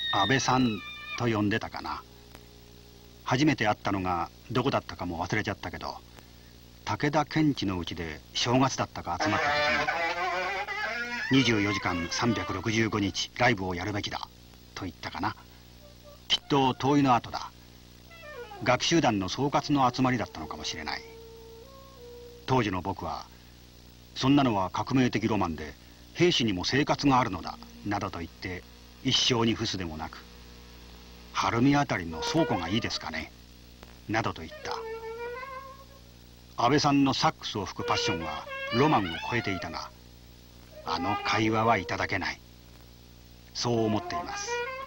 安倍さんと呼んでたかな。初めて会ったのがどこだったかも忘れちゃったけど、武田検地のうちで正月だったか集まった時に24時間365日ライブをやるべきだと言ったかな。きっと遠いの後だ。学習団の総括の集まりだったのかもしれない。当時の僕はそんなのは革命的ロマンで兵士にも生活があるのだなどと言って一生に付すでもなく、晴海あたりの倉庫がいいですかねなどと言った。安倍さんのサックスを吹くパッションはロマンを超えていたが、あの会話はいただけない。そう思っています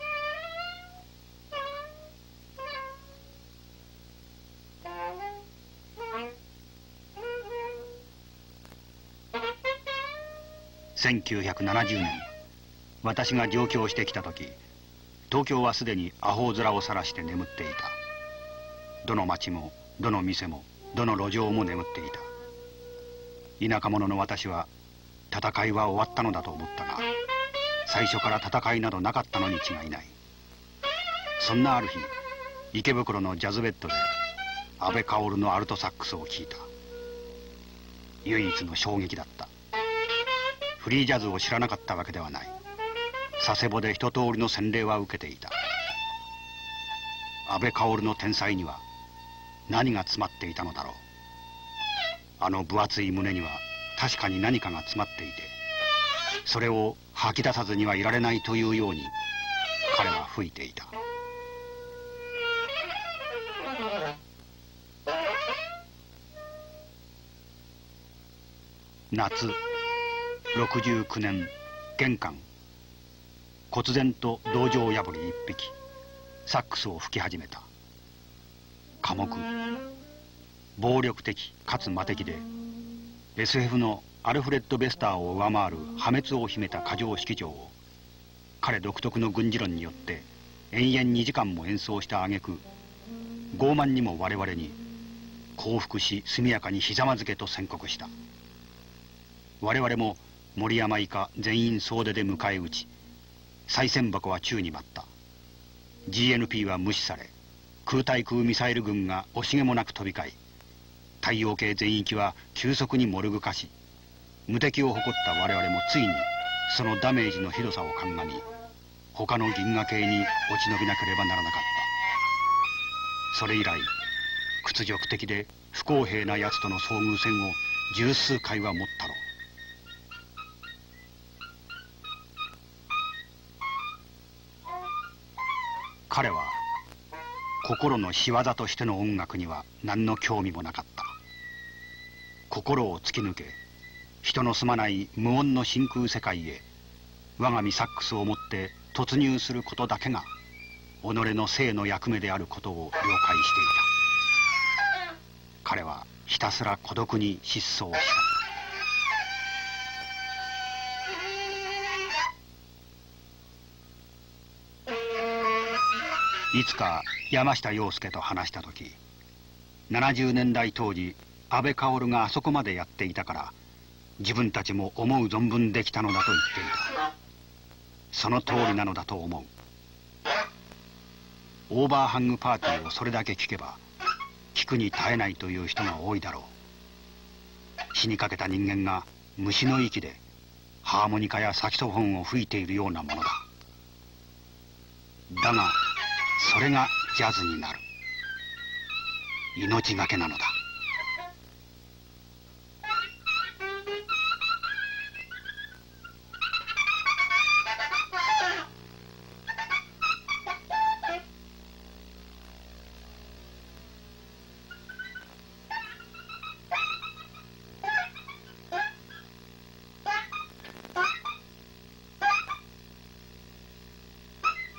。1970年、私が上京してきた時、東京はすでにアホウ面をさらして眠っていた。どの町もどの店もどの路上も眠っていた。田舎者の私は戦いは終わったのだと思ったが、最初から戦いなどなかったのに違いない。そんなある日、池袋のジャズベッドで安倍薫のアルトサックスを聴いた。唯一の衝撃だった。フリージャズを知らなかったわけではない。佐世保で一通りの洗礼は受けていた。安倍薫の天才には何が詰まっていたのだろう。あの分厚い胸には確かに何かが詰まっていて、それを吐き出さずにはいられないというように彼は吹いていた。夏69年玄関、忽然と道場破り一匹サックスを吹き始めた。寡黙、暴力的かつ魔的で SF のアルフレッド・ベスターを上回る破滅を秘めた過剰色調を彼独特の軍事論によって延々2時間も演奏した挙句、傲慢にも我々に降伏し速やかにひざまずけと宣告した。我々も森山以下全員総出で迎え撃ち、賽銭箱は宙に舞った。 GNP は無視され、空対空ミサイル軍が惜しげもなく飛び交い、太陽系全域は急速にモルグ化し、無敵を誇った我々もついにそのダメージのひどさを鑑み、他の銀河系に落ち延びなければならなかった。それ以来屈辱的で不公平な奴との遭遇戦を十数回は持ったろう。彼は心の仕業としての音楽には何の興味もなかった。心を突き抜け、人の住まない無音の真空世界へ我が身サックスを持って突入することだけが己の生の役目であることを了解していた。彼はひたすら孤独に失踪した。いつか山下洋輔と話した時、70年代当時安倍薫があそこまでやっていたから自分たちも思う存分できたのだと言っていた。その通りなのだと思う。オーバーハングパーティーをそれだけ聞けば聞くに耐えないという人が多いだろう。死にかけた人間が虫の息でハーモニカやサキソフォンを吹いているようなものだ。だがそれがジャズになる。命がけなのだ。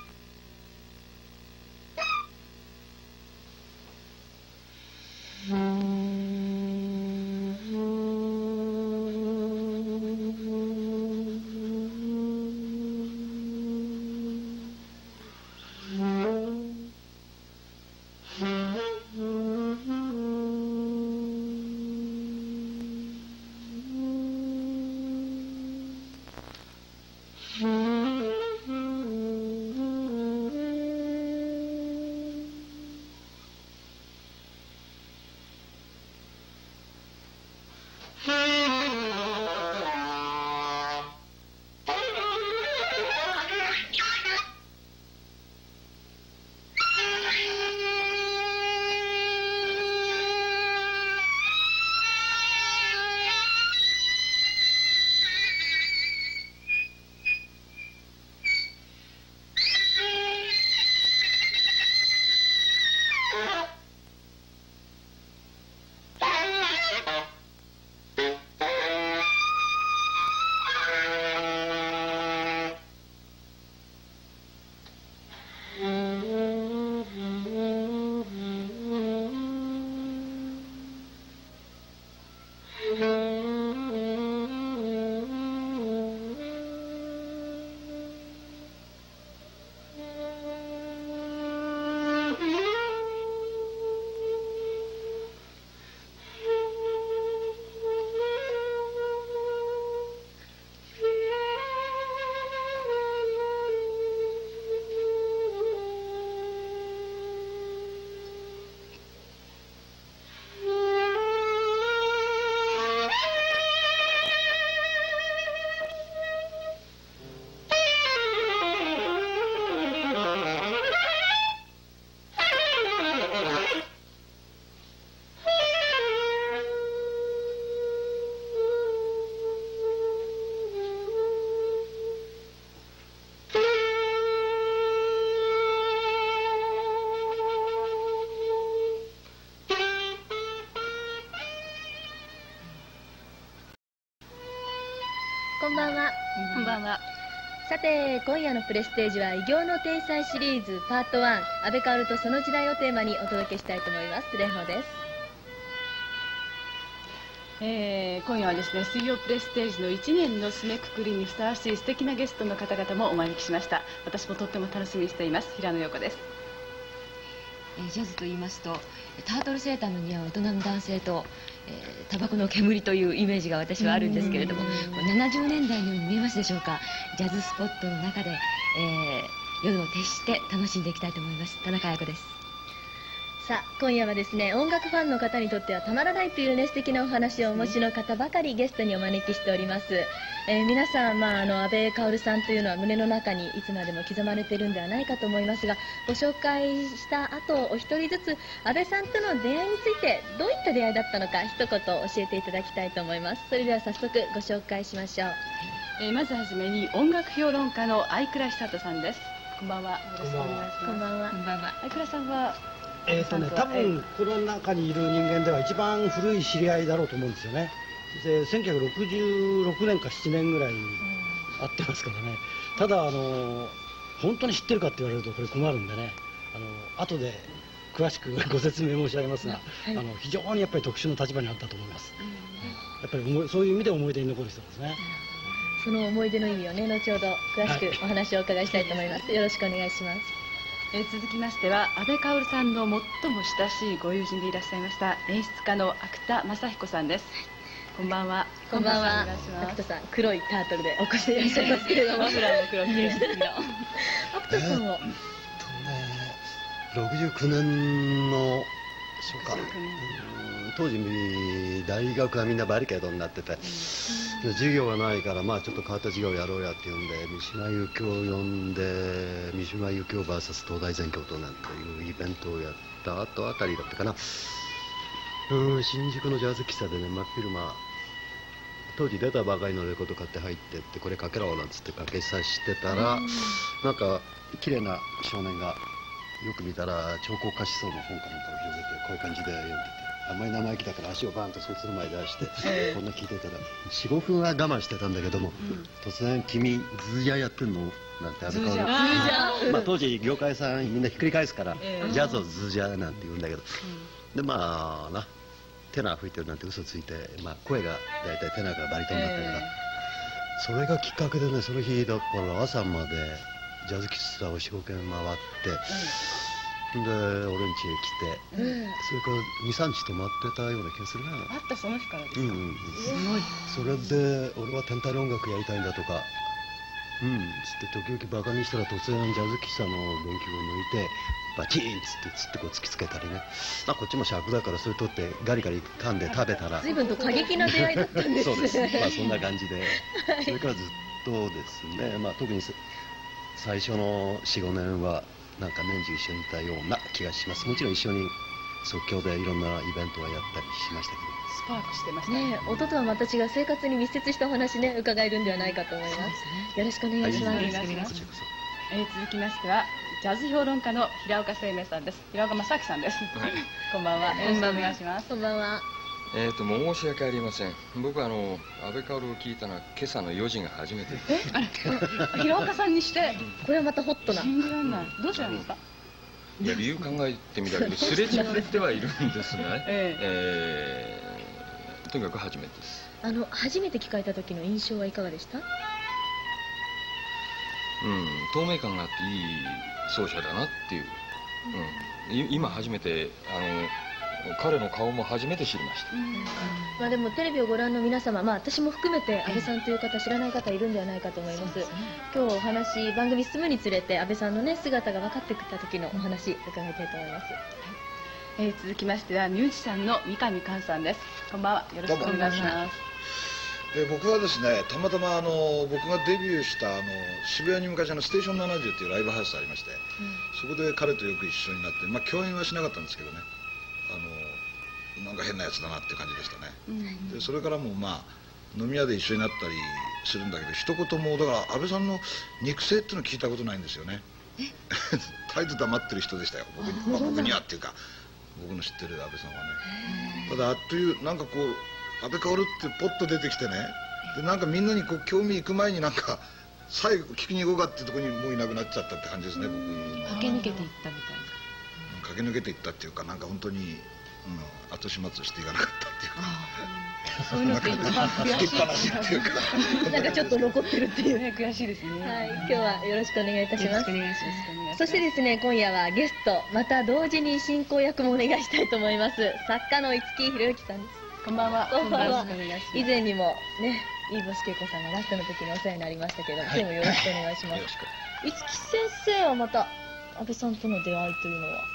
うん。 んばんは。 こんばんは。 さて、今夜のプレステージは異形の天才シリーズパート1、安倍薫とその時代をテーマにお届けしたいと思います。蓮舫です。 今夜はですね、水曜プレステージの1年の締めくくりにふさわしい素敵なゲストの方々もお招きしました。私もとっても楽しみにしています。平野陽子です。 ジャズと言いますとタートルセーターの似合う大人の男性と、タバコの煙というイメージが私はあるんですけれども、70年代のように見えますでしょうか。ジャズスポットの中で、夜を徹して楽しんでいきたいと思います。田中彩子です。 さあ、今夜はですね、音楽ファンの方にとってはたまらないというね、素敵なお話をお持ちの方ばかりゲストにお招きしております。皆さん、安倍薫さんというのは胸の中にいつまでも刻まれているんではないかと思いますが、ご紹介した後、お一人ずつ安倍さんとの出会いについてどういった出会いだったのか一言教えていただきたいと思います。それでは早速ご紹介しましょう。 まずはじめに音楽評論家の相倉久人さんです。こんばんは。よろしくお願いします。 こんばんは。 こんばんは。 相倉さんは多分この中にいる人間では一番古い知り合いだろうと思うんですよね。で1966年か7年ぐらい会ってますからね。ただ本当に知ってるかって言われるとこれ困るんでね、後で詳しくご説明申し上げますが、非常にやっぱり特殊な立場にあったと思います。やっぱりそういう意味で思い出に残る人ですね。 その思い出の意味をね、後ほど詳しくお話をお伺いしたいと思います。よろしくお願いします。 続きましては安倍薫さんの最も親しいご友人でいらっしゃいました演出家の芥田正彦さんです。こんばんは。 こんばんは。芥田さん、黒いタートルでお越しでいらっしゃいますけれども、マフラーも黒くて。芥田さんは 69年の初夏、当時大学はみんなバリケードになってて、授業がないからちょっと変わった授業をやろうやっていうんで三島由紀夫を呼んで三島由紀夫 VS 東大全教頭なんていうイベントをやった後あたりだったかな。新宿のジャズ喫茶でね、真っ昼間当時出たばかりのレコード買って入ってってこれかけろなんつってかけさしてたら、なんか綺麗な少年がよく見たら彫刻家思想の本かなんかを広げてこういう感じで読んでて、あんまり生意気だから足をバーンとそいつの前で出して、こんな聞いてたら 4,5 分は我慢してたんだけども、突然「君ズージャーやってんの?」なんて香る当時業界さんみんなひっくり返すから、ジャズをズージャーなんて言うんだけど、でテナー吹いてるなんて嘘ついて、声が大体テナーからバリトンだったから、それがきっかけでね、その日だから朝までジャズ喫茶を4、5軒回って、で俺ん家へ来て、それから2、3日泊まってたような気がするな。 あったその日からですか。 それで俺は天体音楽やりたいんだとかつって時々バカにしたら突然ジャズ喫茶の電球を抜いてバチーンっつってこう突きつけたりね、こっちも尺だからそれ取ってガリガリ噛んで食べたら随分と過激な出会いだったんですね。 そうです、そんな感じで、それからずっとですね、特に最初の4、5年はなんか年中一緒にいたような気がします。もちろん一緒に即興でいろんなイベントはやったりしましたけど、 スパークしてましたね。 音とはまた違う生活に密接したお話ね、伺えるんではないかと思います。よろしくお願いします。 続きましてはジャズ評論家の平岡生命さんです。平岡正明さんです。こんばんは。よろしくお願いします。 こんばんは。 申し訳ありません。僕は安倍薫を聞いたのは今朝の4時が初めてです。 平岡さんにしてこれはまたホットな。 信じられない。どうしたんですか。 いや理由考えてみたけどすれ違ってはいるんですが、とにかく初めてです。 初めて聞かれた時の印象はいかがでした？ 透明感があっていい奏者だなっていう、今初めて彼の顔も初めて知りました。 でもテレビをご覧の皆様、私も含めて安倍さんという方知らない方いるんではないかと思います。今日お話番組進むにつれて安倍さんのね姿が分かってきた時のお話伺いたいと思います。 続きましてはミュージシャンの三上寛さんです。こんばんは。よろしくお願いします。 僕はですね、たまたま僕がデビューした渋谷に昔ステーション70っていうライブハウスありまして、そこで彼とよく一緒になって、共演はしなかったんですけどね、なんか変なやつだなって感じでしたね。でそれからも飲み屋で一緒になったりするんだけど、一言もだから安倍さんの肉声っていうのを聞いたことないんですよね。態度黙ってる人でしたよ、僕にはっていうか、僕の知ってる安倍さんはね。ただなんかこう安倍薫ってポッと出てきてね、 でなんかみんなにこう興味いく前になんか最後聞きに行こうかっていうところにもういなくなっちゃったって感じですね、僕。 駆け抜けていったみたいな。 駆け抜けていったっていうか、なんか本当に、後始末していかなかったっていうか。 そういうのって一番悔しい。 つきっぱなしっていうか。 なんかちょっと残ってるっていう。 ね、悔しいですね。 はい、今日はよろしくお願いいたします。 よろしくお願いします。 そしてですね、今夜はゲスト、また同時に進行役もお願いしたいと思います。作家の五木ひろゆきさんです。 こんばんは。 こんばんはよろしくお願いします。 以前にもね、飯星恵子さんがラストの時にお世話になりましたけど、今日もよろしくお願いします。五木先生はまた安倍さんとの出会いというのは？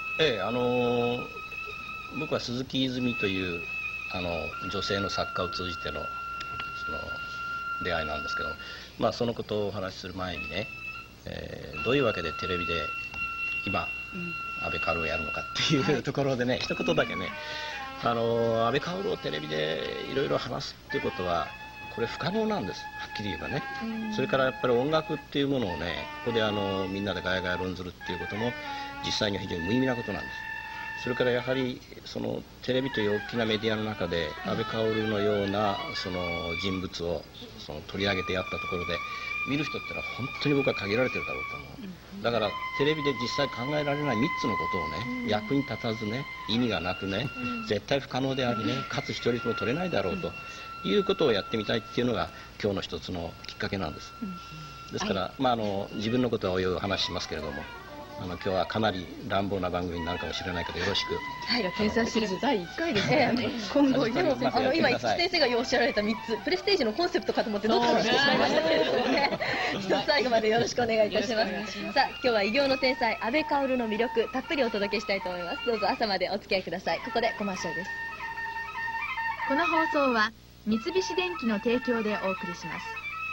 僕は鈴木泉という女性の作家を通じてのその出会いなんですけど、そのことをお話しする前にね、どういうわけでテレビで今、安倍薫をやるのかっていうところでね、一言だけね、安倍薫をテレビでいろいろ話すっていうことはこれ不可能なんです、はっきり言えばね。それからやっぱり音楽っていうものをね、ここでみんなでガヤガヤ論ずるっていうことも実際には非常に無意味なことなんです。それからやはりそのテレビという大きなメディアの中で安倍薫のようなその人物を取り上げてやったところで見る人ってのは本当に僕は限られてるだろうと思う。だからテレビで実際考えられない3つのことをね、役に立たずね、意味がなくね、絶対不可能でありね、かつ一人とも取れないだろうということをやってみたいっていうのが今日の一つのきっかけなんです。ですから、自分のことはおいおいお話ししますけれども、今日はかなり乱暴な番組になるかもしれないけどよろしく。 はい、天才シリーズ第1回ですね。今後でも今五木先生がおっしゃられた3つ、プレステージのコンセプトかと思ってドキドキしてしまいましたけれどもね。一つ最後までよろしくお願いいたします。さあ、今日は偉業の天才安倍薫の魅力たっぷりお届けしたいと思います。どうぞ朝までお付き合いください。ここでコマーシャルです。 この放送は三菱電機の提供でお送りします。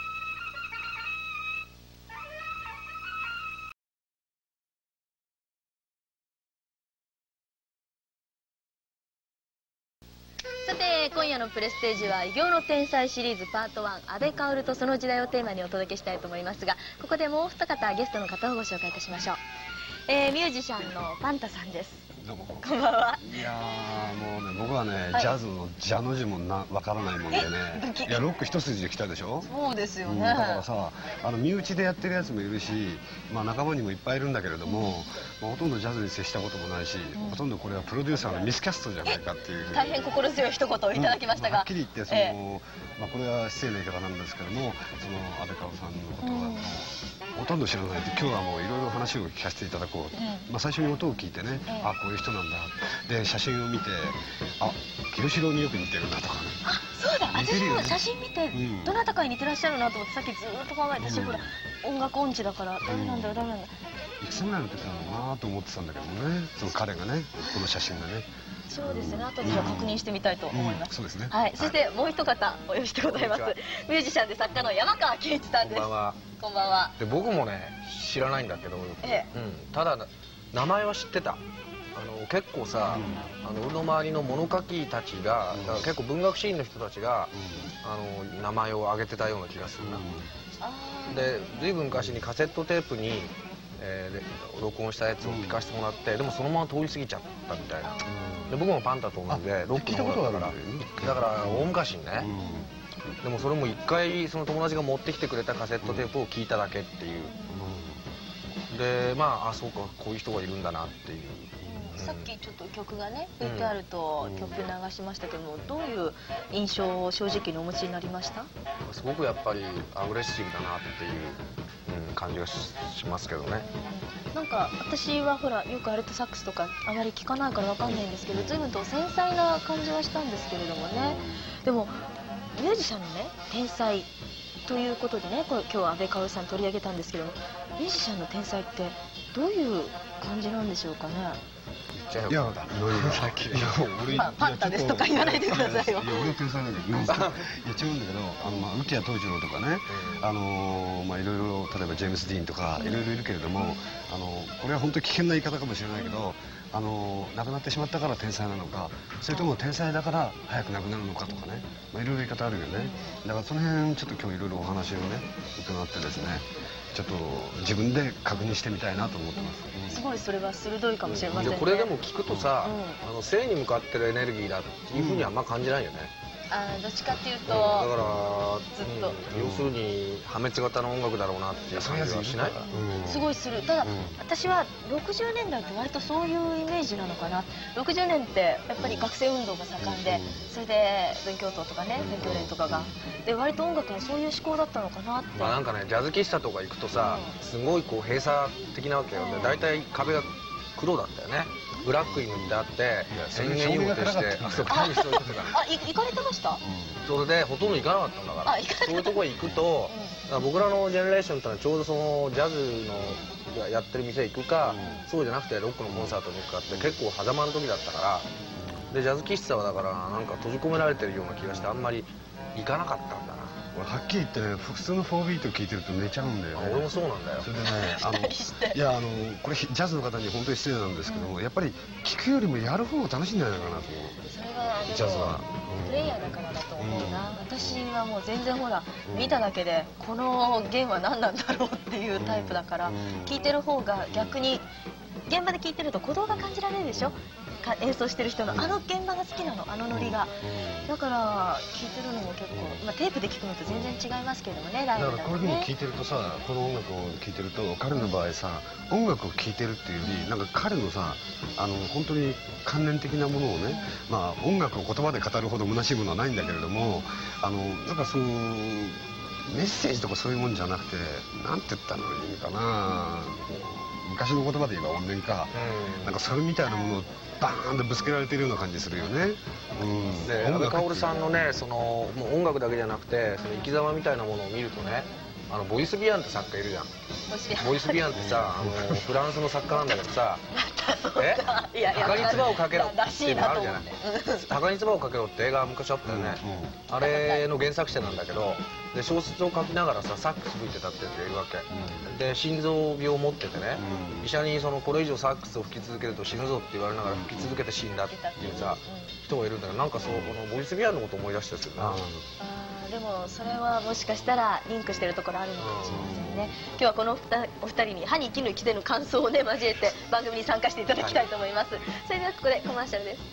さて、今夜のプレステージは偉業の天才シリーズパート1、安倍薫とその時代をテーマにお届けしたいと思いますが、ここでもう二方ゲストの方をご紹介いたしましょう。ミュージシャンのパンタさんです。 どうも。 こんばんは。 いやもうね、僕はね、ジャズのジャの字もわからないもんでね、いやロック一筋で来たでしょ。 そうですよね。 だからさ、身内でやってるやつもいるし、仲間にもいっぱいいるんだけれども、ほとんどジャズに接したこともないし、ほとんどこれはプロデューサーのミスキャストじゃないかっていう。 大変心強い一言をいただきましたが、 はっきり言ってこれは失礼な言い方なんですけども、安倍薫さんのことはほとんど知らないで、今日はもういろいろ話を聞かせていただこう。最初に音を聞いてね、あ、こういう人なんだ。で、写真を見て、あ、清志郎によく似てるなとかね。 あ、そうだ、私も写真見て、どなたかに似てらっしゃるなと思ってさっきずっと考えて、私ほら音楽音痴だから誰なんだろう誰なんだろう。 いくつぐらいの時なのかなと思ってたんだけどもね、その彼がね、この写真がね。 そうですね、後で確認してみたいと思います。 そうですね。 はい、そしてもう一方お呼びしてございます。ミュージシャンで作家の山川圭一さんです。 こんばんは。 こんばんは。 で、僕もね知らないんだけど、ただ名前は知ってた。結構さ、俺の周りの物書きたちが、結構文学シーンの人たちが名前を挙げてたような気がするな。で、随分昔にカセットテープに録音したやつを聞かせてもらって、でもそのまま通り過ぎちゃったみたいな。で、僕もパンタと同じでロックの方だから、だから大昔にね。でもそれも一回その友達が持ってきてくれたカセットテープを聞いただけっていう。で、あ、そうか、こういう人がいるんだなっていう。 さっきちょっと曲がね、VTR と曲流しましたけども、どういう印象を正直にお持ちになりました？ すごくやっぱりアグレッシブだなっていう感じがしますけどね。 なんか私はほらよくアルトサックスとかあまり聞かないからわかんないんですけど、随分と繊細な感じはしたんですけれどもね。でもミュージシャンのね天才ということでね、今日は安倍薫さん取り上げたんですけども、ミュージシャンの天才ってどういう感じなんでしょうかね。 いや、さっきパンタですとか言わないでくださいよ。 いや、俺は天才だけど、いや違うんだけど、内谷東次郎とかね、いろいろ例えばジェームス・ディーンとかいろいろいるけれども、これは本当に危険な言い方かもしれないけど、亡くなってしまったから天才なのか、それとも天才だから早く亡くなるのかとかね、いろいろ言い方あるよね。だからその辺ちょっと今日いろいろお話をね伺ってですね、ちょっと自分で確認してみたいなと思ってます。 すごいそれは鋭いかもしれませんね。 これでも聞くとさ、生に向かってるエネルギーだっていうふうにはあんま感じないよね。 どっちかっていうと、 だからずっと、 要するに破滅型の音楽だろうなっていう感じはしない？ すごいする。ただ、私は60年代って割とそういうイメージなのかな。60年ってやっぱり学生運動が盛んで、それで文教党とかね、文教連とかがで、割と音楽もそういう思考だったのかなって。 なんかね、ジャズ喫茶とか行くとさ、すごいこう閉鎖的なわけよ。で大体壁が黒だったよね。ブラックに塗ってあって宣言用として、そう単にそういうことが行かれてました？ それでほとんど行かなかったんだから、そういうとこへ行くと、僕らのジェネレーションってのはちょうどそのジャズのやってる店行くか、そうじゃなくてロックのコンサートに行くかって結構狭間の時だったから、でジャズ喫茶はだからなんか閉じ込められてるような気がしてあんまり行かなかったんだな。 俺はっきり言ってね、普通の4ビート聞いてると寝ちゃうんだよね。 俺もそうなんだよ。 それでね、いやこれジャズの方に本当に失礼なんですけども、やっぱり聞くよりもやる方が楽しいんじゃないかなと思う。 それはジャズはプレイヤーだからだと思うな。私はもう全然ほら、見ただけでこの弦は何なんだろうっていうタイプだから、聞いてる方が逆に現場で聞いてると鼓動が感じられるでしょ。演奏してる人のあの現場が好きなの、あのノリが。だから聴いてるのも結構、テープで聴くのと全然違いますけどもね、ライブだとね。 だからこういうふうに聴いてるとさ、この音楽を聴いてると、彼の場合さ、音楽を聴いてるっていうより、なんか彼のさ、本当に関連的なものをね、音楽を言葉で語るほど虚しいものはないんだけれども、なんかそのメッセージとかそういうもんじゃなくて、なんて言ったのがいいかな、昔の言葉で言えば怨念か、なんかそれみたいなものをバーンとぶつけられてるような感じするよね。 で阿部薫さんのね、そのもう音楽だけじゃなくて、その生き様みたいなものを見るとね、ボイス・ビアンって作家いるじゃん。ボイス・ビアンってさ、フランスの作家なんだけどさ、鷹に唾をかけろっていうのあるじゃない。鷹に唾をかけろって映画昔あったよね。あれの原作者なんだけど、で小説を書きながらさ、サックス吹いてたってやつがいるわけで、心臓病を持っててね、医者にこれ以上サックスを吹き続けると死ぬぞって言われながら吹き続けて死んだっていうさ人がいるんだけど、なんかそう、このボイス・ビアンのことを思い出したんですよな。 でもそれはもしかしたらリンクしてるところあるのかもしれませんね。今日はこのお二人に歯に衣着ての感想をね交えて番組に参加していただきたいと思います。それではここでコマーシャルです。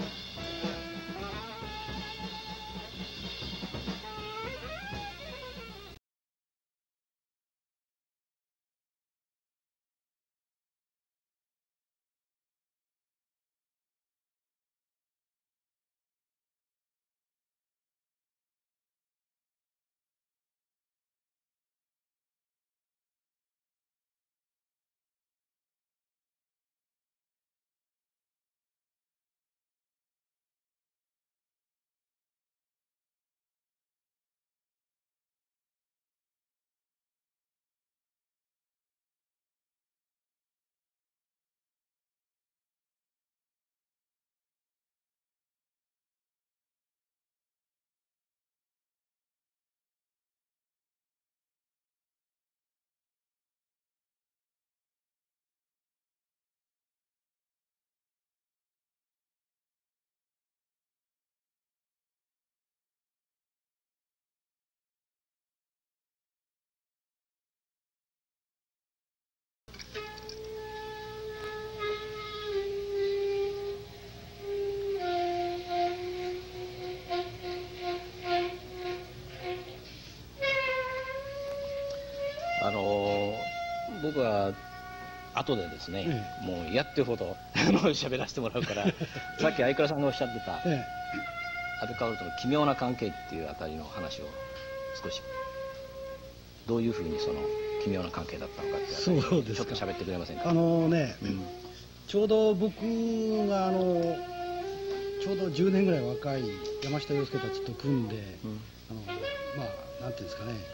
僕は後でですね、もうやってるほど喋らせてもらうからさっき相倉さんがおっしゃってた阿部薫との奇妙な関係っていうあたりの話を少しどういうふうにその奇妙な関係だったのかっていうあたりちょっと喋ってくれませんか。 ちょうど僕がちょうど10年ぐらい若い山下洋輔たちと組んで、なんていうんですかね、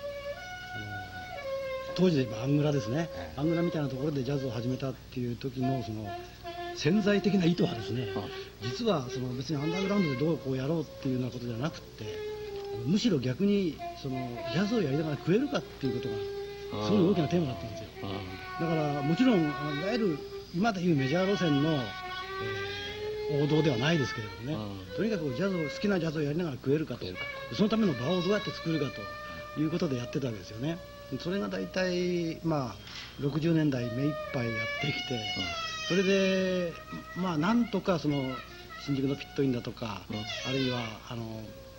当時で言えばアングラですね、アングラみたいなところでジャズを始めたっていう時のその潜在的な意図はですね、実はその別にアンダーグラウンドでどうこうやろうっていうようなことじゃなくて、むしろ逆にそのジャズをやりながら食えるかっていうことがすごい大きなテーマだったんですよ。だからもちろんいわゆる今でいうメジャー路線の、王道ではないですけれどもね、とにかくジャズを好きなジャズをやりながら食えるかと、そのための場をどうやって作るかということでやってたわけですよね。それが大体60年代目いっぱいやってきて、それでなんとかその新宿のピットインだとか、あるいは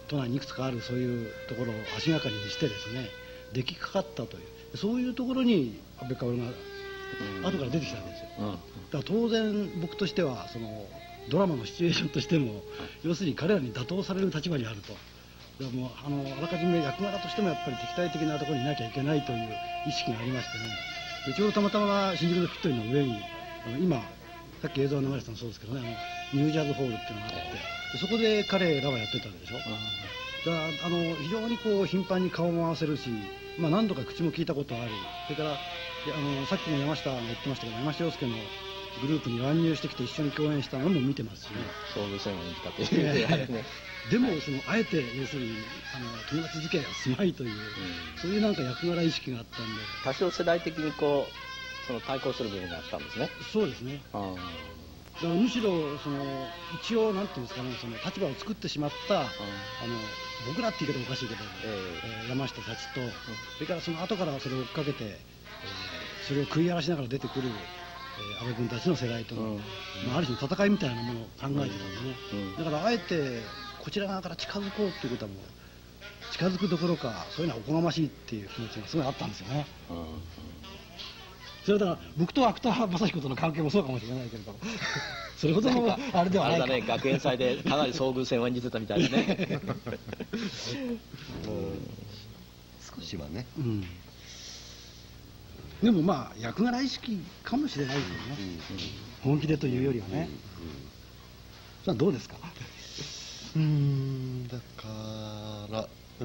都内にいくつかあるそういうところを足がかりにしてですね出来かかったというそういうところに安倍薫が後から出てきたわけですよ。だから当然僕としてはそのドラマのシチュエーションとしても要するに彼らに打倒される立場にあると。だからもうあらかじめ役柄としてもやっぱり敵対的なところにいなきゃいけないという意識がありましてね。でちょうどたまたま新宿のピットリの上に今さっき映像が流れてたのそうですけどねニュージャズホールっていうのがあってでそこで彼らはやってたわけでしょ。だから非常にこう頻繁に顔も合わせるし、まあ、何度か口も聞いたことある。それからさっきも山下が言ってましたけど山下洋介のグループに乱入してきて一緒に共演したのも見てますしね。 総武線を生きたというあれねでもそのあえて要するに友達付き合いがすまいという、そういうなんか役柄意識があったんで多少世代的にこうその対抗する部分があったんですね。 そうですね。だからむしろ一応なんていうんですかねその立場を作ってしまった僕らって言い方おかしいけど、山下たちと、それからその後からそれを追っかけて、それを食い荒らしながら出てくる安倍君たちの世代との、まあ、ある種の戦いみたいなものを考えてたんでね、だからあえてこちら側から近づこうっていうことはもう近づくどころかそういうのはおこがましいっていう気持ちがすごいあったんですよね。それだから僕と芥川雅彦との関係もそうかもしれないけれどそれほどのあれではないか。 あれだね学園祭でかなり遭遇戦を演じてたみたいでね少しはね、 でもまあ役柄意識かもしれないですよね、本気でというよりはね。それはどうですか。 だから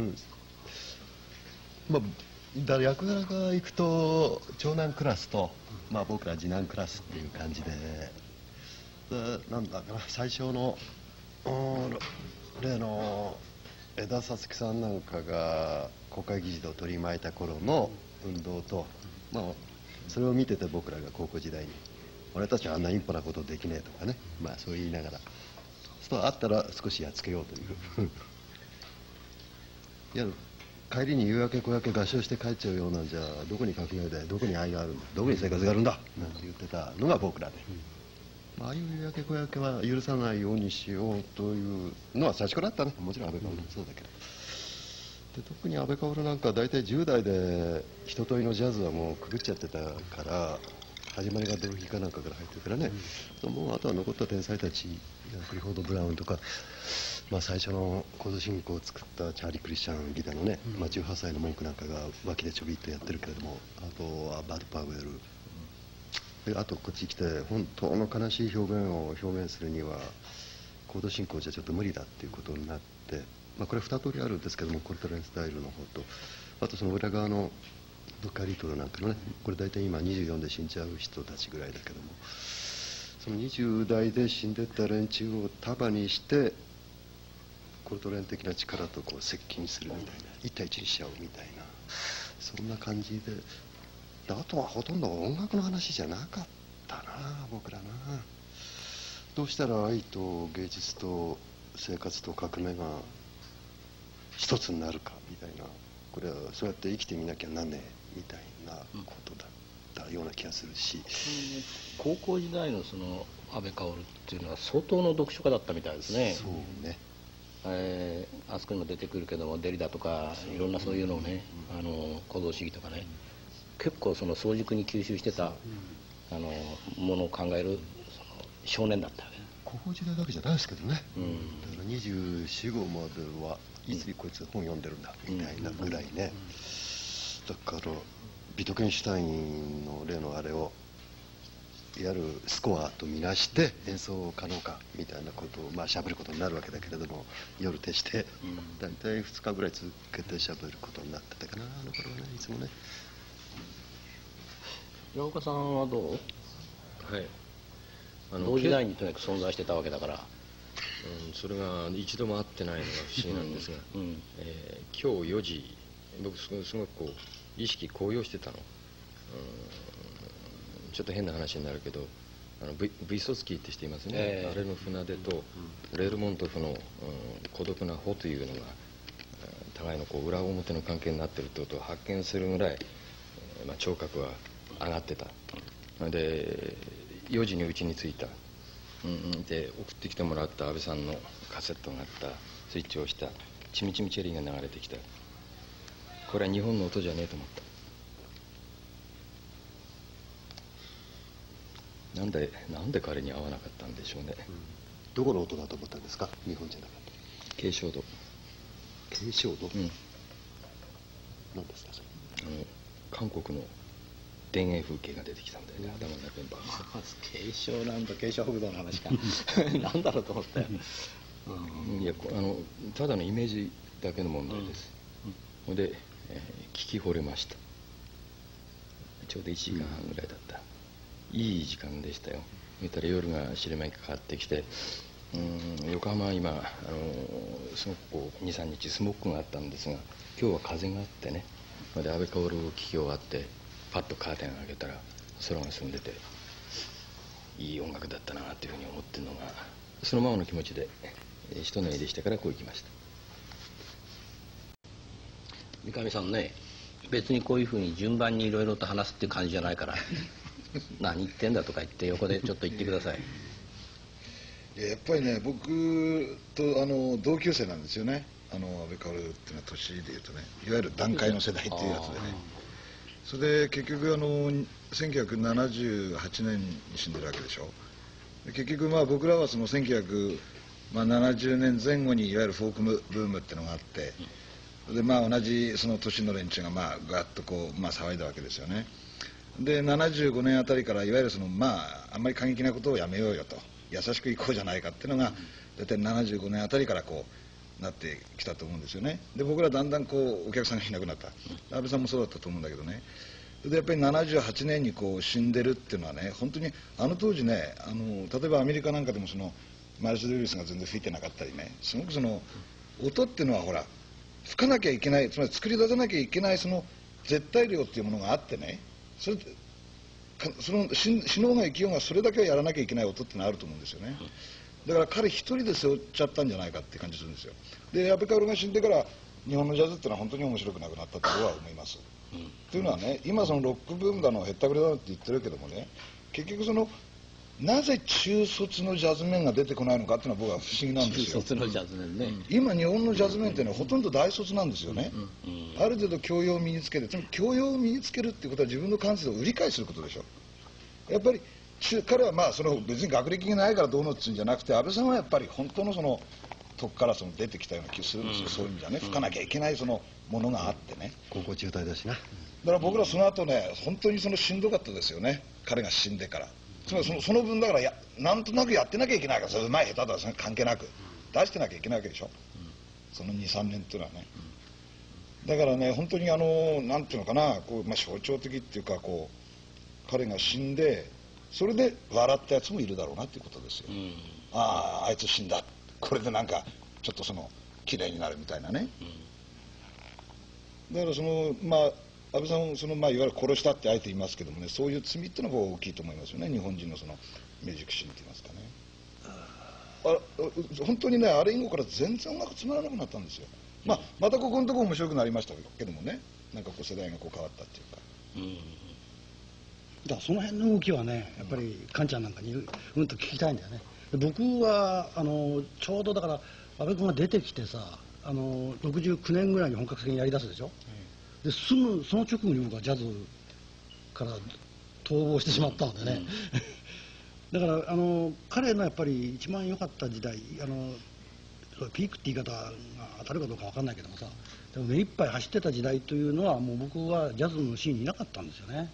まあだから役柄がいくと長男クラスと、まあ、僕ら次男クラスっていう感じで、なんだかな最初の例の枝佐々木さんなんかが国会議事堂を取り巻いた頃の運動と、まあ、それを見てて僕らが高校時代に俺たちはあんなインポなことできねえとかね、まあ、そう言いながらそうあったら少しやっつけようといういや帰りに夕焼け小焼け合唱して帰っちゃうようなんじゃどこに革命でどこに愛があるんだどこに生活があるんだなんて言ってたのが僕らで、ああいう夕焼け小焼けは許さないようにしようというのは最初からあったね。もちろん安倍薫もそうだけど、で特に安倍薫なんか大体10代で一通りのジャズはもうくぐっちゃってたから始まりがドルフィーかなんかから入ってるからね、もうあとは残った天才たちクリフォード・ブラウンとか、まあ、最初のコード進行を作ったチャーリー・クリスチャンギターのね、まあ、18歳の文句なんかが脇でちょびっとやってるけれども、あとはバッド・パウエル、であとこっち来て本当の悲しい表現を表現するにはコード進行じゃちょっと無理だっていうことになって、まあ、これ2通りあるんですけどもコルトレンスタイルの方とあとその裏側のドッカー・リトルなんかのね、これ大体今24で死んじゃう人たちぐらいだけども、その20代で死んでった連中を束にしてコルトレン的な力とこう接近するみたいな1対1にしちゃうみたいなそんな感じで、あとはほとんど音楽の話じゃなかったな僕らな。どうしたら愛と芸術と生活と革命が一つになるかみたいな、これはそうやって生きてみなきゃなんねえみたいなことだったような気がするし、 高校時代のその安倍薫っていうのは相当の読書家だったみたいですね。 そうね、 あそこにも出てくるけどもデリダとかいろんなそういうのをね、行動主義とかね、結構その早熟に吸収してたものを考えるその少年だったわけ。 高校時代だけじゃないですけどね、だから24、25まではいつこいつ本読んでるんだみたいなぐらいね、だからビトゲンシュタインの例のあれをいわゆるスコアとみなして演奏可能かみたいなことをまあしゃべることになるわけだけれども、夜徹して大体2日ぐらい続けてしゃべることになってたかな、あの頃はね、いつもね。 山岡さんはどう？ はい、 同時代にとにかく存在してたわけだから、 それが一度も会ってないのが不思議なんですが、今日4時僕すごくこう意識高揚してたの。ちょっと変な話になるけどブイソツキーってしていますね、あれの船出とレールモントフの孤独な帆というのが互いのこう裏表の関係になっているということを発見するぐらい、聴覚は上がってた。で4時に家に着いた、で送ってきてもらった安倍さんのカセットがあったスイッチを押した。 チミチミチェリーが流れてきた。これは日本の音じゃねえと思った。なんで彼に合わなかったんでしょうね。 どこの音だと思ったんですか？日本じゃなかった。 慶祥堂。 慶祥堂？ うん。 何ですかそれ？ 韓国の田園風景が出てきたんだよね、頭の中にバーッ。慶祥なんと慶祥北道の話か。なんだろうと思ったよ。 いやただのイメージだけの問題です。で、聞き惚れました。ちょうど1時間半ぐらいだった。いい時間でしたよ。見たら夜が昼間にかかってきて、横浜は今すごくこう 2,3 日スモッグがあったんですが、今日は風があってね。で安倍薫を聞き終わってパッとカーテンを開けたら空が澄んでて、いい音楽だったなというふうに思ってるのがそのままの気持ちで一目でしたからこう行きました。 三上さんね、別にこういうふうに順番にいろいろと話すっていう感じじゃないから何言ってんだとか言って横でちょっと言ってください。 やっぱりね、僕と同級生なんですよね。安倍薫っていうのは年でいうとね、いわゆる団塊の世代っていうやつでね。それで結局1978年に死んでるわけでしょ。結局僕らはその1970年前後にいわゆるフォークブームっていうのがあって、で同じその年の連中がガッとこう騒いだわけですよね。で75年あたりからいわゆるあんまり過激なことをやめようよと、優しくいこうじゃないかっていうのが大体75年あたりからこうなってきたと思うんですよね。で僕らだんだんこうお客さんがいなくなった。安倍さんもそうだったと思うんだけどね。でやっぱり78年にこう死んでるっていうのはね、本当に当時ね、例えばアメリカなんかでもマイルス・ルイスが全然吹いてなかったりね、すごく音っていうのはほら吹かなきゃいけない、つまり作り出さなきゃいけない絶対量っていうものがあってね、死のうが生きようがそれだけはやらなきゃいけない音っていうのがあると思うんですよね。だから彼一人で背負っちゃったんじゃないかって感じするんですよ。で安倍薫が死んでから日本のジャズっていうのは本当に面白くなくなったとは思います。というのはね、今ロックブームだのへったくれだのって言ってるけどもね、結局なぜ中卒のジャズメンが出てこないのかっていうのは僕は不思議なんですよ。 中卒のジャズメンね。 今日本のジャズメンっていうのはほとんど大卒なんですよね。ある程度教養を身につけて、つまり教養を身につけるっていうことは自分の感性を売り買いすることでしょ。やっぱり彼は別に学歴がないからどうのっていうんじゃなくて、安倍さんはやっぱり本当のとこから出てきたような気がするんですよ。そういう意味じゃね、吹かなきゃいけないものがあってね。 高校中退だしな。 だから僕らその後ね、本当にしんどかったですよね、彼が死んでから。つまりその分だからなんとなくやってなきゃいけないから、うまい下手だとは関係なく出してなきゃいけないわけでしょ、その 2,3 年っていうのはね。だからね、本当になんていうのかな、象徴的っていうか、彼が死んでそれで笑ったやつもいるだろうなっていうことですよ。あいつ死んだ、これでなんかちょっと綺麗になるみたいなね。だから安倍さんをいわゆる殺したってあえて言いますけどもね、そういう罪っていうのが大きいと思いますよね、日本人のミュージックシーンって言いますかね。本当にね、あれ以後から全然音楽つまらなくなったんですよ。またここのところ面白くなりましたけどもね、なんか世代が変わったっていうか。 だからその辺の動きはね、やっぱりカンちゃんなんかにと聞きたいんだよね。僕はちょうどだから安倍君が出てきてさ、69年ぐらいに本格的にやりだすでしょ。でその直後に僕はジャズから逃亡してしまったのでね、だから彼のやっぱり一番良かった時代、ピークって言い方が当たるかどうか分かんないけどもさ、でも目いっぱい走ってた時代というのはもう僕はジャズのシーンにいなかったんですよね。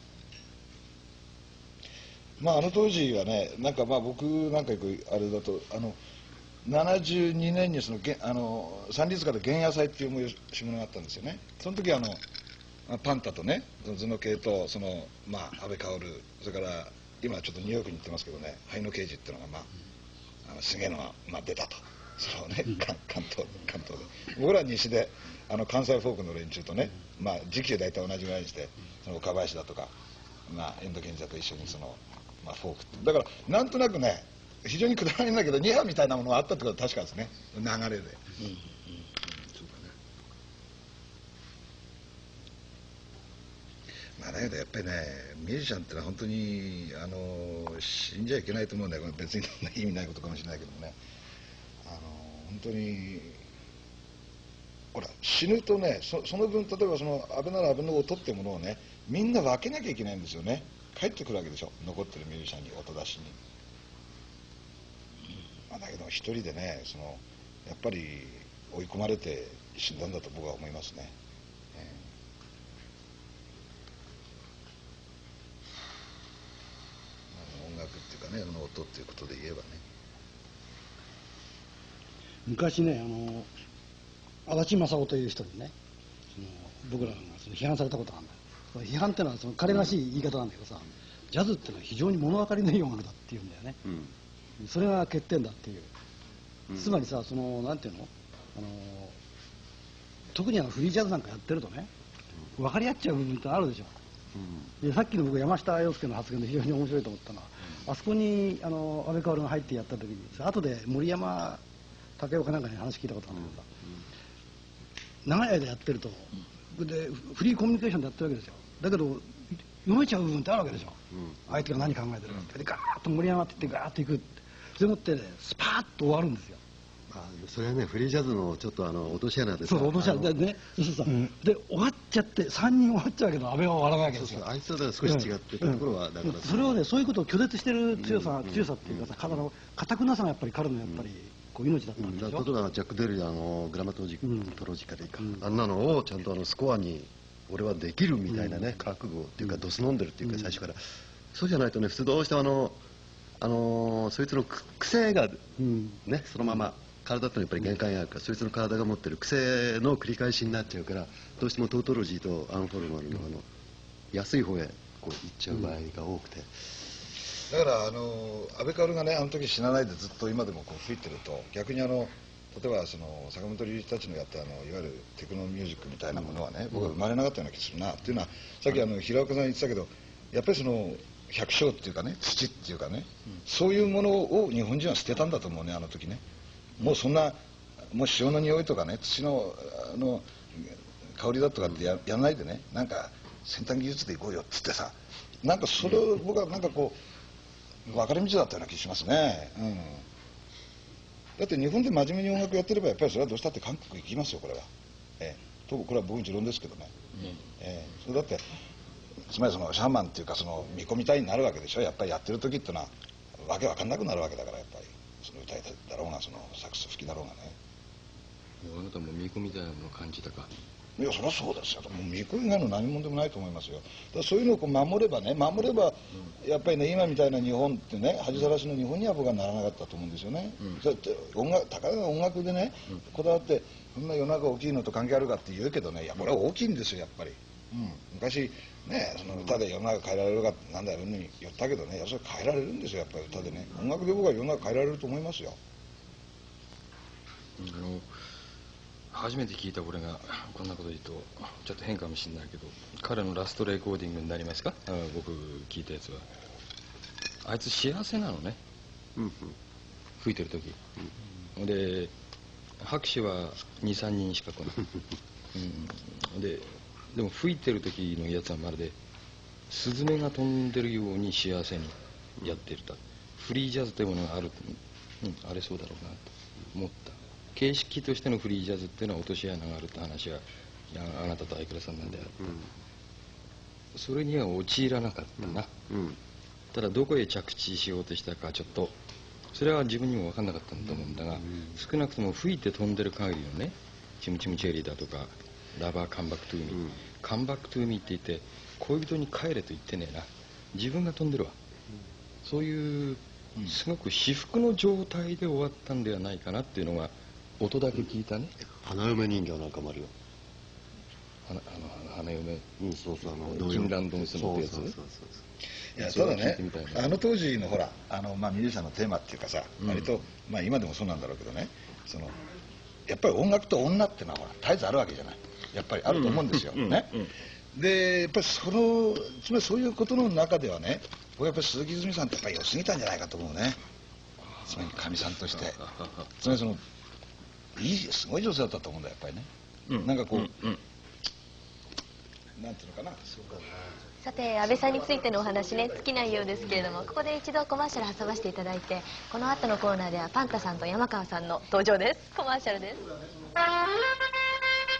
当時はね、なんか僕なんかあれだと72年に三立川で原野祭っていう催し物があったんですよね。その時パンタとね、頭脳系と安倍薫、それから今ちょっとニューヨークに行ってますけどね、灰野刑事っていうのがすげえのが出たと。それをね、関東で僕らは西で関西フォークの連中とね、時期大体同じぐらいにして岡林だとか遠藤健二だと一緒にフォークって、だからなんとなくね、非常にくだらないんだけど2波みたいなものがあったってことは確かですね、流れで。だけどやっぱりね、ミュージシャンってのは本当に死んじゃいけないと思うんだよ。別に意味ないことかもしれないけどもね、本当にほら死ぬとね、その分例えばその安倍なら安倍の音ってものをね、みんな分けなきゃいけないんですよね。帰ってくるわけでしょ、残ってるミュージシャンに、音出しに。まあ、だけど一人でね、やっぱり追い込まれて死んだんだと僕は思いますね。音楽っていうかね、音っていうことで言えばね。 昔ね、足立正夫という人にね、僕らが批判されたことがあるんだ。批判ってのは彼らしい言い方なんだけどさ、ジャズってのは非常に物分かりのいい音楽だっていうんだよね、それが欠点だっていう、つまりさ、なんていうの、特にフリージャズなんかやってるとね、分かり合っちゃう部分ってあるでしょ。でさっきの僕山下洋輔の発言で非常に面白いと思ったのは、あそこに安倍薫が入ってやった時に後で森山武雄かなんかに話聞いたことあるんだけどさ、長い間やってるとでフリーコミュニケーションでやってるわけですよ。だけど読めちゃう部分ってあるわけでしょ、相手が何考えてるかって。でガーッと盛り上がっていってガーッといく、それもってねスパーッと終わるんですよ。 それはね、フリージャズのちょっと落とし穴でさ、 そう落とし穴でね、そうさ、で終わっちゃって3人終わっちゃうけど安倍は終わらないわけですよ。 あいつとは少し違ってたところはだから、 それをね、そういうことを拒絶してる強さっていうかさ、堅くなさがやっぱり彼のやっぱり命だったんでしょ。 例えばジャック・デルリのグラマトロジカでいいか、あんなのをちゃんとスコアに俺はできるみたいなね、覚悟っていうかドス飲んでるっていうか、最初からそうじゃないとね、普通どうしてもそいつの癖がね、そのまま体ってのはやっぱり限界があるから、そいつの体が持ってる癖の繰り返しになっちゃうから、どうしてもトートロジーとアンフォルマルの安い方へこう行っちゃう場合が多くて、 だから安倍薫がね、あの時死なないでずっと今でも吹いてると、逆に例えば坂本龍一たちのやったいわゆるテクノミュージックみたいなものはね、僕は生まれなかったような気がするなっていうのは、さっき平岡さん言ってたけど、やっぱり百姓っていうかね、土っていうかね、そういうものを日本人は捨てたんだと思うね、あの時ね。もうそんな潮の匂いとかね、土の香りだとかってやらないでね、なんか先端技術でいこうよっつってさ、なんかそれを僕はなんかこう分かれ道だったような気がしますね。だって日本で真面目に音楽やってればやっぱりそれはどうしたって韓国行きますよ、これは。これは僕の持論ですけどね。それだってつまりシャーマンっていうか見込みたいになるわけでしょ、やっぱりやってる時ってのはわけわかんなくなるわけだから、やっぱり歌いだろうがサックス吹きだろうがね。 あなたも見込みたいなものを感じたか。 いや、そりゃそうですよ。もう見込みがの何者でもないと思いますよ。だからそういうのを守ればやっぱりね、今みたいな日本ってね、恥さらしの日本には僕はならなかったと思うんですよね。だってたかが音楽でね、こだわってそんな夜中大きいのと関係あるかって言うけどね、いやこれは大きいんですよ、やっぱり。昔ね、歌で世の中変えられるかなんだよに言ったけどね、それ変えられるんですよ、やっぱり歌でね。音楽で僕は世の中変えられると思いますよ。 初めて聞いた俺がこんなこと言うとちょっと変かもしれないけど、彼のラストレコーディングになりますか、僕聞いたやつは。あいつ幸せなのね、吹いてる時、で拍手は 2,3 人しか来ないでも吹いてる時のやつはまるでスズメが飛んでるように幸せにやってると。フリージャズというものがある、あれそうだろうなと思った。形式としてのフリージャズっていうのは落とし穴があるって話はあなたと相倉さんなんであった、それには陥らなかったな、ただどこへ着地しようとしたかちょっとそれは自分にも分かんなかったんだと思うんだが、少なくとも吹いて飛んでる限りのね、チムチムチェリーだとかラバーカンバックトゥーミー、カンバックトゥーミーって言って恋人に帰れと言ってねえな、自分が飛んでるわ、そういうすごく至福の状態で終わったんではないかなっていうのが音だけ聞いたね。 花嫁人形なんかもあるよ。 花嫁、 そうそう、 キム・ランドンスのってやつ。 いやただね、あの当時のほらミュージシャンのテーマっていうかさ、割と今でもそうなんだろうけどね、やっぱり音楽と女っていうのはほら絶えずあるわけじゃない、やっぱりあると思うんですよね。でやっぱりつまりそういうことの中ではね、僕やっぱり鈴木泉さんってやっぱり良すぎたんじゃないかと思うね。つまりかみさんとしてつまりすごい女性だったと思うんだよ、やっぱりね。なんかこう、なんていうのかな。 さて安倍さんについてのお話ね尽きないようですけれども、ここで一度コマーシャル挟ませていただいて、この後のコーナーではパンタさんと山川さんの登場です。コマーシャルです。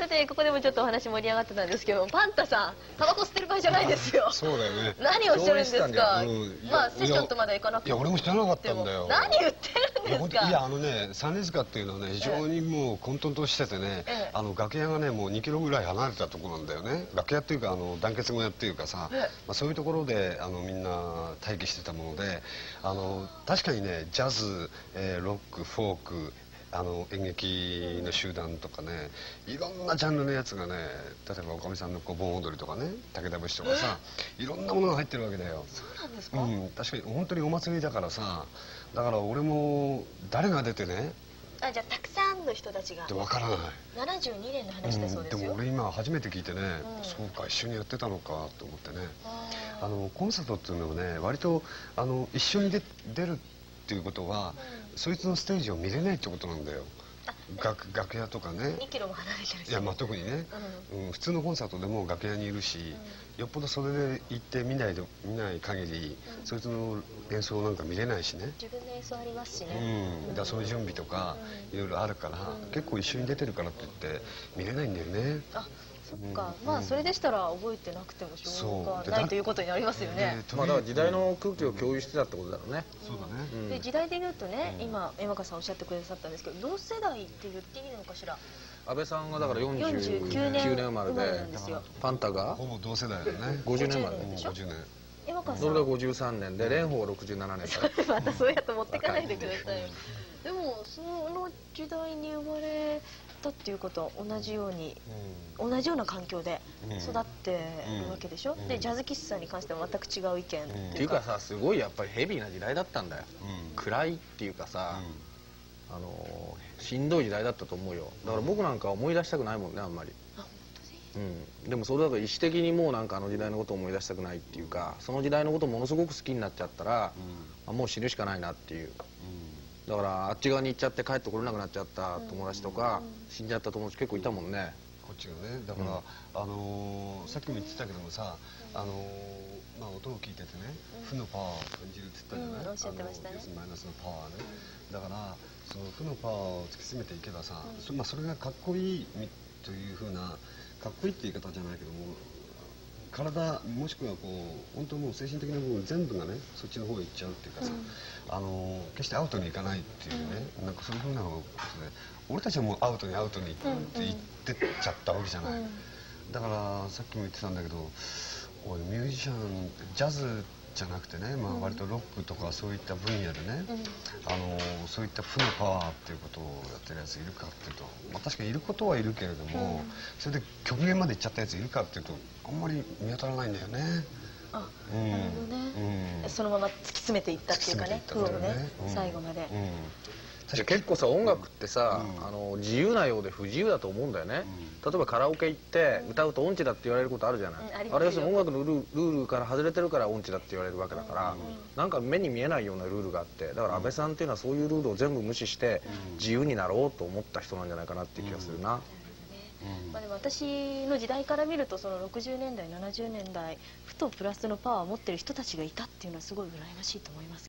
さてここでもちょっとお話盛り上がってたんですけど、パンタさんタバコ吸ってる場合じゃないですよ。 そうだよね。 何をおっしゃるんですか。まあセッションとまではいかなくても。 いや俺も知らなかったんだよ。 何言ってるんですか。 いや三里塚っていうのはね非常にもう混沌としててね、楽屋がねもう2キロぐらい離れたところなんだよね。楽屋っていうか団結小屋っていうかさ、そういうところでみんな待機してたもので、確かにねジャズ、ロック、フォーク、演劇の集団とかね、いろんなジャンルのやつがね、例えばおかみさんの盆踊りとかね、武田節とかさ、いろんなものが入ってるわけだよ。 そうなんですか。 確かに本当にお祭りだからさ、だから俺も誰が出てね。 じゃあたくさんの人たちが。 わからない。 72年の話だそうですよ。 でも俺今初めて聞いてね、そうか一緒にやってたのかと思ってね。コンサートっていうのはね、割と一緒に出るっていうことは、そいつのステージを見れないってことなんだよ。楽屋とかね。 2キロも離れてるし。 いやまあ特にね、普通のコンサートでも楽屋にいるし、よっぽどそれで行って見ない限り、そいつの演奏なんか見れないしね。 自分の演奏ありますしね。 だからそういう準備とかいろいろあるから、結構一緒に出てるからって言って見れないんだよね。 そっか、まあそれでしたら覚えてなくてもしょうがないということになりますよね。 まあだから時代の空気を共有してたってことだろうね。 そうだね。 で時代で言うとね、今山川さんおっしゃってくださったんですけど、同世代って言っていいのかしら。 安倍さんがだから49年生まれで、パンタがほぼ同世代だよね。 50年生まれ。 50年。 山川さん。 それが53年で、蓮舫は67年から。 またそうやって持ってかないでくださいよ。でもその時代に生まれたっていうことは同じような環境で育ってるわけでしょ。でジャズ喫茶に関しては全く違う意見っていうかさ、すごいやっぱりヘビーな時代だったんだよ。暗いっていうかさ、しんどい時代だったと思うよ。だから僕なんか思い出したくないもんね、あんまり。でもそれだと意思的にもうなんか時代のことを思い出したくないっていうか、その時代のことをものすごく好きになっちゃったら、もう死ぬしかないなっていう。だからあっち側に行っちゃって帰ってこれなくなっちゃった友達とか、死んじゃった友達結構いたもんね。 こっちがね、だからさっきも言ってたけどもさ、まあ音を聞いててね、負のパワーを感じるって言ったじゃない。 おっしゃってましたね。 マイナスのパワーね。だからその負のパワーを突き詰めていけばさ、それがかっこいいというふうな、かっこいいって言い方じゃないけども、体もしくはこう本当もう精神的な部分全部がねそっちの方へ行っちゃうっていうかさ、決してアウトに行かないっていうね、なんかそういうふうなことで、俺たちはもうアウトにって言ってっちゃったわけじゃない。だからさっきも言ってたんだけど、ミュージシャンジャズじゃなくてね、割とロックとかそういった分野でね、そういった負のパワーっていうことをやってるやついるかっていうと、確かにいることはいるけれども、それで極限までいっちゃったやついるかっていうとあんまり見当たらないんだよね。 なるほどね。そのまま突き詰めていったっていうかね、負をね最後まで。 結構さ、音楽ってさ、自由なようで不自由だと思うんだよね。例えばカラオケ行って歌うと音痴だって言われることあるじゃない。あれ要するに音楽のルールから外れてるから音痴だって言われるわけだから、なんか目に見えないようなルールがあって、だから安倍さんっていうのはそういうルールを全部無視して自由になろうと思った人なんじゃないかなっていう気がするな。 でも私の時代から見ると、その60年代70年代負とプラスのパワーを持ってる人たちがいたっていうのはすごい羨ましいと思います。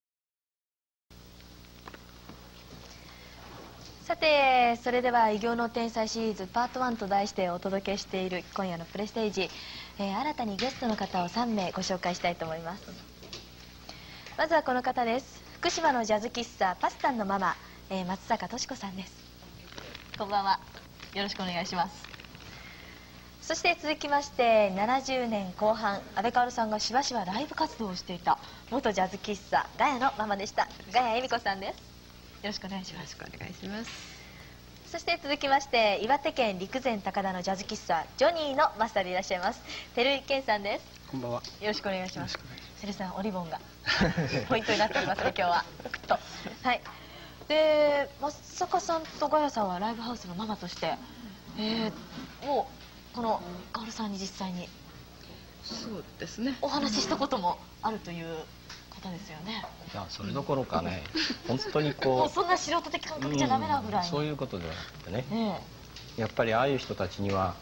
さて、それでは偉業の天才シリーズパート1と題してお届けしている今夜のプレステージ、新たにゲストの方を3名ご紹介したいと思います。まずはこの方です。福島のジャズ喫茶パスタンのママ、松坂敏子さんです。こんばんは、よろしくお願いします。そして続きまして70年後半、安倍薫さんがしばしばライブ活動をしていた元ジャズ喫茶ガヤのママでした、ガヤ恵美子さんです。よろしくお願いします。よろしくお願いします。そして続きまして岩手県陸前高田のジャズ喫茶ジョニーのマスターでいらっしゃいます照井健さんです。 こんばんは。 よろしくお願いします。照井さん、おリボンがポイントになっておりますね今日は。はい。で、松坂さんとガヤさんはライブハウスのママとして、もうこの薫さんに実際にそうですね、 お話ししたこともあるという方ですよね。 いや、それどころかね、本当にこうもうそんな素人的感覚じゃダメなぐらい、 そういうことではなくてね、やっぱりああいう人たちには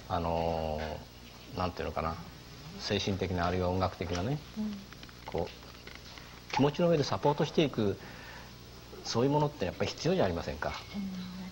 なんていうのかな、精神的なあるいは音楽的なね、こう気持ちの上でサポートしていく、そういうものってやっぱり必要じゃありませんか。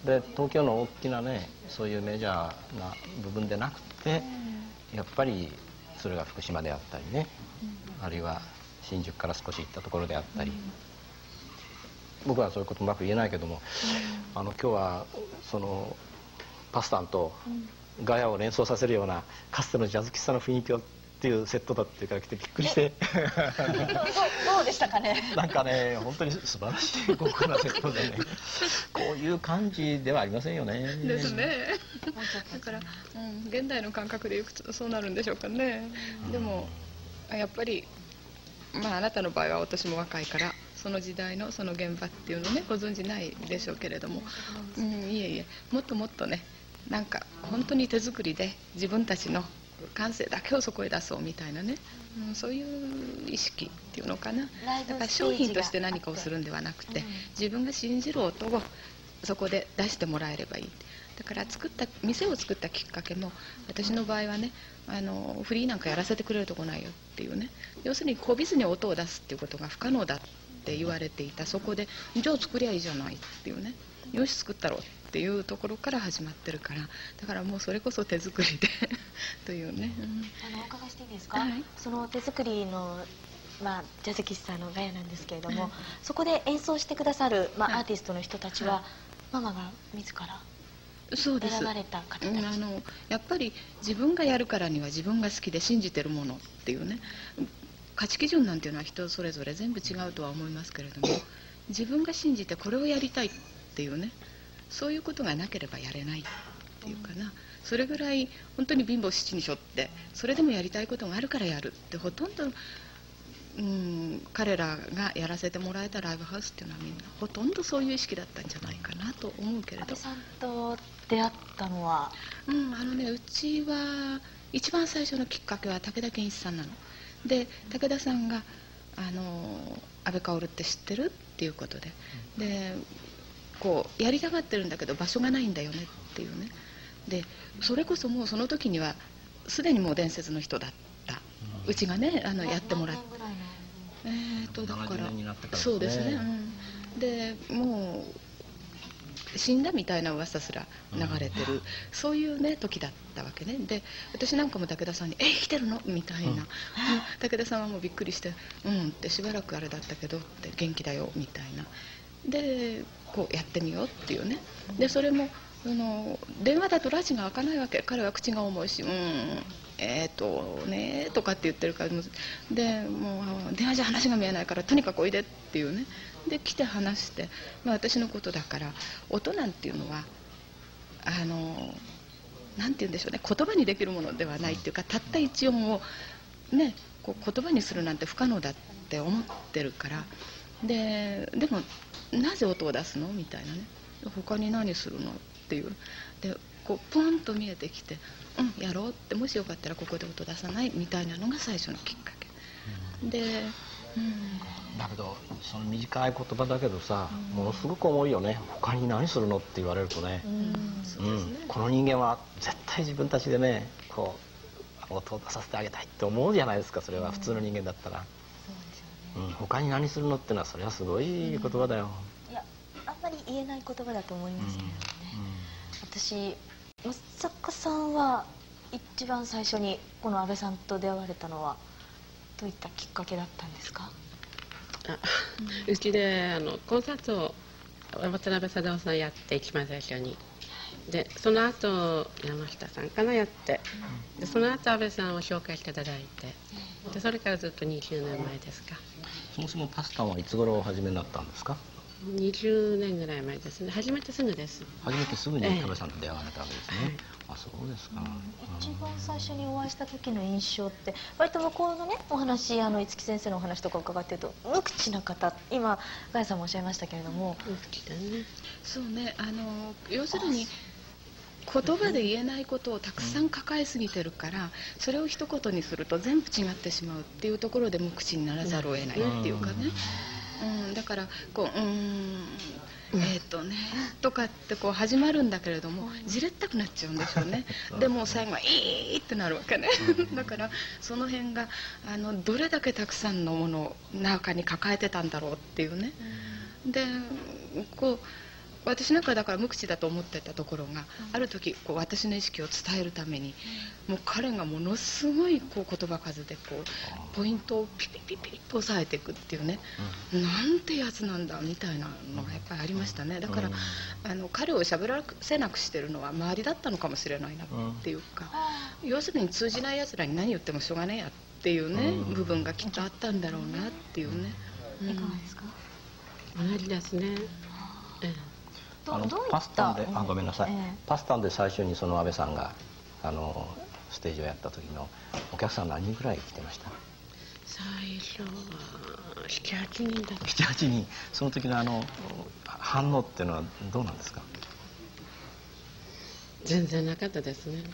で東京の大きなねそういうメジャーな部分でなくて、やっぱりそれが福島であったりね、あるいは新宿から少し行ったところであったり、僕はそういうことうまく言えないけども、今日はそのパスタンとガヤを連想させるようなかつてのジャズ喫茶の雰囲気っていうセットだっていうから来てびっくりしてどうでしたかね。 なんかね本当に素晴らしい豪華なセットでねこういう感じではありませんよね。 ですね。だから、現代の感覚でいくとそうなるんでしょうかね。でもやっぱりまああなたの場合は私も若いからその時代のその現場っていうのねご存じないでしょうけれども、いえいえもっともっとねなんか本当に手作りで自分たちの感性だけをそこへ出そうみたいなね、そういう意識っていうのかな。だから商品として何かをするんではなくて、自分が信じる音をそこで出してもらえればいい。だから店を作ったきっかけも私の場合はねフリーなんかやらせてくれるとこないよっていうね、要するにこびずに音を出すっていうことが不可能だって言われていたそこでじゃあ作りゃいいじゃないっていうね、よし作ったろうっていうところから始まってるから、だからもうそれこそ手作りでというね、 お伺いしていいですか、その手作りの、ジャズ喫茶のガヤなんですけれども、そこで演奏してくださる、アーティストの人たちは、ママが自ら選ばれた方たち。 やっぱり自分がやるからには自分が好きで信じてるものっていうね、価値基準なんていうのは人それぞれ全部違うとは思いますけれども、自分が信じてこれをやりたいっていうね、そういうことがなければやれないっていうかな、それぐらい本当に貧乏七にしょってそれでもやりたいことがあるからやるってほとんど、彼らがやらせてもらえたライブハウスっていうのはみんなほとんどそういう意識だったんじゃないかなと思うけれど。 安倍さんと出会ったのは、 うちは一番最初のきっかけは武田健一さんなので、武田さんが安倍薫って知ってるっていうことで、でこうやりたがってるんだけど場所がないんだよねっていうね、でそれこそもうその時にはすでにもう伝説の人だった、うちがねやってもらって、だからそうですね、でもう死んだみたいな噂すら流れてる、そういうね時だったわけね。で私なんかも武田さんに「生きてるの?」みたいな、武田さんはもうびっくりして「うん」ってしばらくあれだったけどって「元気だよ」みたいなでこうやってみようっていうね。でそれも電話だとラジが開かないわけ、彼は口が重いしねとかって言ってるから、でもう電話じゃ話が見えないからとにかくおいでっていうね、で来て話して、私のことだから音なんていうのはなんて言うんでしょうね、言葉にできるものではないっていうか、たった一音をねこう言葉にするなんて不可能だって思ってるから、でもなぜ音を出すのみたいなね、他に何するのっていう、でこうポンと見えてきて「やろう」って、もしよかったらここで音出さないみたいなのが最初のきっかけで、 だけどその短い言葉だけどさ、ものすごく重いよね。他に何するのって言われるとね、この人間は絶対自分たちでねこう音を出させてあげたいって思うじゃないですか。それは普通の人間だったら、他に何するのってのはそれはすごい言葉だよ。 いやあんまり言えない言葉だと思いますけどね、私松坂さんは一番最初にこの安倍さんと出会われたのはどういったきっかけだったんですか？ うちでコンサートを渡辺貞夫さんやって一番最初に、でその後山下さんかなやって、でその後安倍さんを紹介していただいて、でそれからずっと20年前ですか。 そもそもパスタンはいつ頃お始めになったんですか ？20年ぐらい前ですね。始めてすぐです。 初めてすぐに安倍さんと出会われたわけですね。あ、そうですか。 一番最初にお会いした時の印象って割と向こうのねお話、五木先生のお話とか伺ってると無口な方、今ガヤさんもおっしゃいましたけれども、 無口だね。 そうね、要するに言葉で言えないことをたくさん抱えすぎてるから、それを一言にすると全部違ってしまうっていうところで無口にならざるを得ないっていうかね、だからこうとかってこう始まるんだけれどもじれったくなっちゃうんでしょうね。でも最後は「いい!」ってなるわけねだからその辺がどれだけたくさんのものを中に抱えてたんだろうっていうね。でこう私なんかだから無口だと思ってたところが、ある時こう私の意識を伝えるためにもう彼がものすごいこう言葉数でこうポイントをピピピピッと押さえていくっていうね、なんてやつなんだみたいなのがやっぱりありましたね。だから彼を喋らせなくしてるのは周りだったのかもしれないなっていうか、要するに通じないやつらに何言ってもしょうがねえやっていうね、部分がきっとあったんだろうなっていうね。 いかがですか？ 同じですね。 パスタンで、ごめんなさい、パスタンで最初にその安倍さんがステージをやった時のお客さん何人ぐらい来てました？ 最初は7、8人だった。 7、8人。その時の反応っていうのはどうなんですか？ 全然なかったですね。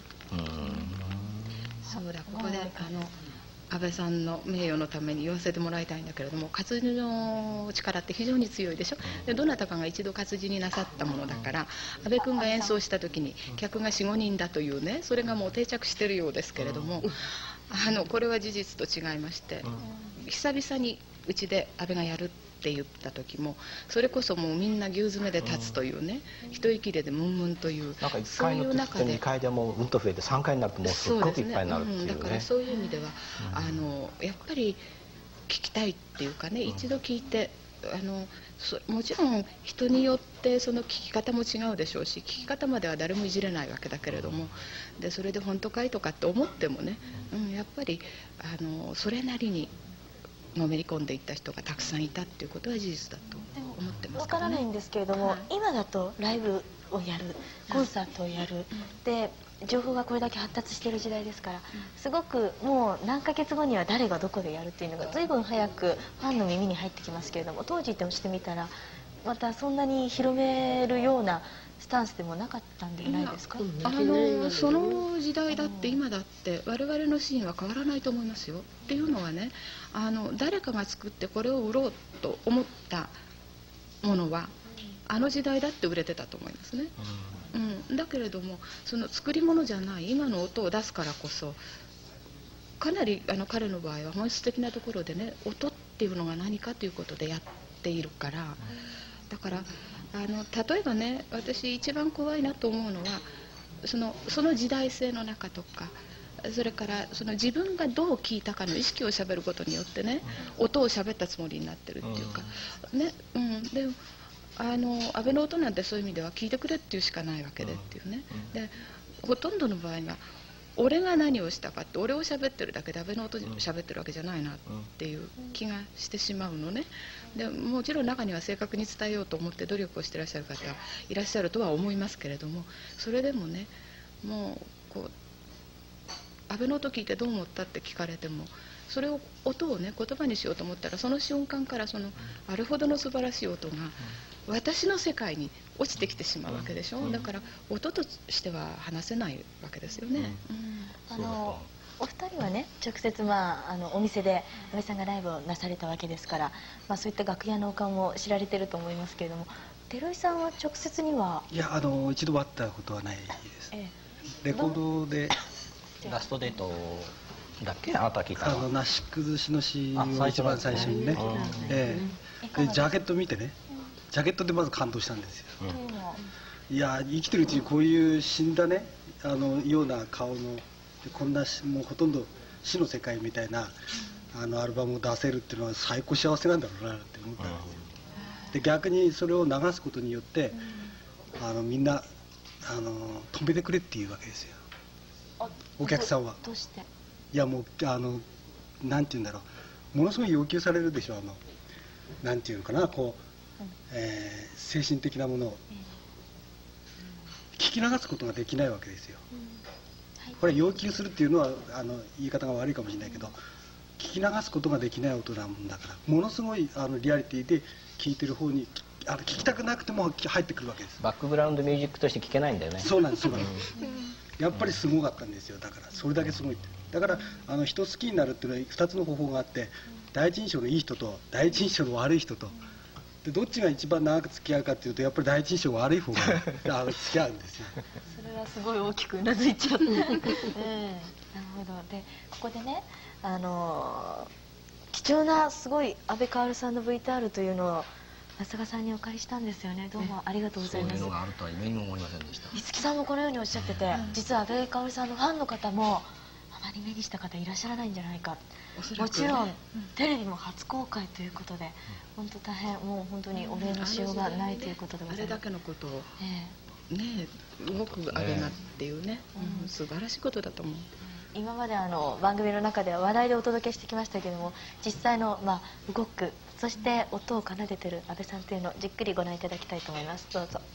そうだ、ここで安倍さんの名誉のために言わせてもらいたいんだけれども、活字の力って非常に強いでしょ。でどなたかが一度活字になさったものだから、安倍君が演奏した時に客が4、5人だというね、それがもう定着してるようですけれども、これは事実と違いまして、久々にうちで安倍がやるって言った時も、それこそもうみんな牛詰めで立つというね、一息でムンムンという、 なんか1回の時と2回でもうんと増えて3回になるともうすっごくいっぱいになるっていうね。 だからそういう意味ではやっぱり聞きたいっていうかね、一度聞いてもちろん人によってその聞き方も違うでしょうし、聞き方までは誰もいじれないわけだけれども、でそれで本当かいとかって思ってもね、やっぱりそれなりにのめり込んでいった人がたくさんいたっていうことは事実だと思ってますからね。 わからないんですけれども、今だとライブをやる、コンサートをやる、で情報がこれだけ発達している時代ですから、すごくもう何ヶ月後には誰がどこでやるっていうのが随分早くファンの耳に入ってきますけれども、当時としてみたらまたそんなに広めるようなスタンスでもなかったんじゃないですか？ その時代だって今だって我々のシーンは変わらないと思いますよ。っていうのはね、誰かが作ってこれを売ろうと思ったものはあの時代だって売れてたと思いますね。だけれどもその作り物じゃない今の音を出すからこそ、かなり彼の場合は本質的なところでね、音っていうのが何かということでやっているから、だから例えばね、私一番怖いなと思うのはその時代性の中とか、それからその自分がどう聞いたかの意識をしゃべることによってね、音をしゃべったつもりになってるっていうか、ね、で安倍の音なんてそういう意味では聞いてくれっていうしかないわけでっていうね。でほとんどの場合が俺が何をしたかって、俺をしゃべってるだけで安倍の音しゃべってるわけじゃないなっていう気がしてしまうのね。でもちろん中には正確に伝えようと思って努力をしてらっしゃる方いらっしゃるとは思いますけれども、それでもね、もうこう安倍の音聞いてどう思ったって聞かれても、それを音をね言葉にしようと思ったら、その瞬間からあれほどの素晴らしい音が私の世界に落ちてきてしまうわけでしょ。だから音としては話せないわけですよね。 お二人はね、直接お店で安倍さんがライブをなされたわけですから、そういった楽屋のお顔も知られてると思いますけれども、照井さんは直接には？ いや、一度会ったことはないです。レコードでラストデートだっけ、あなた聞いたの？ なし崩しの詩を一番最初にね、でジャケット見てね、ジャケットでまず感動したんですよ。いや、生きてるうちにこういう死んだねような顔のこんなもうほとんど死の世界みたいなアルバムを出せるっていうのは最高幸せなんだろうなって思ったんですよ。で逆にそれを流すことによってみんな止めてくれっていうわけですよ、お客さんは。 どうして？ いやもうなんていうんだろう、ものすごい要求されるでしょ。なんていうのかな、こう、精神的なものを聞き流すことができないわけですよ。これ要求するっていうのは言い方が悪いかもしれないけど、聞き流すことができない音なんだから、ものすごいリアリティで聞いてる方に聞きたくなくても入ってくるわけです。 バックグラウンドミュージックとして聞けないんだよね。 そうなんです、そうなんです。やっぱりすごかったんですよ。だからそれだけすごいって。だから人好きになるっていうのは2つの方法があって、第一印象のいい人と第一印象の悪い人と、でどっちが一番長く付き合うかっていうと、やっぱり第一印象が悪い方が付き合うんですよ。 それはすごい大きくうなずいちゃってなるほど。でここでね、貴重なすごい安倍薫さんの VTR というのを松坂さんにお借りしたんですよね。どうもありがとうございます。 そういうのがあるとは夢にも思いませんでした。 五木さんもこのようにおっしゃってて、実は阿部香織さんのファンの方もあまり目にした方いらっしゃらないんじゃないか。もちろんテレビも初公開ということで、本当大変もう本当にお礼のしようがないということでございます。 あれだけのことをね動くアベマっていうね、素晴らしいことだと思う。 今まで番組の中では話題でお届けしてきましたけども、実際の動く、そして音を奏でてる阿部さんというのをじっくりご覧いただきたいと思います。どうぞ。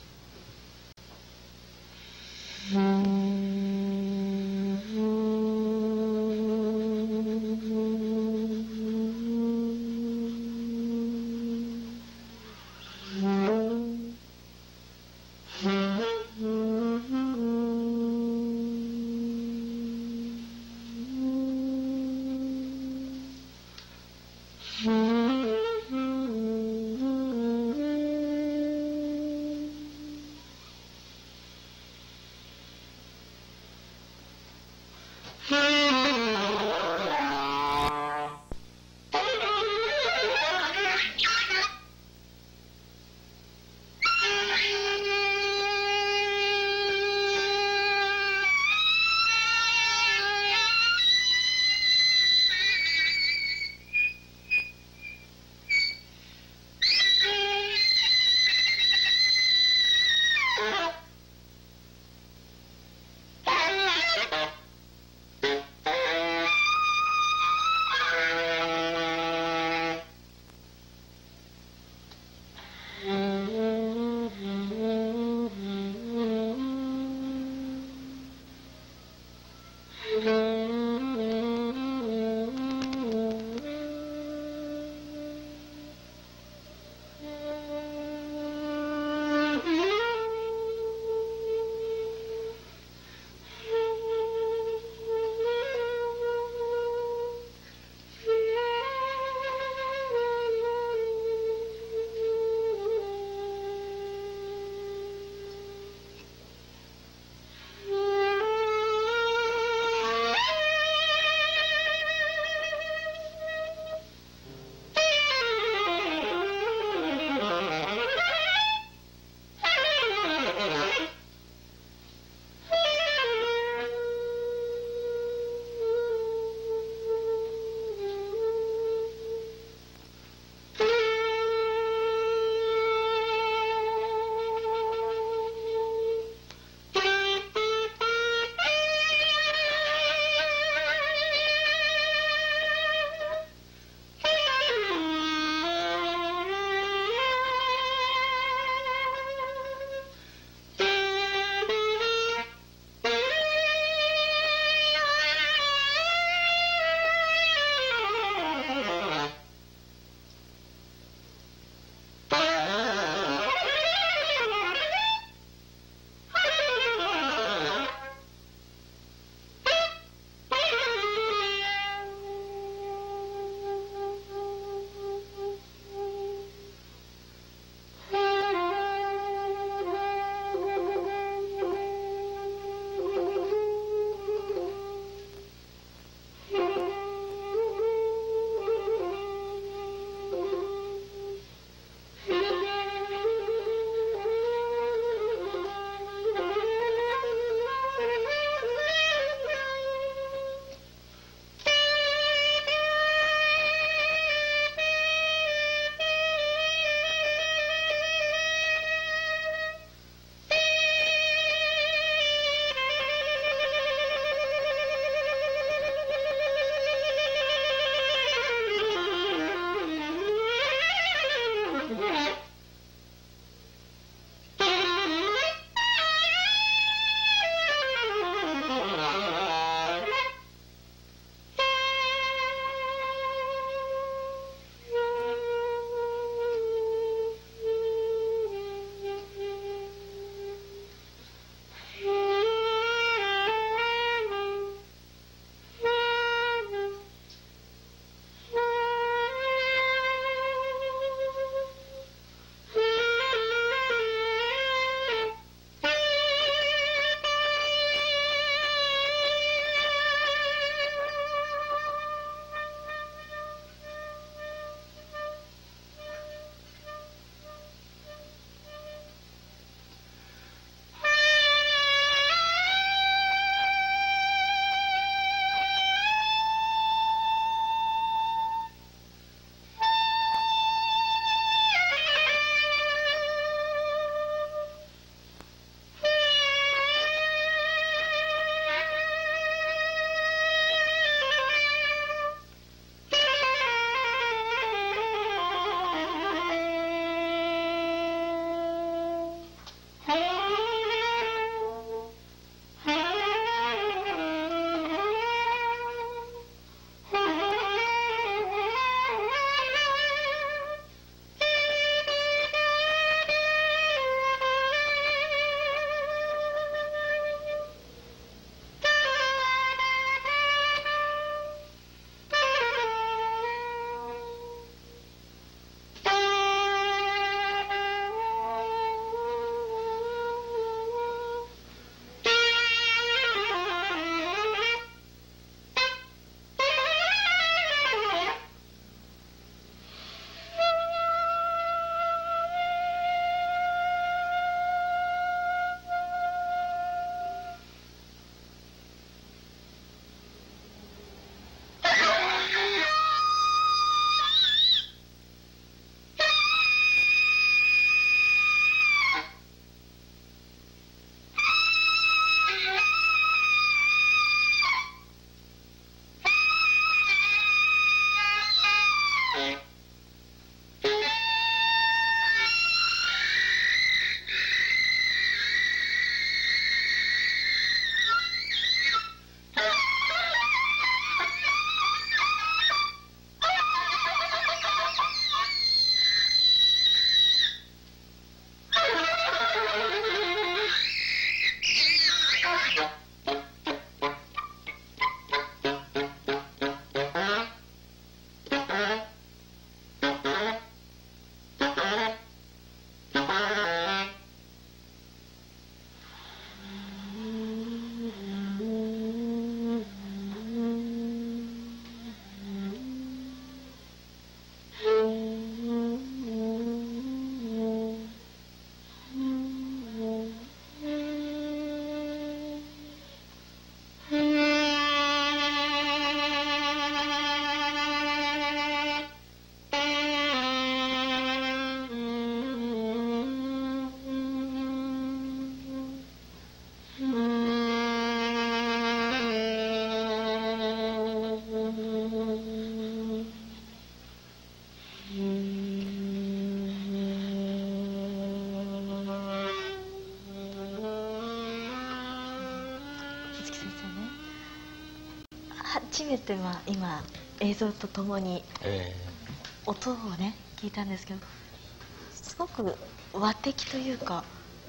初めて今映像とともに音をね聞いたんですけど、すごく和的というか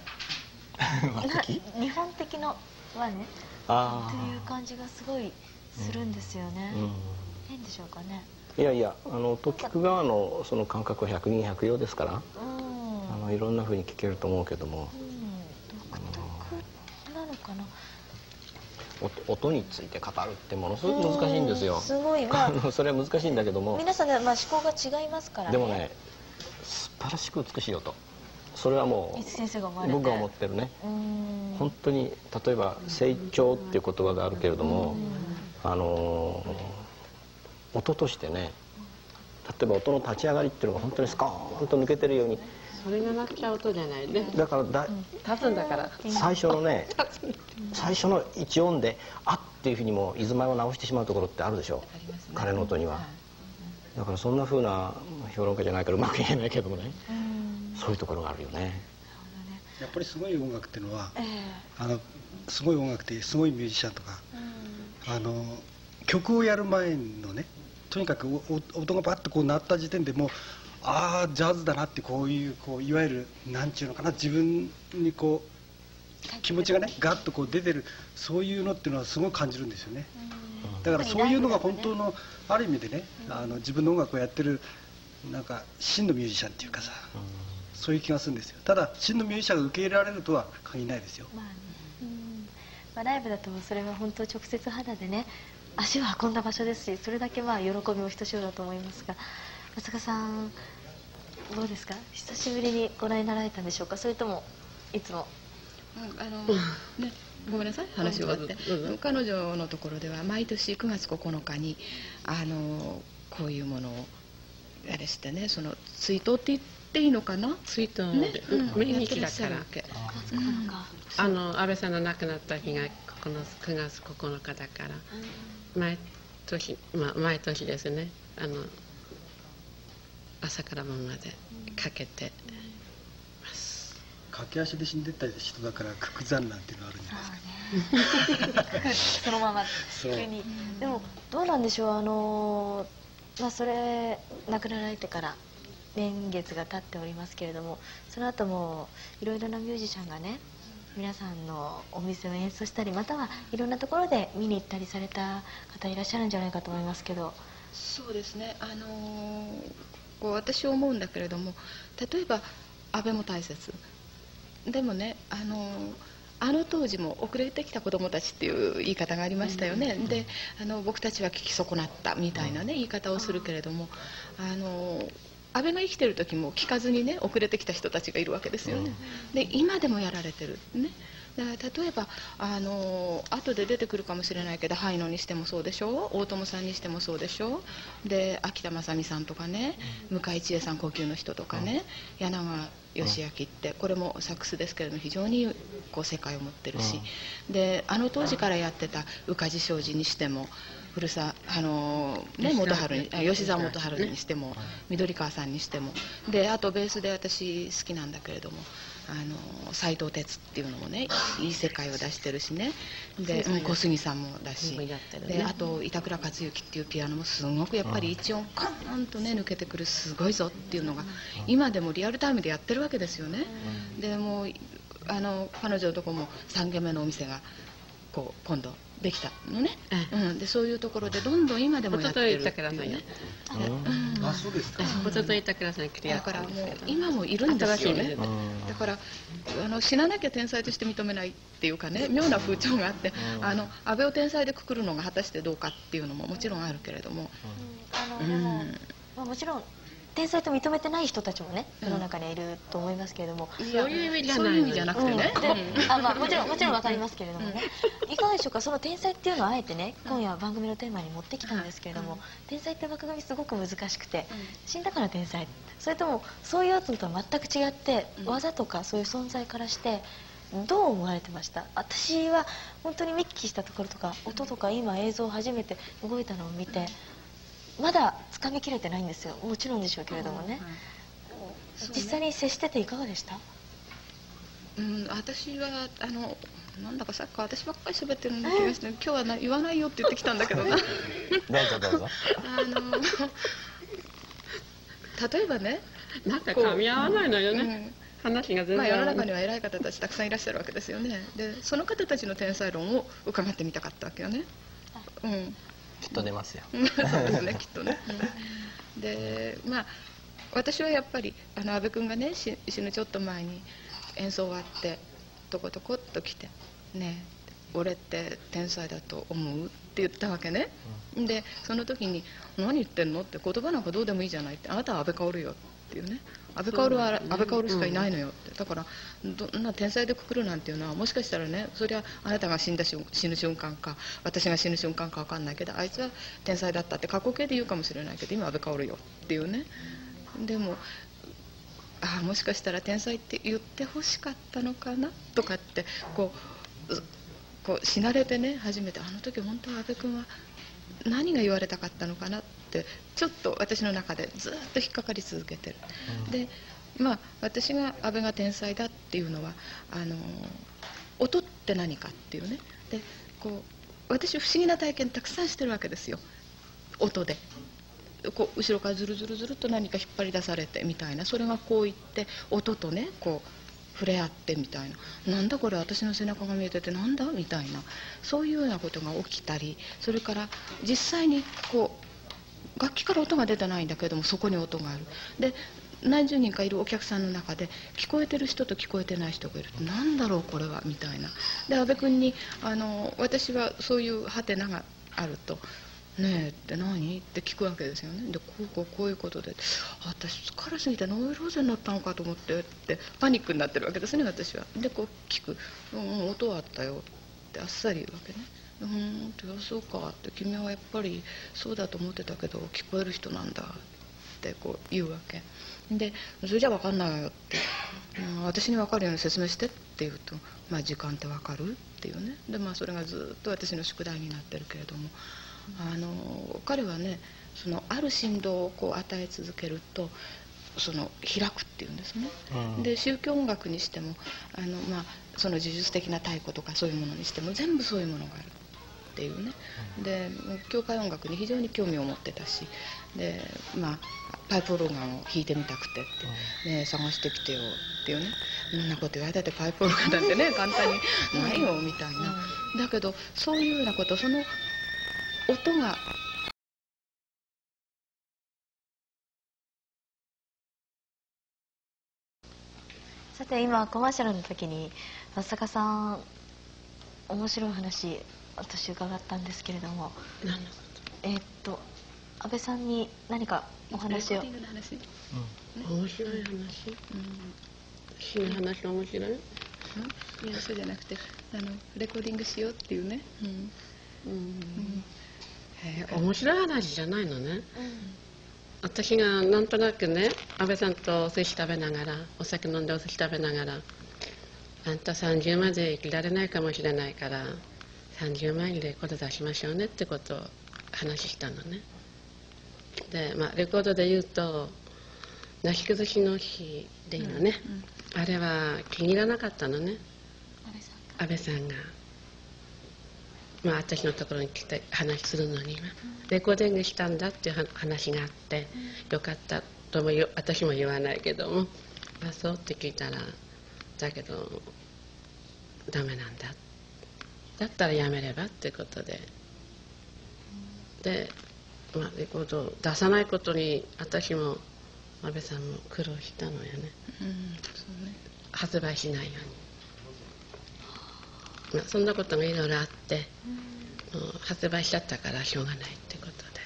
日本的の和ねという感じがすごいするんですよね。変でしょうかね。 いやいや、音聞く側のその感覚は百人百様ですから、いろんな風に聞けると思うけども、 独特なのかな。 音について語るってものすごく難しいんですよ。 すごい、 それは難しいんだけども、 皆さんで思考が違いますからね。 でもね、素晴らしく美しい音、それはもう僕が思ってるね。本当に例えば成長っていう言葉があるけれども、音としてね、例えば音の立ち上がりっていうのが本当にスコーンと抜けてるように、 それがなくちゃ音じゃないね。 だから立つんだから。 最初のね、最初の一音であっていうふうにも居住まいを直してしまうところってあるでしょ、鐘の音には。だからそんなふうな評論家じゃないからうまく言えないけどもね、そういうところがあるよね。 やっぱりすごい音楽っていうのは、すごい音楽ってすごいミュージシャンとか、曲をやる前のね、とにかく音がバッとこう鳴った時点でもう、ああジャズだなって、こういういわゆるなんちゅうのかな、自分にこう気持ちがねガッとこう出てる、そういうのっていうのはすごい感じるんですよね。だからそういうのが本当のある意味でね、自分の音楽をやってるなんか真のミュージシャンっていうかさ、そういう気がするんですよ。ただ真のミュージシャンが受け入れられるとは限らないですよ。 ライブだとそれは本当直接肌でね足を運んだ場所ですし、それだけ喜びもひとしおだと思いますが、松坂さんどうですか、久しぶりにご覧になられたんでしょうか、それともいつも。 ね、ごめんなさい、話終わって。彼女のところでは毎年9月9日にこういうものをあれしてね、その追悼って言っていいのかな、 追悼見に来たから、安倍さんの亡くなった日が9月9日だから、毎年ですね、朝から晩までかけてます。 駆け足で死んでった人だから九九山なんていうのがあるんじゃないですか。 そのまま急に。でもどうなんでしょう、それ亡くなられてから年月が経っておりますけれども、その後もいろいろなミュージシャンがね皆さんのお店を演奏したり、またはいろんなところで見に行ったりされた方いらっしゃるんじゃないかと思いますけど。 そうですね、私思うんだけれども、例えば安倍も大切でもね、当時も遅れてきた子どもたちっていう言い方がありましたよね。で僕たちは聞き損なったみたいなね言い方をするけれども、安倍が生きてる時も聞かずにね遅れてきた人たちがいるわけですよね。で今でもやられてるね。だから例えば後で出てくるかもしれないけど、ハイノにしてもそうでしょ、大友さんにしてもそうでしょ、で秋田正美さんとかね、向井千恵さん呼吸の人とかね、柳川義明ってこれもサックスですけれども非常に世界を持ってるし、で当時からやってた宇梶昌司にしても古澤吉澤元春にしても緑川さんにしても、であとベースで私好きなんだけれども斎藤哲っていうのもねいい世界を出してるしね、で小杉さんもだし、であと板倉克之っていうピアノもすごくやっぱり一音カーンとね抜けてくる、すごいぞっていうのが今でもリアルタイムでやってるわけですよね。でもう彼女のとこも3軒目のお店が今度できたのね、でそういうところでどんどん今でもやってるっていうね。 あ、そうですか。 おととい板倉さん来てやっただからもう今もいるんですよね。だから死ななきゃ天才として認めないっていうかね、妙な風潮があって、安倍を天才でくくるのが果たしてどうかっていうのももちろんあるけれども、 でももちろん天才と認めてない人たちもね世の中にいると思いますけれども、 そういう意味じゃなくてね、 もちろんわかりますけれどもね、いかがでしょうか、その天才っていうのをあえてね今夜番組のテーマに持ってきたんですけれども、天才って枠組みすごく難しくて、死んだから天才、それともそういうやつとは全く違って技とかそういう存在からしてどう思われてました？私は本当に見聞きしたところとか音とか今映像初めて動いたのを見てまだつかみきれてないんですよ。もちろんでしょうけれどもね、実際に接してていかがでした？ 私はなんだかさっき私ばっかり喋ってるんだ気がして、今日は言わないよって言ってきたんだけどな。 どうぞどうぞ。 例えばね、 なんか噛み合わないのよね。話が全然。 世の中には偉い方たちたくさんいらっしゃるわけですよね。で、その方たちの天才論を伺ってみたかったわけよね。 きっと出ますよ。 そうですね、きっとね。で、私はやっぱり阿部君がね死ぬちょっと前に演奏終わってトコトコっと来て「ねえ俺って天才だと思う?」って言ったわけね。でその時に「何言ってんの?」って「言葉なんかどうでもいいじゃない」って「あなたは阿部薫よ」っていうね。阿部薫は阿部薫しかいないのよって。だからどんな天才でくくるなんていうのはもしかしたらね、そりゃあなたが死ぬ瞬間か私が死ぬ瞬間か分かんないけど、あいつは天才だったって過去形で言うかもしれないけど、今阿部薫よっていうね。でももしかしたら天才って言ってほしかったのかなとかってこう死なれてね初めて、あの時本当は阿部君は何が言われたかったのかなってちょっと私の中でずっと引っかかり続けてる。で私が阿部が天才だっていうのは音って何かっていうね。で私不思議な体験たくさんしてるわけですよ、音で。後ろからずるずるずるっと何か引っ張り出されてみたいな、それがこういって音とね触れ合ってみたいな、なんだこれ私の背中が見えててなんだみたいな、そういうようなことが起きたり、それから実際に楽器から音が出てないんだけどもそこに音がある。で何十人かいるお客さんの中で聞こえてる人と聞こえてない人がいる。なんだろうこれはみたいな。で阿部君に私はそういうハテナがあると「ねえって何?」って聞くわけですよね。でこういうことで「私疲れすぎてノイローゼになったのかと思って」ってパニックになってるわけですね私は。で聞く「音はあったよ」ってあっさり言うわけね。そうかって、君はやっぱりそうだと思ってたけど聞こえる人なんだって言うわけで、それじゃ分かんないわよって、私に分かるように説明してって言うと、時間って分かるっていうね。でそれがずっと私の宿題になってるけれども、彼はねある振動を与え続けると開くっていうんですね。で宗教音楽にしてもその呪術的な太鼓とかそういうものにしても全部そういうものがあるっていうね。で教会音楽に非常に興味を持ってたし、でパイプオルガンを弾いてみたくてって「ね探してきてよ」っていうね。そんなこと言われたってパイプオルガンなんてね簡単にないよみたいな。だけどそういうようなこと、その音がさて今コマーシャルの時に松坂さん面白い話私伺ったんですけれども、安倍さんに何かお話を。 面白い話。死ぬ話面白い？ いやそうじゃなくてレコーディングしようっていうね。 面白い話じゃないのね。私がなんとなくね安倍さんとお寿司食べながらお酒飲んでお寿司食べながらあんた30まで生きられないかもしれないから30万円でレコード出しましょうねってことを話したのね。でレコードで言うと「なし崩しの日」でいいのね、あれは気に入らなかったのね安倍さんが。私のところに来て話するのにはレコーディングしたんだっていう話があってよかったとも私も言わないけども「あそう」って聞いたら「だけどダメなんだ」だったらやめればってことでレコードを出さないことに私も安倍さんも苦労したのよね、発売しないように。そんなことがいろいろあって発売しちゃったからしょうがないって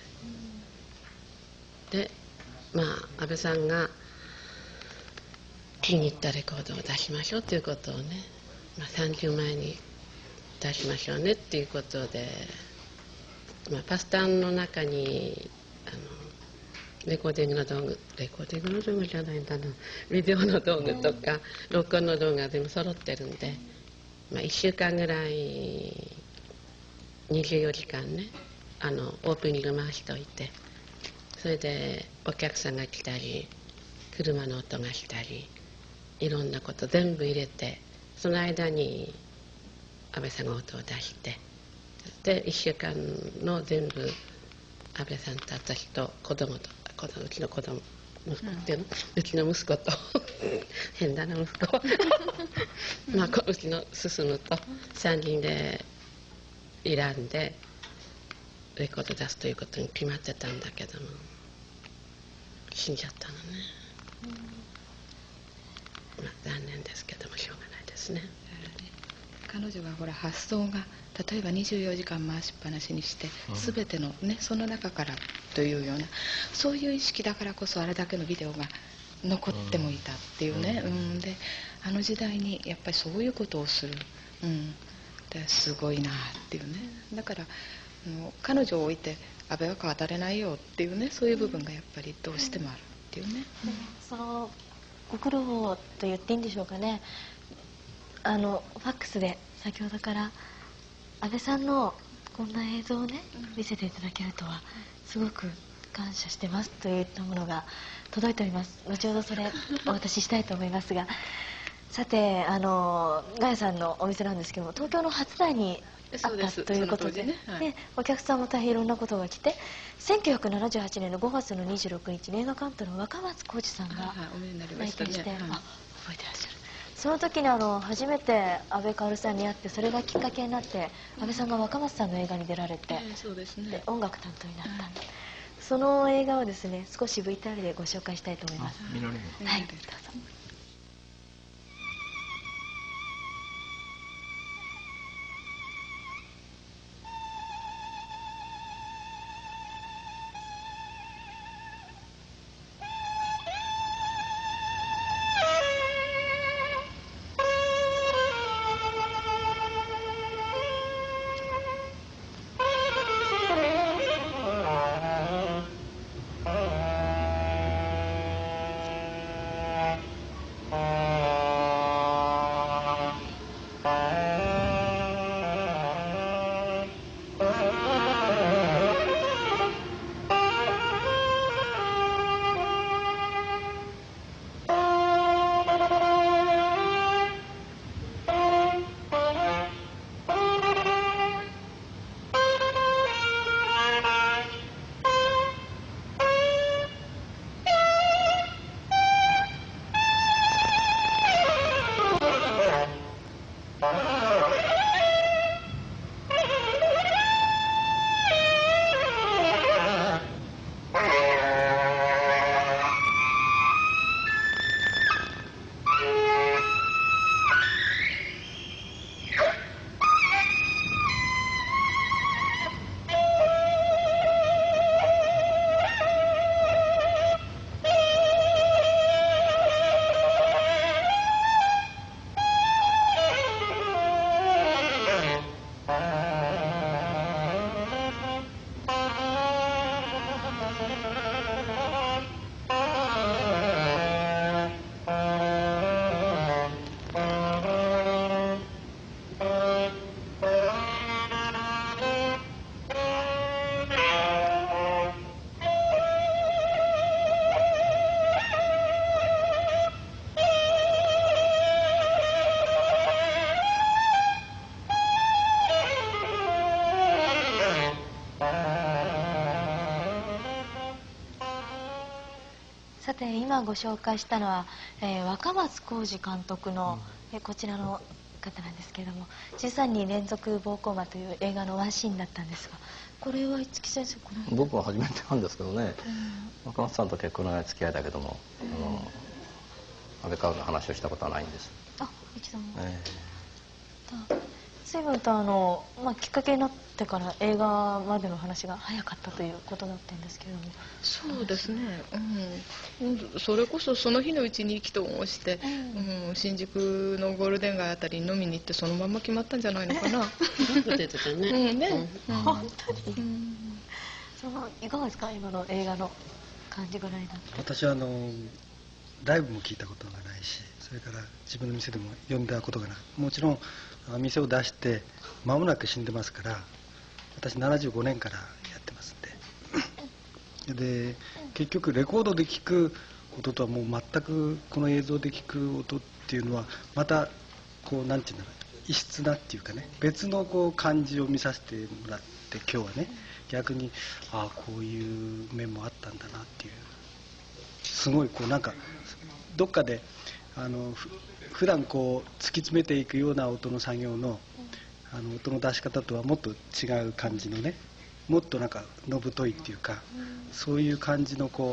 ことで安倍さんが気に入ったレコードを出しましょうっていうことをね、30万円に出しましょうねっていうことで、パスタンの中にレコーディングの道具じゃないんだな、ビデオの道具とか録音の道具が全部揃ってるんで、1週間ぐらい24時間ねオープニング回しておいて、それでお客さんが来たり車の音がしたりいろんなこと全部入れて、その間に安倍さんが音を出して、で1週間の全部安倍さんと私と子供とうちの子供息子っていうの、うちの息子と変だな息子まあうちの進と3人で選んでレコード出すということに決まってたんだけども死んじゃったのね、まあ残念ですけどもしょうがないですね。 彼女がほら発想が例えば24時間回しっぱなしにして全てのねその中からというようなそういう意識だからこそあれだけのビデオが残ってもいたっていうね、であの時代にやっぱりそういうことをする、ですごいなっていうね。だから彼女を置いて安倍は語れないよっていうね、そういう部分がやっぱりどうしてもあるっていうね、 そのご苦労と言っていいんでしょうかね。ファックスで先ほどから安倍さんのこんな映像をね見せていただけるとはすごく感謝してますといったものが届いております。後ほどそれお渡ししたいと思いますが、さてガヤさんのお店なんですけども東京の初台にあったということで、でお客さんも大変いろんなことが来て、1978年の5月の26日に映画監督の若松浩二さんが来店して、覚えてらっしゃる。その時に初めて安倍薫さんに会って、それがきっかけになって安倍さんが若松さんの映画に出られて、で音楽担当になった、その映画をですね少し VTR でご紹介したいと思います。はい、どうぞ。さて今ご紹介したのは、若松浩二監督の、こちらの方なんですけれども、13人連続暴行魔という映画のワンシーンだったんですが、これは五木先生、これ僕は初めてなんですけどね、若松さんと結構長い付き合いだけども、安倍薫の話をしたことはないんです。 あ、一度も。随分ときっかけになってから映画までの話が早かったということだったんですけれども。 そうですね、それこそその日のうちに意気投合して、新宿のゴールデン街あたりに飲みに行ってそのまま決まったんじゃないのかな。 出てたね。 本当に。いかがですか、今の映画の感じぐらいだと。 私はライブも聞いたことがないし、それから自分の店でも呼んだことがない。もちろん店を出して間もなく死んでますから、私75年からやってますんで、結局レコードで聞く音とはもう全くこの映像で聞く音っていうのはまたこうなんていうんだろう、 異質なっていうかね、別のこう感じを見させてもらって今日はね、逆にこういう面もあったんだなっていう、すごいこうなんかどっかで普段こう突き詰めていくような音の作業の音の出し方とはもっと違う感じのね、もっとなんかのぶといっていうか、そういう感じのこ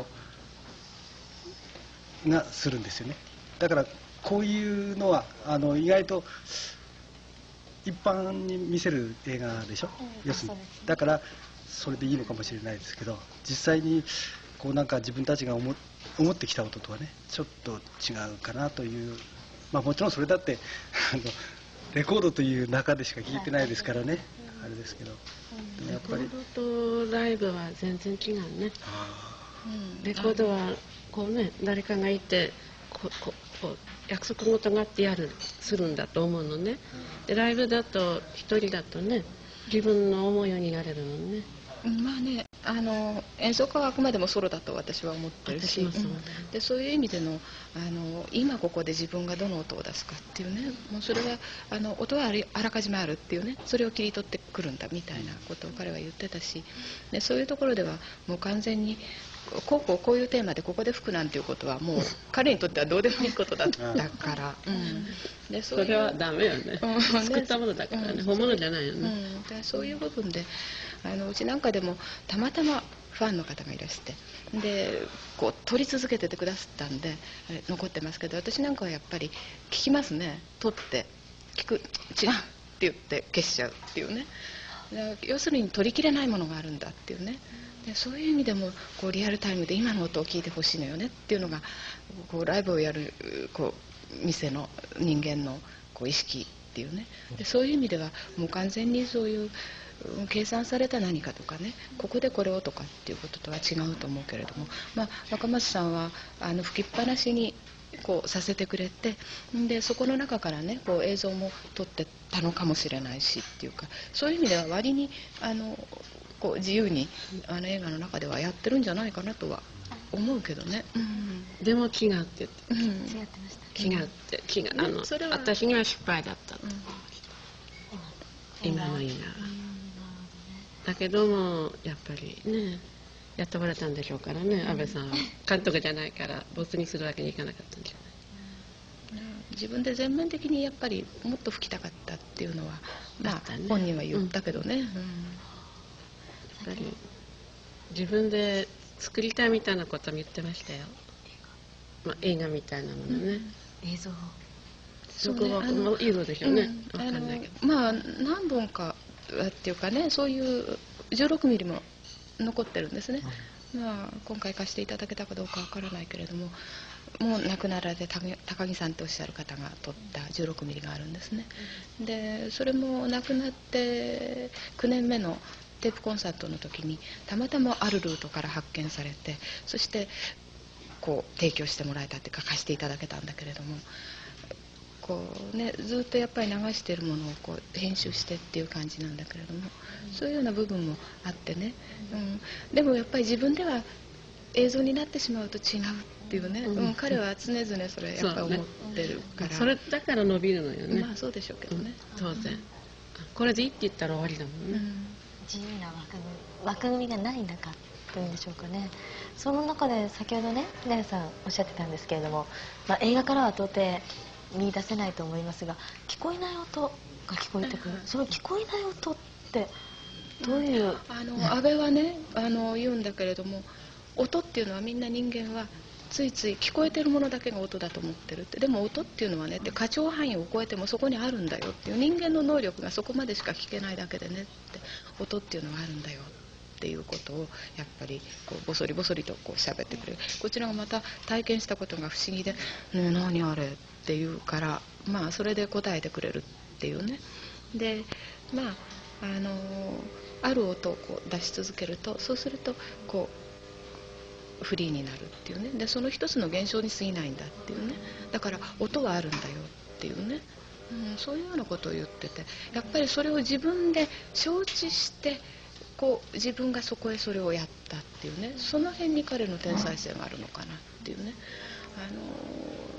うがするんですよね。だからこういうのは意外と一般に見せる映画でしょ、要するに。だからそれでいいのかもしれないですけど、実際にこうなんか自分たちが思ってきた音とはねちょっと違うかなという、まあもちろんそれだってレコードという中でしか聴いてないですからね、あれですけど、でもやっぱりレコードとライブは全然違うね。レコードはこうね、誰かがいてこう約束事があってするんだと思うのね。でライブだと一人だとね、自分の思うようになれるのね。 まあね、演奏家はあくまでもソロだと私は思ってるし、でそういう意味での今ここで自分がどの音を出すかっていうね、もうそれは音はあらかじめあるっていうね、それを切り取ってくるんだみたいなことを彼は言ってたし、でそういうところではもう完全にこういうテーマでここで吹くなんていうことはもう彼にとってはどうでもいいことだったから、 でそれはダメよね、作ったものだからね、本物じゃないよね。 でそういう部分でうちなんかでもたまたまファンの方がいらしてでこう撮り続けててくださったんで残ってますけど、私なんかはやっぱり聞きますね、撮って聞く、違うって言って消しちゃうっていうね、要するに取りきれないものがあるんだっていうね、でそういう意味でもこうリアルタイムで今の音を聞いてほしいのよねっていうのがこうライブをやるこう店の人間のこう意識っていうね、でそういう意味ではもう完全にそういう計算された何かとかね、ここでこれをとかっていうこととは違うと思うけれども、まあ、若松さんは吹きっぱなしにこうさせてくれて、でそこの中からねこう映像も撮ってたのかもしれないしっていうか、そういう意味では割にこう自由に映画の中ではやってるんじゃないかなとは思うけどね。 でも違うって言って、違うって私には失敗だったと思う、今の映画は。だけどもやっぱりね雇われたんでしょうからね、安倍さんは監督じゃないから没にするわけにいかなかったんじゃない。 自分で全面的にやっぱりもっと吹きたかったっていうのは、まあ本人は言ったけどね、やっぱり自分で作りたいみたいなことも言ってましたよ、まあ、映画みたいなものね、 映像そこは映像でしょうね、わかんないけど、 まあ何本かっていうかね、そういう16ミリも残ってるんですね、まあ、今回貸していただけたかどうかわからないけれども、もう亡くなられて高木さんとおっしゃる方が撮った16ミリがあるんですね。でそれも亡くなって9年目のテープコンサートの時にたまたまあるルートから発見されて、そしてこう提供してもらえたっていうか貸していただけたんだけれども、こうね、ずっとやっぱり流しているものをこう編集してっていう感じなんだけれども、そういうような部分もあってね、でもやっぱり自分では映像になってしまうと違うっていうね、彼は常々それやっぱり思ってるから、 それだから伸びるのよね。 まあそうでしょうけどね、 当然これでいいって言ったら終わりだもんね、 自由な枠組みがない中というんでしょうかね。その中で先ほどねひなやさんおっしゃってたんですけれども、映画からは到底見出せないと思いますが、聞こえない音が聞こえてくる、その聞こえない音ってどういう、 安倍はね言うんだけれども、音っていうのはみんな人間はついつい聞こえてるものだけが音だと思ってるって、でも音っていうのはねって過聴範囲を超えてもそこにあるんだよっていう、人間の能力がそこまでしか聞けないだけでねって、音っていうのがあるんだよっていうことをやっぱりこうボソリボソリとこう喋ってくれる。こちらがまた体験したことが不思議で「ねえ何あれ?」って言うから、まあそれで答えてくれるっていうね。でまあある音をこう出し続けると、そうするとこうフリーになるっていうね。でその一つの現象に過ぎないんだっていうね。だから音はあるんだよっていうね、そういうようなことを言ってて、やっぱりそれを自分で承知してこう自分がそこへそれをやったっていうね、その辺に彼の天才性があるのかなっていうね。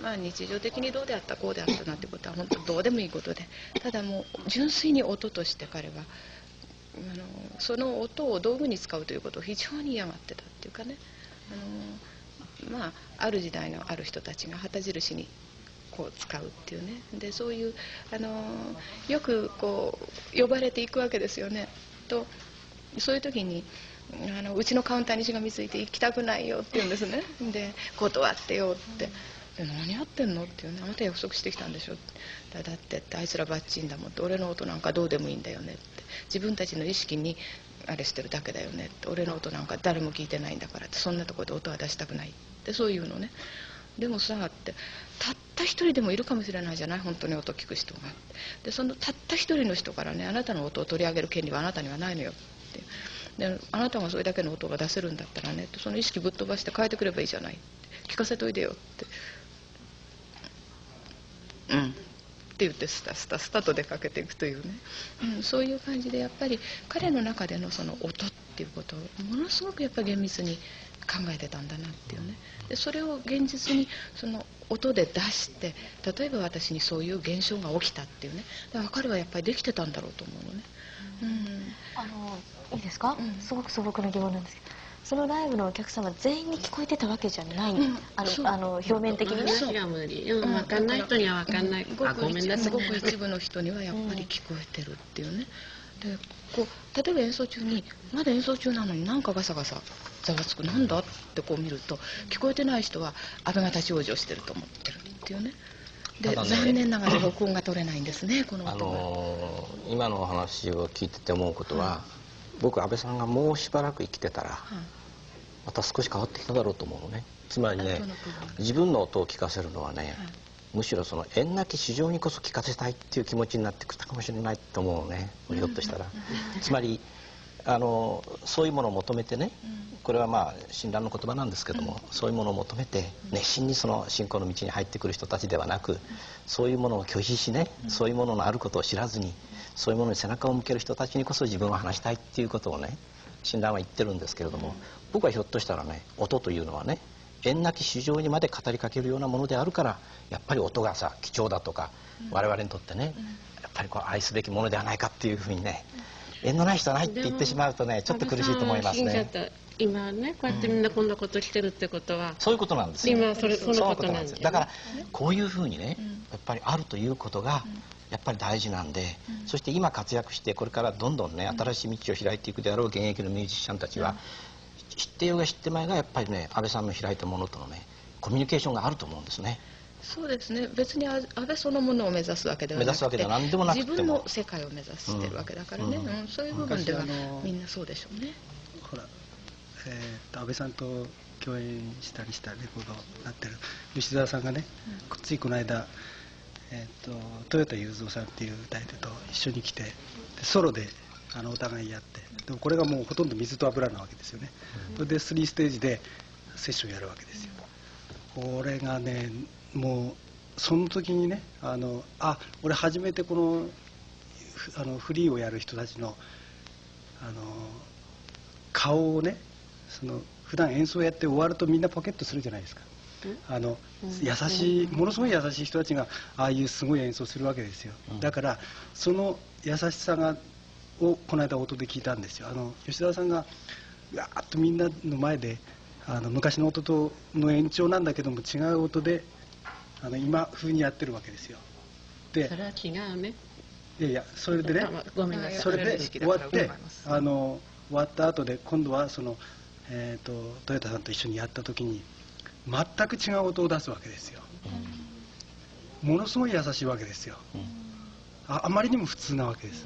まあ、日常的にどうであったこうであったなんてことは本当どうでもいいことで、ただもう純粋に音として彼はその音を道具に使うということを非常に嫌がってたっていうかね、まあ、ある時代のある人たちが旗印にこう使うっていうね、でそういうよくこう呼ばれていくわけですよね。とそういう時にうちのカウンターにしがみついて行きたくないよって言うんですね。で断ってよって「何やってんの?」って言うね。「あなた約束してきたんでしょ」だってあいつらバッチンだもんって、俺の音なんかどうでもいいんだよねって、自分たちの意識にあれしてるだけだよねって、俺の音なんか誰も聞いてないんだからって、そんなところで音は出したくないってそういうのね。でもさってたった一人でもいるかもしれないじゃない、本当に音聞く人が。でそのたった一人の人からね、あなたの音を取り上げる権利はあなたにはないのよって。であなたがそれだけの音が出せるんだったらね、その意識ぶっ飛ばして変えてくればいいじゃない、聞かせといでよって「うん」って言ってスタと出かけていくというね、そういう感じでやっぱり彼の中でのその音っていうことをものすごくやっぱり厳密に考えてたんだなっていうね。でそれを現実にその音で出して、例えば私にそういう現象が起きたっていうね、だから彼はやっぱりできてたんだろうと思うのね。 いいですか、すごく素朴な疑問なんですけど、そのライブのお客様全員に聞こえてたわけじゃない、表面的にね。 分かんない人には分かんない、ごめんなさい、 すごく一部の人にはやっぱり聞こえてるっていうね。でこう例えば演奏中にまだ演奏中なのになんかガサガサざわつく、なんだってこう見ると、聞こえてない人は安倍が立ち往生してると思ってるっていうね。で残念ながら録音が取れないんですね、この音が。 今のお話を聞いてて思うことは、僕安倍さんがもうしばらく生きてたら、また少し変わってきただろうと思うのね。つまりね、自分の音を聞かせるのはね、むしろその縁なき市場にこそ聞かせたいっていう気持ちになってきたかもしれないと思うのね、ひょっとしたら。つまりそういうものを求めてね、これはまあ親鸞の言葉なんですけども、そういうものを求めて熱心にその信仰の道に入ってくる人たちではなく、そういうものを拒否しね、そういうもののあることを知らずに、そういうものに背中を向ける人たちにこそ自分は話したいっていうことをね、親鸞は言ってるんですけれども、僕はひょっとしたらね、音というのはね、縁なき市場にまで語りかけるようなものであるから、やっぱり音がさ貴重だとか、我々にとってね、やっぱりこう愛すべきものではないかっていうふうにね、縁のない人はないって言ってしまうとね、ちょっと苦しいと思いますね。 今ね、こうやってみんなこんなことしてるってことは、 そういうことなんですよ。 今そのことなんですよ。 だからこういうふうにね、やっぱりあるということがやっぱり大事なんで、そして今活躍してこれからどんどんね、新しい道を開いていくであろう現役のミュージシャンたちは、知ってようが知ってまいがやっぱりね、安倍さんの開いたものとのね、コミュニケーションがあると思うんですね。 そうですね、別に安倍そのものを目指すわけではなくて、 目指すわけでは何でもなくても自分の世界を目指してるわけだからね、そういう部分ではみんなそうでしょうね。 ほら、安倍さんと共演したりしたレコードになってる吉澤さんがね、ついこの間、豊田雄三さんっていう歌い手と一緒に来て、ソロでお互いやって、でもこれがもうほとんど水と油なわけですよね。それで3ステージでセッションやるわけですよ。これがね、もうその時にね、俺初めてこのフリーをやる人たちの顔をね、普段演奏をやって終わるとみんなポケットするじゃないですか。優しい、ものすごい優しい人たちがああいうすごい演奏するわけですよ。だからその優しさをこの間音で聞いたんですよ。吉澤さんがわーっとみんなの前で昔の音の延長なんだけども違う音で今風にやってるわけですよ。でそれは違うね。 いやそれでね、それで終わって終わった後で今度は豊田さんと一緒にやった時に全く違う音を出すわけですよ。ものすごい優しいわけですよ。あまりにも普通なわけです。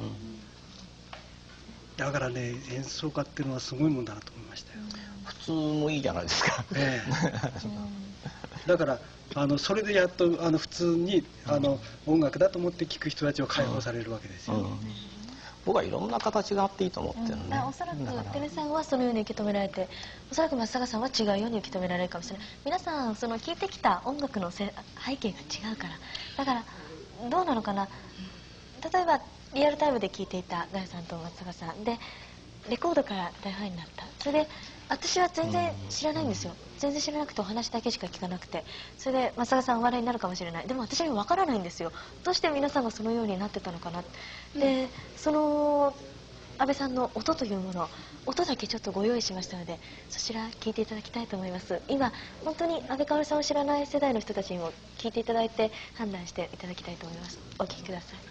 だからね、演奏家っていうのはすごいもんだなと思いましたよ。 普通もいいじゃないですか。 だからそれでやっと普通に音楽だと思って聴く人たちは解放されるわけですよ。 僕はいろんな形があっていいと思ってるね。 おそらくテレさんはそのように受け止められて、おそらく松坂さんは違うように受け止められるかもしれない。皆さん聴いてきた音楽の背景が違うから、だからどうなのかな。例えばリアルタイムで聴いていたガヤさんと松坂さんでレコードから大ファンになったそれで私は全然知らないんですよ。全然知らなくてお話だけしか聞かなくて、それで松坂さんお笑いになるかもしれない。でも私には分からないんですよ。どうして皆さんがそのようになってたのかな。でその安倍さんの音というもの、音だけちょっとご用意しましたので、そちら聞いていただきたいと思います。今本当に安倍かおるさんを知らない世代の人たちにも聞いていただいて判断していただきたいと思います。お聞きください。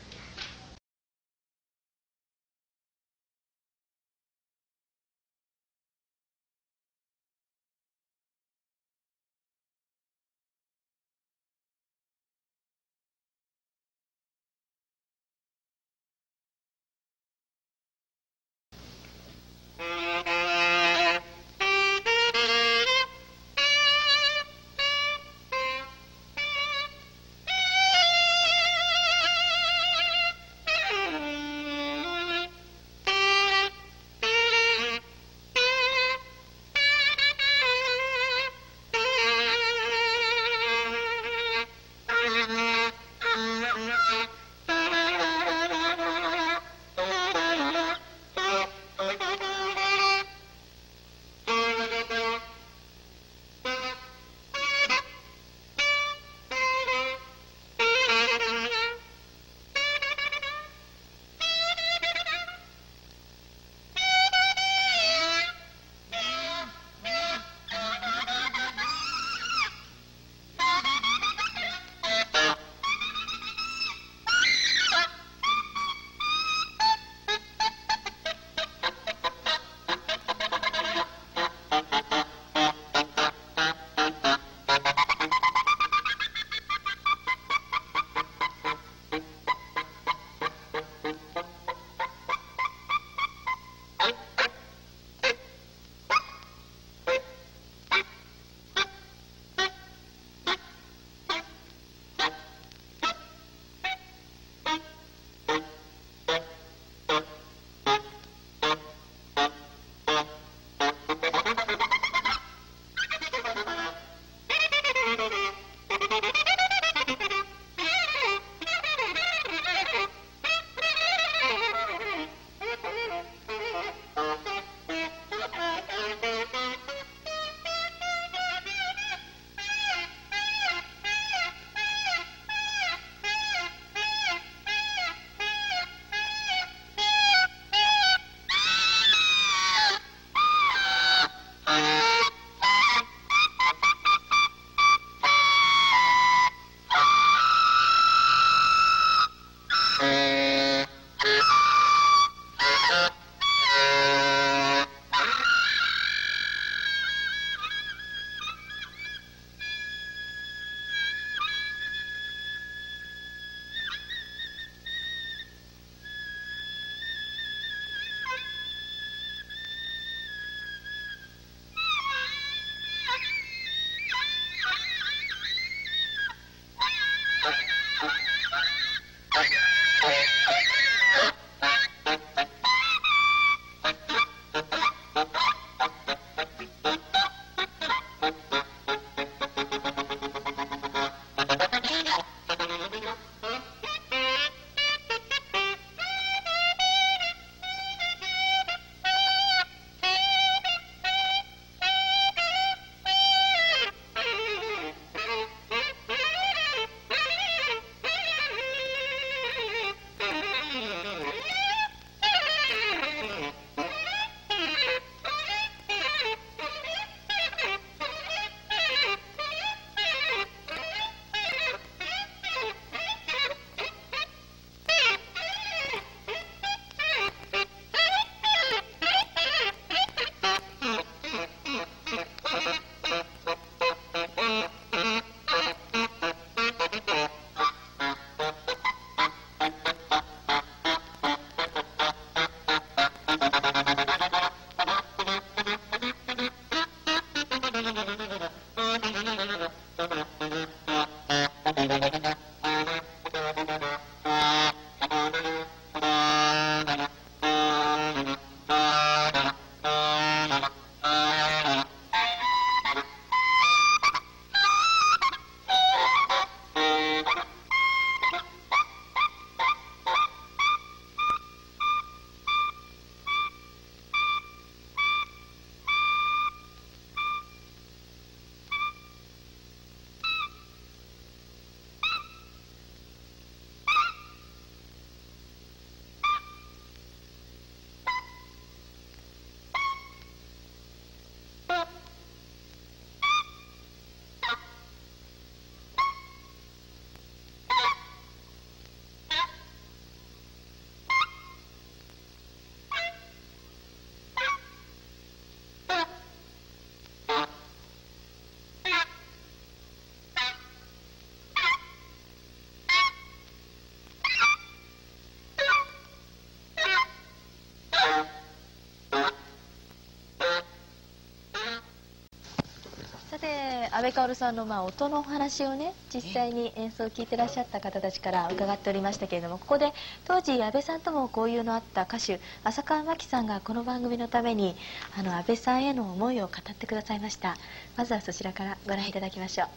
安倍薫さんの音のお話をね、実際に演奏を聴いてらっしゃった方たちから伺っておりましたけれども、ここで当時安倍さんとも交友のあった歌手浅川真紀さんがこの番組のために安倍さんへの思いを語ってくださいました。まずはそちらからご覧いただきましょう。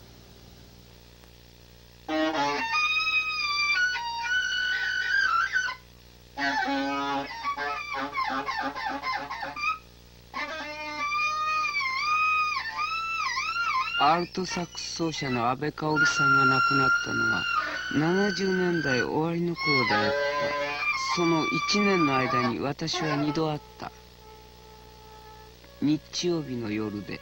アルトサックス奏者の安倍薫さんが亡くなったのは70年代終わりの頃であった。その1年の間に私は2度会った。日曜日の夜で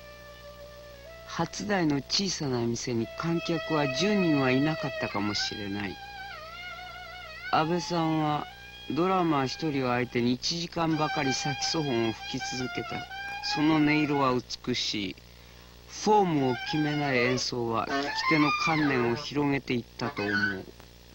初台の小さな店に観客は10人はいなかったかもしれない。安倍さんはドラマー1人を相手に1時間ばかりサキソフォンを吹き続けた。その音色は美しい。フォームを決めない演奏は聞き手の観念を広げていったと思う。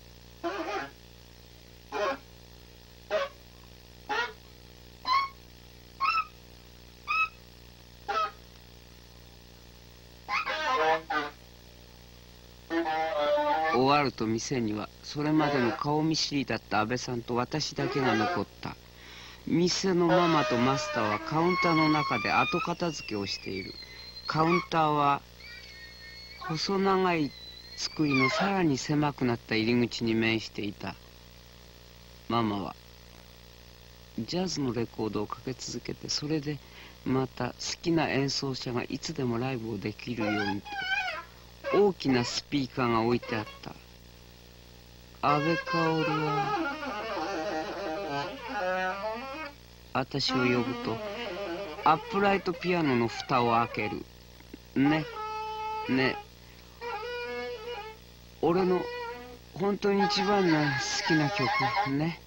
終わると店にはそれまでの顔見知りだった安倍さんと私だけが残った。店のママとマスターはカウンターの中で後片付けをしている。カウンターは細長い作りのさらに狭くなった入り口に面していた。ママはジャズのレコードをかけ続けて、それでまた好きな演奏者がいつでもライブをできるようにと大きなスピーカーが置いてあった。安倍薫は私を呼ぶとアップライトピアノの蓋を開ける。ね俺の本当に一番の好きな曲ね。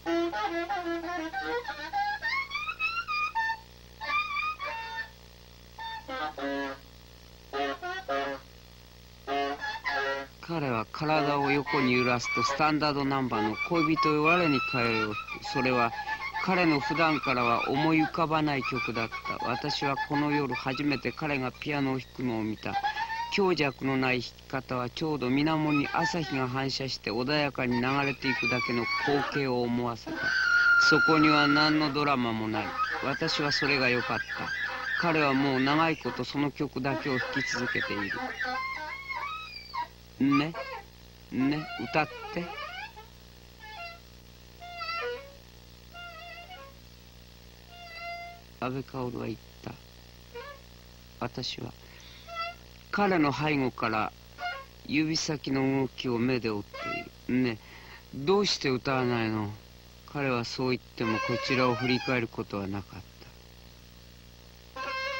彼は体を横に揺らすとスタンダードナンバーの恋人よ我に返よ。それは彼の普段からは思い浮かばない曲だった。私はこの夜初めて彼がピアノを弾くのを見た。強弱のない弾き方はちょうど水面に朝日が反射して穏やかに流れていくだけの光景を思わせた。そこには何のドラマもない。私はそれが良かった。彼はもう長いことその曲だけを弾き続けている。ね歌って。安倍薫は言った。私は彼の背後から指先の動きを目で追っている。ね、どうして歌わないの？彼はそう言ってもこちらを振り返ることはなかった。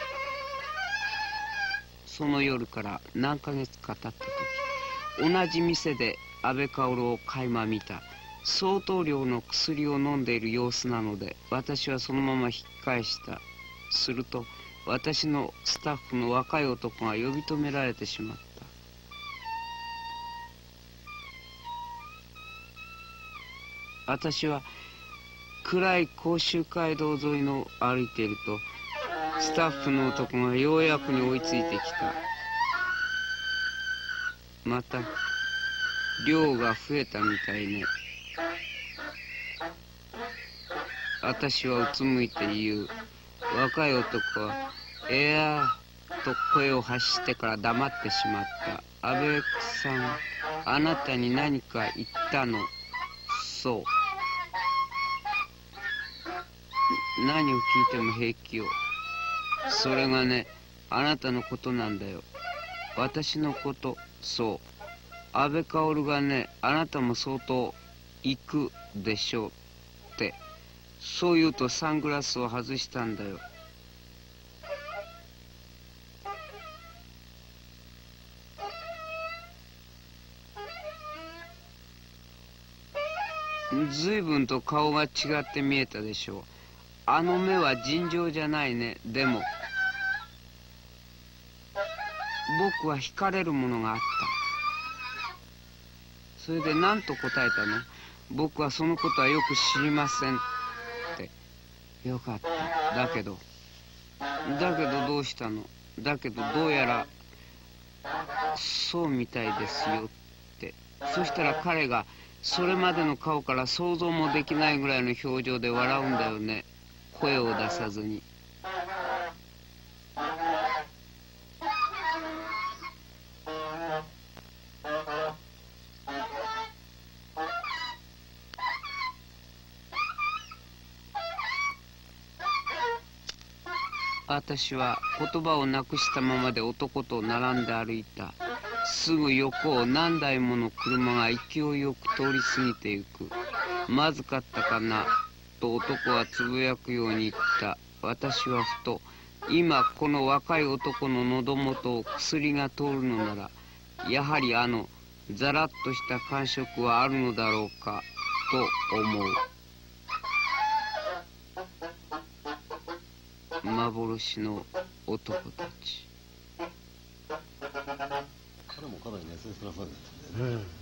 その夜から何ヶ月か経った時、同じ店で安倍薫を垣間見た。相当量の薬を飲んでいる様子なので私はそのまま引き返した。すると私のスタッフの若い男が呼び止められてしまった。私は暗い甲州街道沿いの歩いているとスタッフの男がようやくに追いついてきた。また量が増えたみたいね。私はうつむいて言う。若い男は「えやー」と声を発してから黙ってしまった。安倍さん、あなたに何か言ったの？そう。何を聞いても平気よ。それがね、あなたのことなんだよ。私のこと、そう。安倍薫がね、あなたも相当行くでしょうって。そう言うとサングラスを外したんだよ。随分と顔が違って見えたでしょう。あの目は尋常じゃないね。でも僕は惹かれるものがあった。それで何と答えたの？僕はそのことはよく知りませんって。よかった。だけどどうしたの？だけどどうやらそうみたいですよって。そしたら彼がそれまでの顔から想像もできないぐらいの表情で笑うんだよね、声を出さずに。私は言葉をなくしたままで男と並んで歩いた。すぐ横を何台もの車が勢いよく通り過ぎていく。まずかったかなと男はつぶやくように言った。私はふと、今この若い男の喉元を薬が通るのなら、やはりザラッとした感触はあるのだろうかと思う。幻の男たち。 彼もかなり熱烈なファンだったんだよね。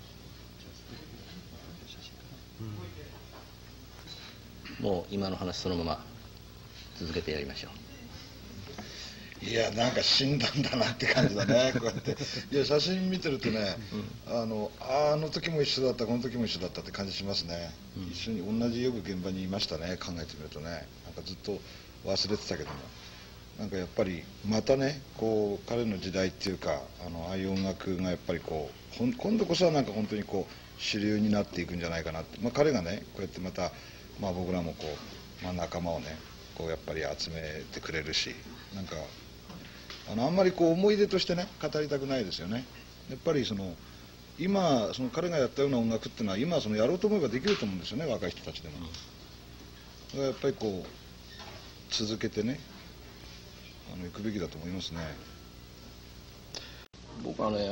もう今の話そのまま続けてやりましょう。 いや、なんか死んだんだなって感じだね。こうやっていや、写真見てるとね、あの時も一緒だった、この時も一緒だったって感じしますね。一緒に同じよく現場にいましたね。考えてみるとね、なんかずっと忘れてたけども、なんかやっぱりまたね、こう彼の時代っていうか、ああいう音楽がやっぱりこう今度こそはなんか本当にこう主流になっていくんじゃないかなって、彼がねこうやってまた、僕らもこう、仲間をねこうやっぱり集めてくれるし、なんかあんまりこう思い出としてね語りたくないですよね。やっぱり今彼がやったような音楽っていうのは今やろうと思えばできると思うんですよね、若い人たちでも。だからやっぱりこう続けてね行くべきだと思いますね。 僕はね、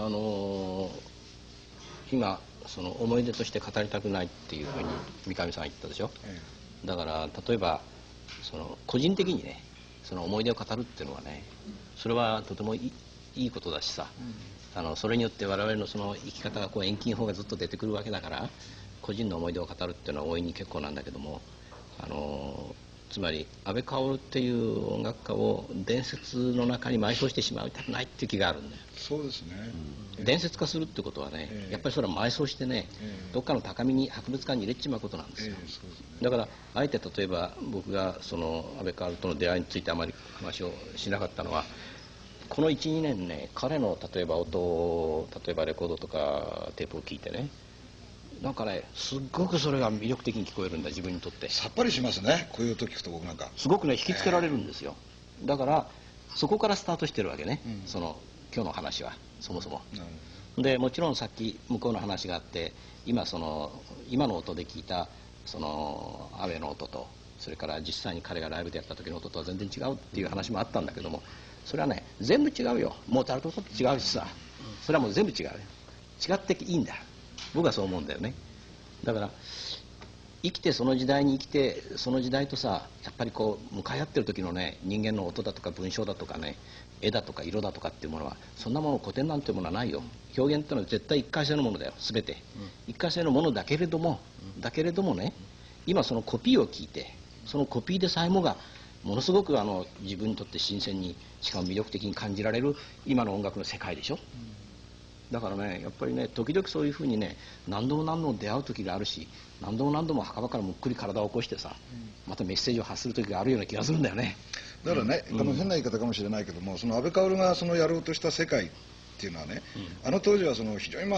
今思い出として語りたくないっていうふうに三上さんが言ったでしょ。だから例えば個人的にね思い出を語るっていうのはね、それはとてもいいことだしさ、それによって我々の生き方が遠近法がずっと出てくるわけだから、個人の思い出を語るっていうのは大いに結構なんだけども、つまり安倍薫っていう音楽家を伝説の中に埋葬してしまいたくないっていう気があるんだよ。 そうですね、 伝説化するってことはね、やっぱりそれは埋葬してね、どっかの高みに博物館に入れちまうことなんですよ。だからあえて例えば僕が安倍薫との出会いについてあまり話をしなかったのは、この 1,2 年ね、彼の例えば音を、例えばレコードとかテープを聞いてね、なんかね、すっごくそれが魅力的に聞こえるんだ、自分にとって。 さっぱりしますね、こういう音聞くと。僕なんかすごくね引きつけられるんですよ。だからそこからスタートしてるわけね、今日の話はそもそも。でもちろんさっき向こうの話があって、今の音で聞いた安倍の音と、それから実際に彼がライブでやった時の音とは全然違うっていう話もあったんだけども、それはね全部違うよ。モーツァルトと違うしさ、それはもう全部違うよ。違っていいんだ、僕はそう思うんだよね。だから生きてその時代に生きて、その時代とさ、やっぱりこう向かい合ってる時のね、人間の音だとか文章だとかね、絵だとか色だとかっていうものは、そんなもの古典なんていうものはないよ。表現っていうのは絶対一回性のものだよ、全て。一回性のものだけれどもね、今そのコピーを聞いて、そのコピーでさえもがものすごく自分にとって新鮮に、しかも魅力的に感じられる今の音楽の世界でしょ。だからね、やっぱりね、時々そういうふうにね、何度も何度も出会う時があるし、何度も何度も墓場からむっくり体を起こしてさ、またメッセージを発する時があるような気がするんだよね。 だからね、変な言い方かもしれないけども、安倍薫がやろうとした世界っていうのはね、当時は非常に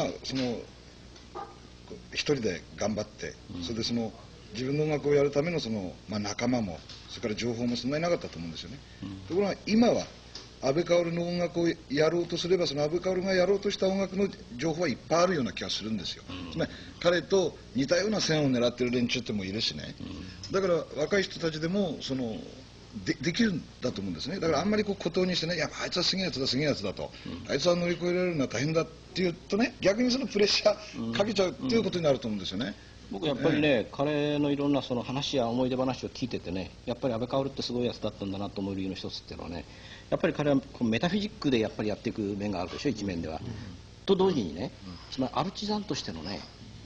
一人で頑張って、それで自分の音楽をやるための仲間も、それから情報もそんなになかったと思うんですよね。ところが今は安倍薫の音楽をやろうとすれば、安倍薫がやろうとした音楽の情報はいっぱいあるような気がするんですよ。つまり彼と似たような線を狙ってる連中ってもいるしね。だから若い人たちでもできるんだと思うんですね。だからあんまり孤島にしてね、いやあいつはすげえやつだすげえやつだと、あいつは乗り越えられるのは大変だっていうとね、逆にプレッシャーかけちゃうっていうことになると思うんですよね。 僕やっぱりね、彼のいろんな話や思い出話を聞いててね、やっぱり安倍薫ってすごいやつだったんだなと思う理由の一つっていうのはね、やっぱり彼はメタフィジックでやっぱりやっていく面があるでしょ、一面では。と同時にね、つまりアルチザンとしてのね、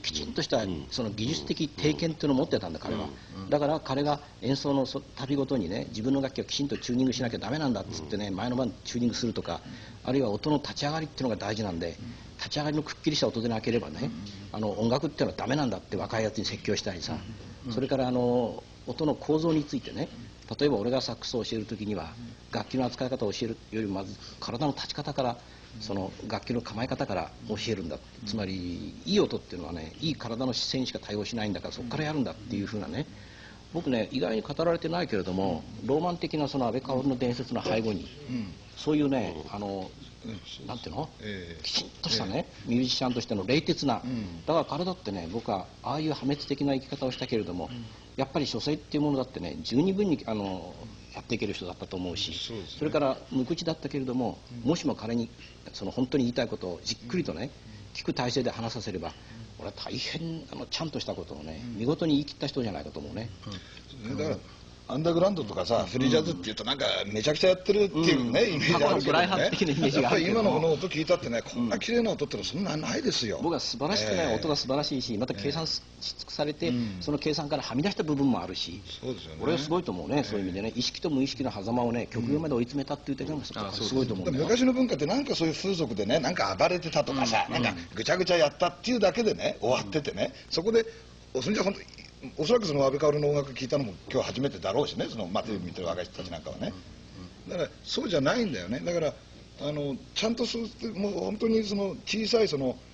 きちんとしたその技術的定見っていうのを持ってたんだ彼は。だから彼が演奏の旅ごとにね自分の楽器をきちんとチューニングしなきゃダメなんだっつってね前の晩チューニングするとか、あるいは音の立ち上がりっていうのが大事なんで、立ち上がりのくっきりした音でなければね音楽っていうのはダメなんだって若いやつに説教したりさ、それから音の構造についてね、例えば俺がサックスを教える時には楽器の扱い方を教えるよりもまず体の立ち方からその楽器の構え方から教えるんだ。つまりいい音っていうのはねいい体の姿勢にしか対応しないんだからそこからやるんだっていうふうなね、僕ね意外に語られてないけれどもローマン的なその安倍薫の伝説の背後にそういうねなんていうのきちんとしたねミュージシャンとしての冷徹な、だから彼だってね僕はああいう破滅的な生き方をしたけれどもやっぱり書生っていうものだってね十二分にやっていける人だったと思うし、それから無口だったけれども、もしも彼にその本当に言いたいことをじっくりとね聞く体制で話させれば俺は大変ちゃんとしたことをね見事に言い切った人じゃないかと思うね。 だからアンダーグラウンドとかさフリージャズっていうとなんかめちゃくちゃやってるっていうねイメージあるけどね、やっぱり今のこの音聞いたってねこんな綺麗な音ってのはそんなないですよ。 僕は素晴らしくね音が素晴らしいしまた計算し尽くされてその計算からはみ出した部分もあるし、俺はすごいと思うね。そういう意味でね意識と無意識の狭間をね極限まで追い詰めたっていう点がすごいと思う。 昔の文化ってなんかそういう風俗でねなんか暴れてたとかさなんかぐちゃぐちゃやったっていうだけでね終わっててね、そこでそれじゃ本当おそらくその安倍薫の音楽聴いたのも今日初めてだろうしね、そのテレビ見てる若い人たちなんかはね。だからそうじゃないんだよね。だからちゃんとそうもう本当にその小さいその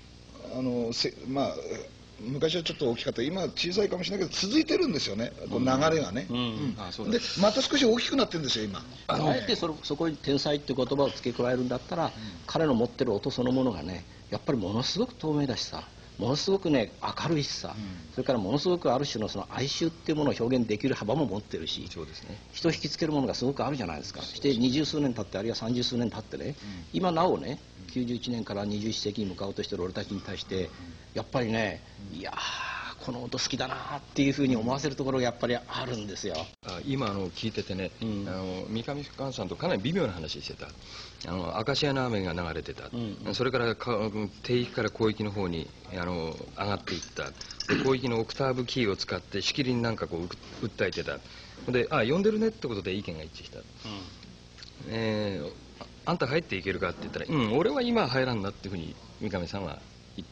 昔はちょっと大きかった今は小さいかもしれないけど続いてるんですよね、こう流れがね。でまた少し大きくなってるんですよ今。 あえてそこに天才っていう言葉を付け加えるんだったら彼の持ってる音そのものがねやっぱりものすごく透明だしさ、ものすごくね明るいしさ、それからものすごくある種のその哀愁っていうものを表現できる幅も持ってるし、人を引きつけるものがすごくあるじゃないですか。そして20数年経ってあるいは30数年経ってね今なおね91年から21世紀に向かおうとしてる俺たちに対してやっぱりねいやこの音好きだなっていうふうに思わせるところがやっぱりあるんですよ。 今聞いててね、三上寛さんとかなり微妙な話してた。アカシアの雨が流れてた、それから低域から広域の方に上がっていった。広域のオクターブキーを使ってしきりになんかこう訴えてた。で呼んでるねってことで意見が一致した。あんた入っていけるかって言ったら俺は今は入らんなっていうふうに三上さんは言った。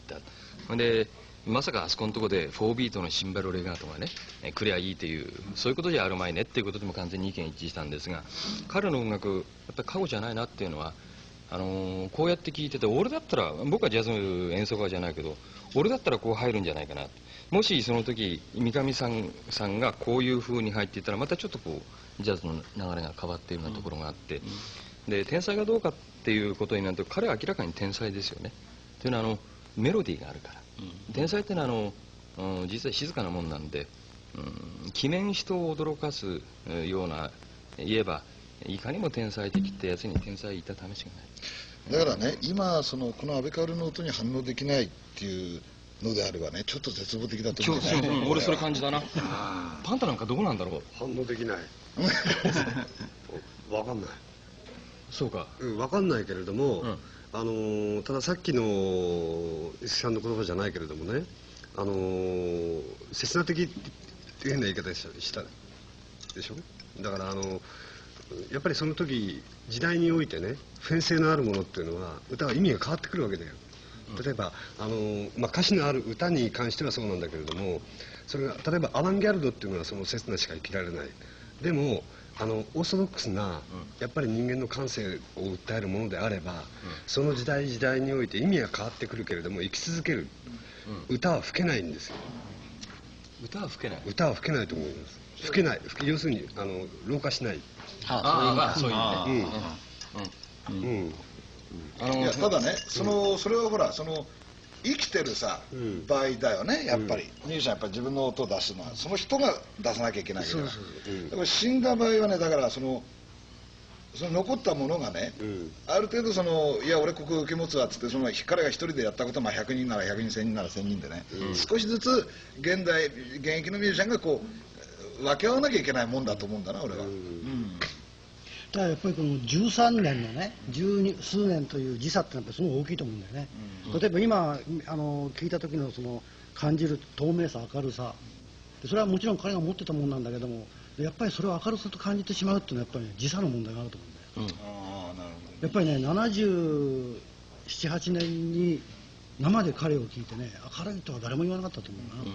でまさかあそこのところで4ビートのシンバルレガートがねくりゃいいというそういうことじゃあるまいねっていうことでも完全に意見一致したんですが、彼の音楽やっぱり過去じゃないなっていうのはこうやって聴いてて俺だったら僕はジャズ演奏家じゃないけど俺だったらこう入るんじゃないかな。もしその時三上さんがこういう風に入っていったらまたちょっとこうジャズの流れが変わっているようなところがあって、で天才がどうかっていうことになると彼は明らかに天才ですよね。というのはメロディーがあるから。天才ってのは実は静かなもんなんで、鬼面人を驚かすような言えばいかにも天才的ってやつに天才いた試しがない。だからね今この安倍薫の音に反応できないっていうのであればねちょっと絶望的だと思うね。 俺それ感じだな。パンタなんかどうなんだろう。 反応できない分かんない。 そうか、 分かんないけれども、たださっきの石木さんの言葉じゃないけれどもね刹那的っていう変な言い方したでしょ。だからやっぱりその時時代においてね普遍性のあるものっていうのは歌は意味が変わってくるわけだよ。例えば歌詞のある歌に関してはそうなんだけれども、それが例えばアバンギャルドっていうのはその刹那しか生きられない。でもオーソドックスなやっぱり人間の感性を訴えるものであれば、その時代時代において意味が変わってくるけれども生き続ける、歌は吹けないんですよ。 歌は吹けない。 歌は吹けないと思います。吹けない、要するに老化しない。 そういう意味ね。 いやただねそれはほら生きてるさ、場合だよねやっぱり、ミュージシャンやっぱり自分の音を出すのはその人が出さなきゃいけないから。だから死んだ場合はねだからその残ったものがね、ある程度いや俺ここ受け持つわっつって彼が一人でやったことは100人なら100人1000人なら1000人でね、少しずつ現役のミュージシャンがこう分け合わなきゃいけないもんだと思うんだな俺は。 だからやっぱりこの13年のね、十数年という時差ってのはやっぱりすごい大きいと思うんだよね。例えば今聞いた時のその感じる透明さ、明るさ、それはもちろん彼が持ってたもんなんだけども、やっぱりそれを明るさと感じてしまうっていうのはやっぱり、ね、時差の問題があると思うんだよ。やっぱりね、77、8年に生で彼を聞いてね、明るいとは誰も言わなかったと思うな。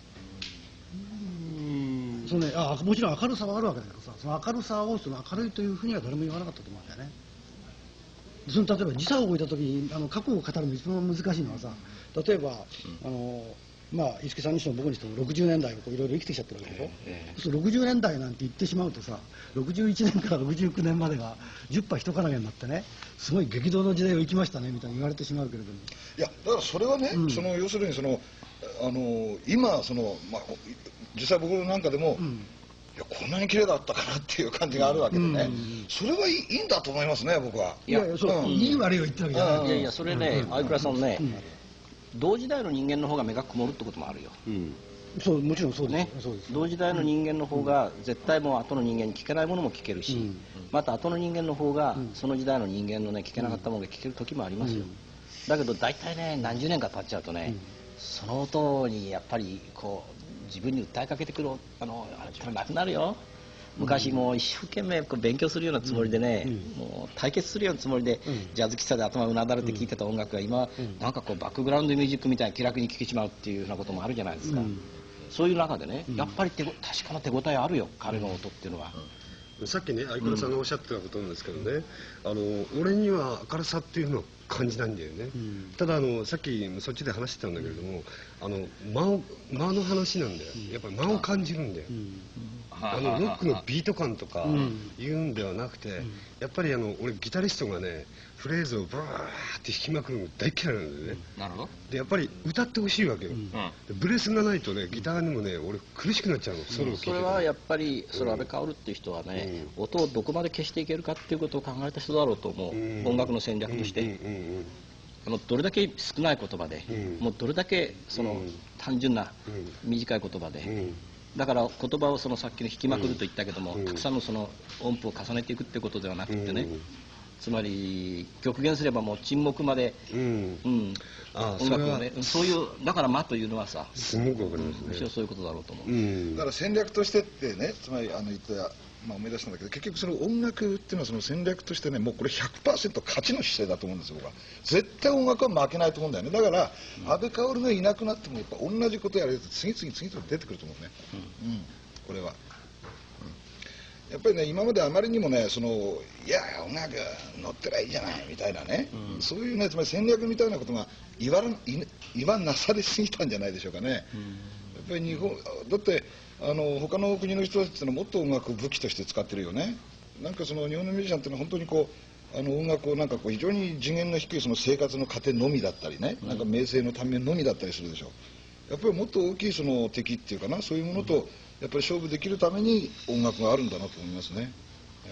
そうね、もちろん明るさはあるわけだけどさ、その明るさをその明るいというふうには誰も言わなかったと思うんだよね。その例えば時差を置いた時に過去を語るの一番難しいのはさ、例えば五木さんにしても僕にしても60年代をいろいろ生きてきちゃってるわけでしょ。そうすると60年代なんて言ってしまうとさ、61年から69年までが10波一からげになってね、すごい激動の時代を生きましたねみたいに言われてしまうけれども、 いやだからそれはね、要するに今実際僕なんかでも、いやこんなに綺麗だったかなっていう感じがあるわけでね、それはいいんだと思いますね、僕は。 いやいい悪いを言ってるわけじゃない。 いやいや、それね、相倉さんね、同時代の人間の方が目が曇るってこともあるよ。 そう、もちろんそうですね。同時代の人間の方が絶対もう後の人間に聞けないものも聞けるし、また後の人間の方がその時代の人間のね聞けなかったものが聞ける時もありますよ。だけど大体ね、何十年か経っちゃうとね、その音にやっぱりこう自分に訴えかけてくるあれってなくなるよ。昔もう一生懸命勉強するようなつもりでね、もう対決するようなつもりで、ジャズ喫茶で頭をうなだれて聴いてた音楽が今、なんかこうバックグラウンドミュージックみたいに気楽に聴けちまうっていうようなこともあるじゃないですか。そういう中でね、やっぱり確かな手応えあるよ、彼の音っていうのは。 さっきね、相倉さんがおっしゃってたことなんですけどね、俺には明るさっていうのを感じないんだよね。たださっきそっちで話してたんだけれども、間の話なんだよ。やっぱり間を感じるんだよ。ロックのビート感とか言うんではなくて、やっぱり俺ギタリストがね、フレーズをブワーって弾きまくるの大嫌いなんだよね。 なるほど。 でやっぱり歌ってほしいわけよ。ブレスがないとね、ギターにもね、俺苦しくなっちゃうの。ソロを聴いてて。 それはやっぱり安倍薫っていう人はね、音をどこまで消していけるかっていうことを考えた人だろうと思う。音楽の戦略として。どれだけ少ない言葉で、もうどれだけ単純な短い言葉で、だから言葉をさっきの弾きまくると言ったけども、たくさんの音符を重ねていくってことではなくてね、つまり極限すればもう沈黙まで音楽をね、そういうだから間というのはさ、 すごくわかりますね。 むしろそういうことだろうと思う。 だから戦略としてってね、つまり言った思い出したんだけど、結局その音楽っていうのはその戦略としてね、もうこれ 100% 勝ちの姿勢だと思うんですよ、僕は。絶対音楽は負けないと思うんだよね。だから安倍薫がいなくなってもやっぱ同じことやれると次々出てくると思うね。これは。やっぱりね、今まであまりにもね、いや音楽乗ってりゃいいじゃないみたいなね、そういうね、つまり戦略みたいなことが言わなされすぎたんじゃないでしょうかね。やっぱり日本だって他の国の人たちってのはもっと音楽を武器として使ってるよね。なんか日本のミュージシャンっていうのは本当にこう音楽をなんかこう非常に次元の低い生活の糧のみだったりね、なんか名声のためのみだったりするでしょ。やっぱりもっと大きい敵っていうかな、そういうものとやっぱり勝負できるために音楽があるんだなと思いますね。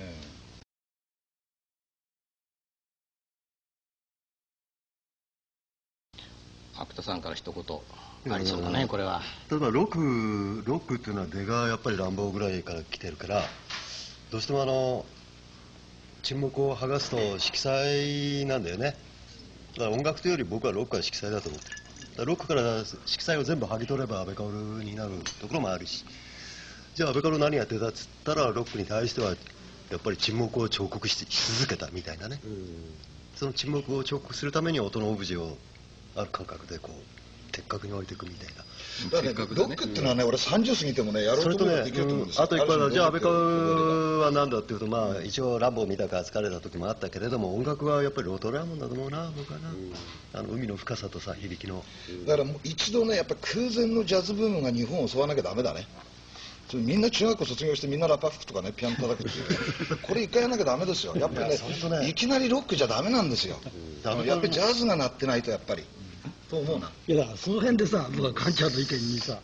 芥田さんから一言ありそうだね、これは。 例えばロックっていうのは出がやっぱり乱暴ぐらいから来てるから、どうしても沈黙を剥がすと色彩なんだよね。だから音楽というより僕はロックは色彩だと思ってる。だからロックから色彩を全部剥ぎ取れば安倍薫になるところもあるし、じゃあ安倍薫何やってたっつったら、ロックに対してはやっぱり沈黙を彫刻し続けたみたいなね。その沈黙を彫刻するために音のオブジェをある感覚でこう的確に置いていくみたいな。 だからね、ロックっていうのはね、俺30過ぎてもね、やろうと思えばできると思うんですよ。 あと一個は、じゃあ安倍薫は何だっていうと、一応ランボー見たか疲れた時もあったけれども、音楽はやっぱりロトラーモンだと思うな、僕はな。海の深さとさ、響きの。 だからもう一度ね、やっぱり空前のジャズブームが日本を襲わなきゃダメだね。みんな中学校卒業してみんなラパ服とかね、ピアノ叩くっていうこれ一回やらなきゃダメですよ。やっぱりね、いきなりロックじゃダメなんですよ。やっぱりジャズが鳴ってないとやっぱりと思うな。 いやだからその辺でさ、僕はカンちゃんの意見にさ、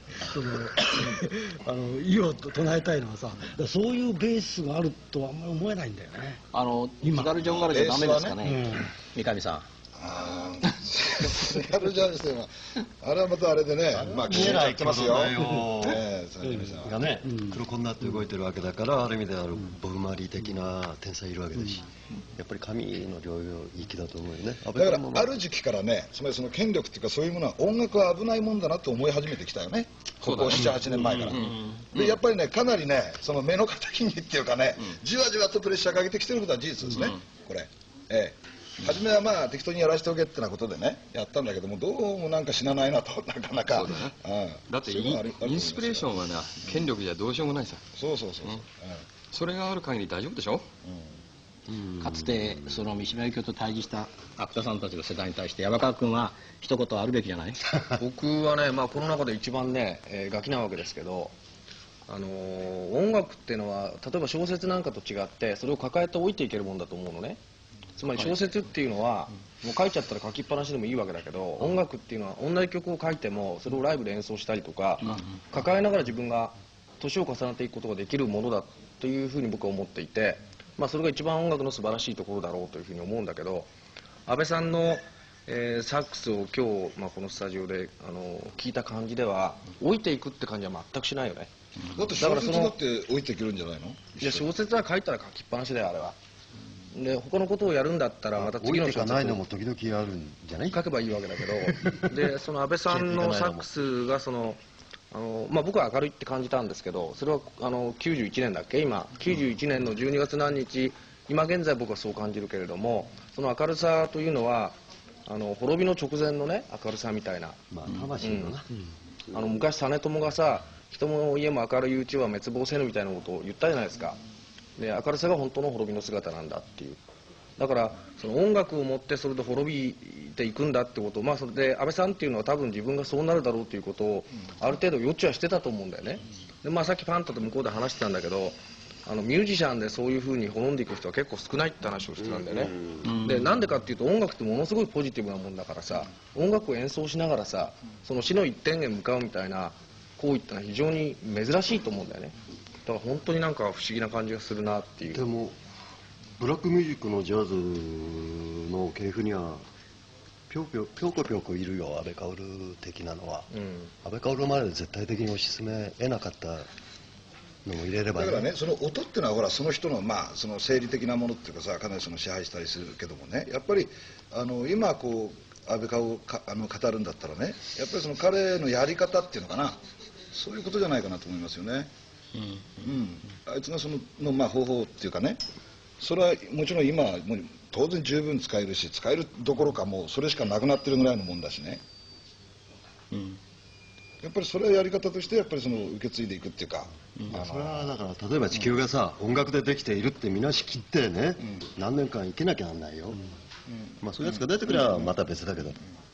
異を唱えたいのはさ、そういうベースがあるとはあんまり思えないんだよね。 津軽ジョンガルじゃダメですかね、三上さん。 やるじゃんしてもあれはまたあれでね、まあ見えないってますよ。 がね、黒子になって動いてるわけだから、ある意味でボブ・マーリー的な天才いるわけだし、やっぱり神の領域だと思うよね。 だからある時期からね、つまりその権力っていうかそういうものは音楽は危ないもんだなと思い始めてきたよね。ここ7、8年前から。でやっぱりね、かなりね、その目の敵にっていうかね、じわじわとプレッシャーかけてきてることは事実ですね。これ。初めはまあ適当にやらせておけってなことでねやったんだけども、どうもなんか死なないなと、なかなか。 だってインスピレーションはね、権力じゃどうしようもないさ。 そう、 それがある限り大丈夫でしょ。 かつてその三島由紀夫と対峙した芥田さんたちの世代に対して山川君は一言あるべきじゃない？ 僕はね、まあこの中で一番ね、ガキなわけですけど、音楽っていうのは例えば小説なんかと違ってそれを抱えておいていけるもんだと思うのね。つまり小説っていうのはもう書いちゃったら書きっぱなしでもいいわけだけど、音楽っていうのは同じ曲を書いてもそれをライブで演奏したりとか、抱えながら自分が年を重ねていくことができるものだというふうに僕は思っていて、まあそれが一番音楽の素晴らしいところだろうというふうに思うんだけど、安倍さんのサックスを今日、このスタジオで聞いた感じでは置いていくって感じは全くしないよね。 だって小説だって置いていけるんじゃないの？ いや、小説は書いたら書きっぱなしだよ、あれは。で他のことをやるんだったらまた次の小説を置いてかないのも時々あるんじゃない？ 書けばいいわけだけどでその安倍さんのサックスが僕は明るいって感じたんですけど、それは91年だっけ、今91年の12月何日、今現在僕はそう感じるけれども、その明るさというのは滅びの直前のね明るさみたいな、 魂のな、 昔実朝がさ、人も家も明るいうちは滅亡せぬみたいなことを言ったじゃないですか。で明るさが本当の滅びの姿なんだっていう。だからその音楽を持ってそれで滅びていくんだってことを、それで安倍さんっていうのは多分自分がそうなるだろうということをある程度予知はしてたと思うんだよね。でさっきパンタと向こうで話してたんだけど、ミュージシャンでそういうふうに滅んでいく人は結構少ないって話をしてたんだよね。でなんでかっていうと、音楽ってものすごいポジティブなもんだからさ、音楽を演奏しながらさ、その死の一点へ向かうみたいな行為ってのは非常に珍しいと思うんだよね。だから本当になんか不思議な感じがするなっていう。 でもブラックミュージックのジャズの系譜にはぴょこいるよ、安倍薫的なのは。安倍薫まで絶対的に推し進め得なかったのも入れればね。 だからね、その音っていうのはほらその人のその生理的なものっていうかさ、かなりその支配したりするけどもね、やっぱり今こう安倍薫を語るんだったらね、やっぱりその彼のやり方っていうのかな、そういうことじゃないかなと思いますよね。あいつがその方法っていうかね、それはもちろん今はもう当然十分使えるし、使えるどころかもうそれしかなくなってるぐらいのもんだしね。やっぱりそれはやり方としてやっぱりその受け継いでいくっていうか、 それはだから例えば地球がさ、音楽でできているってみなしきってね、何年間生きなきゃなんないよ。そういうやつが出てくればまた別だけど、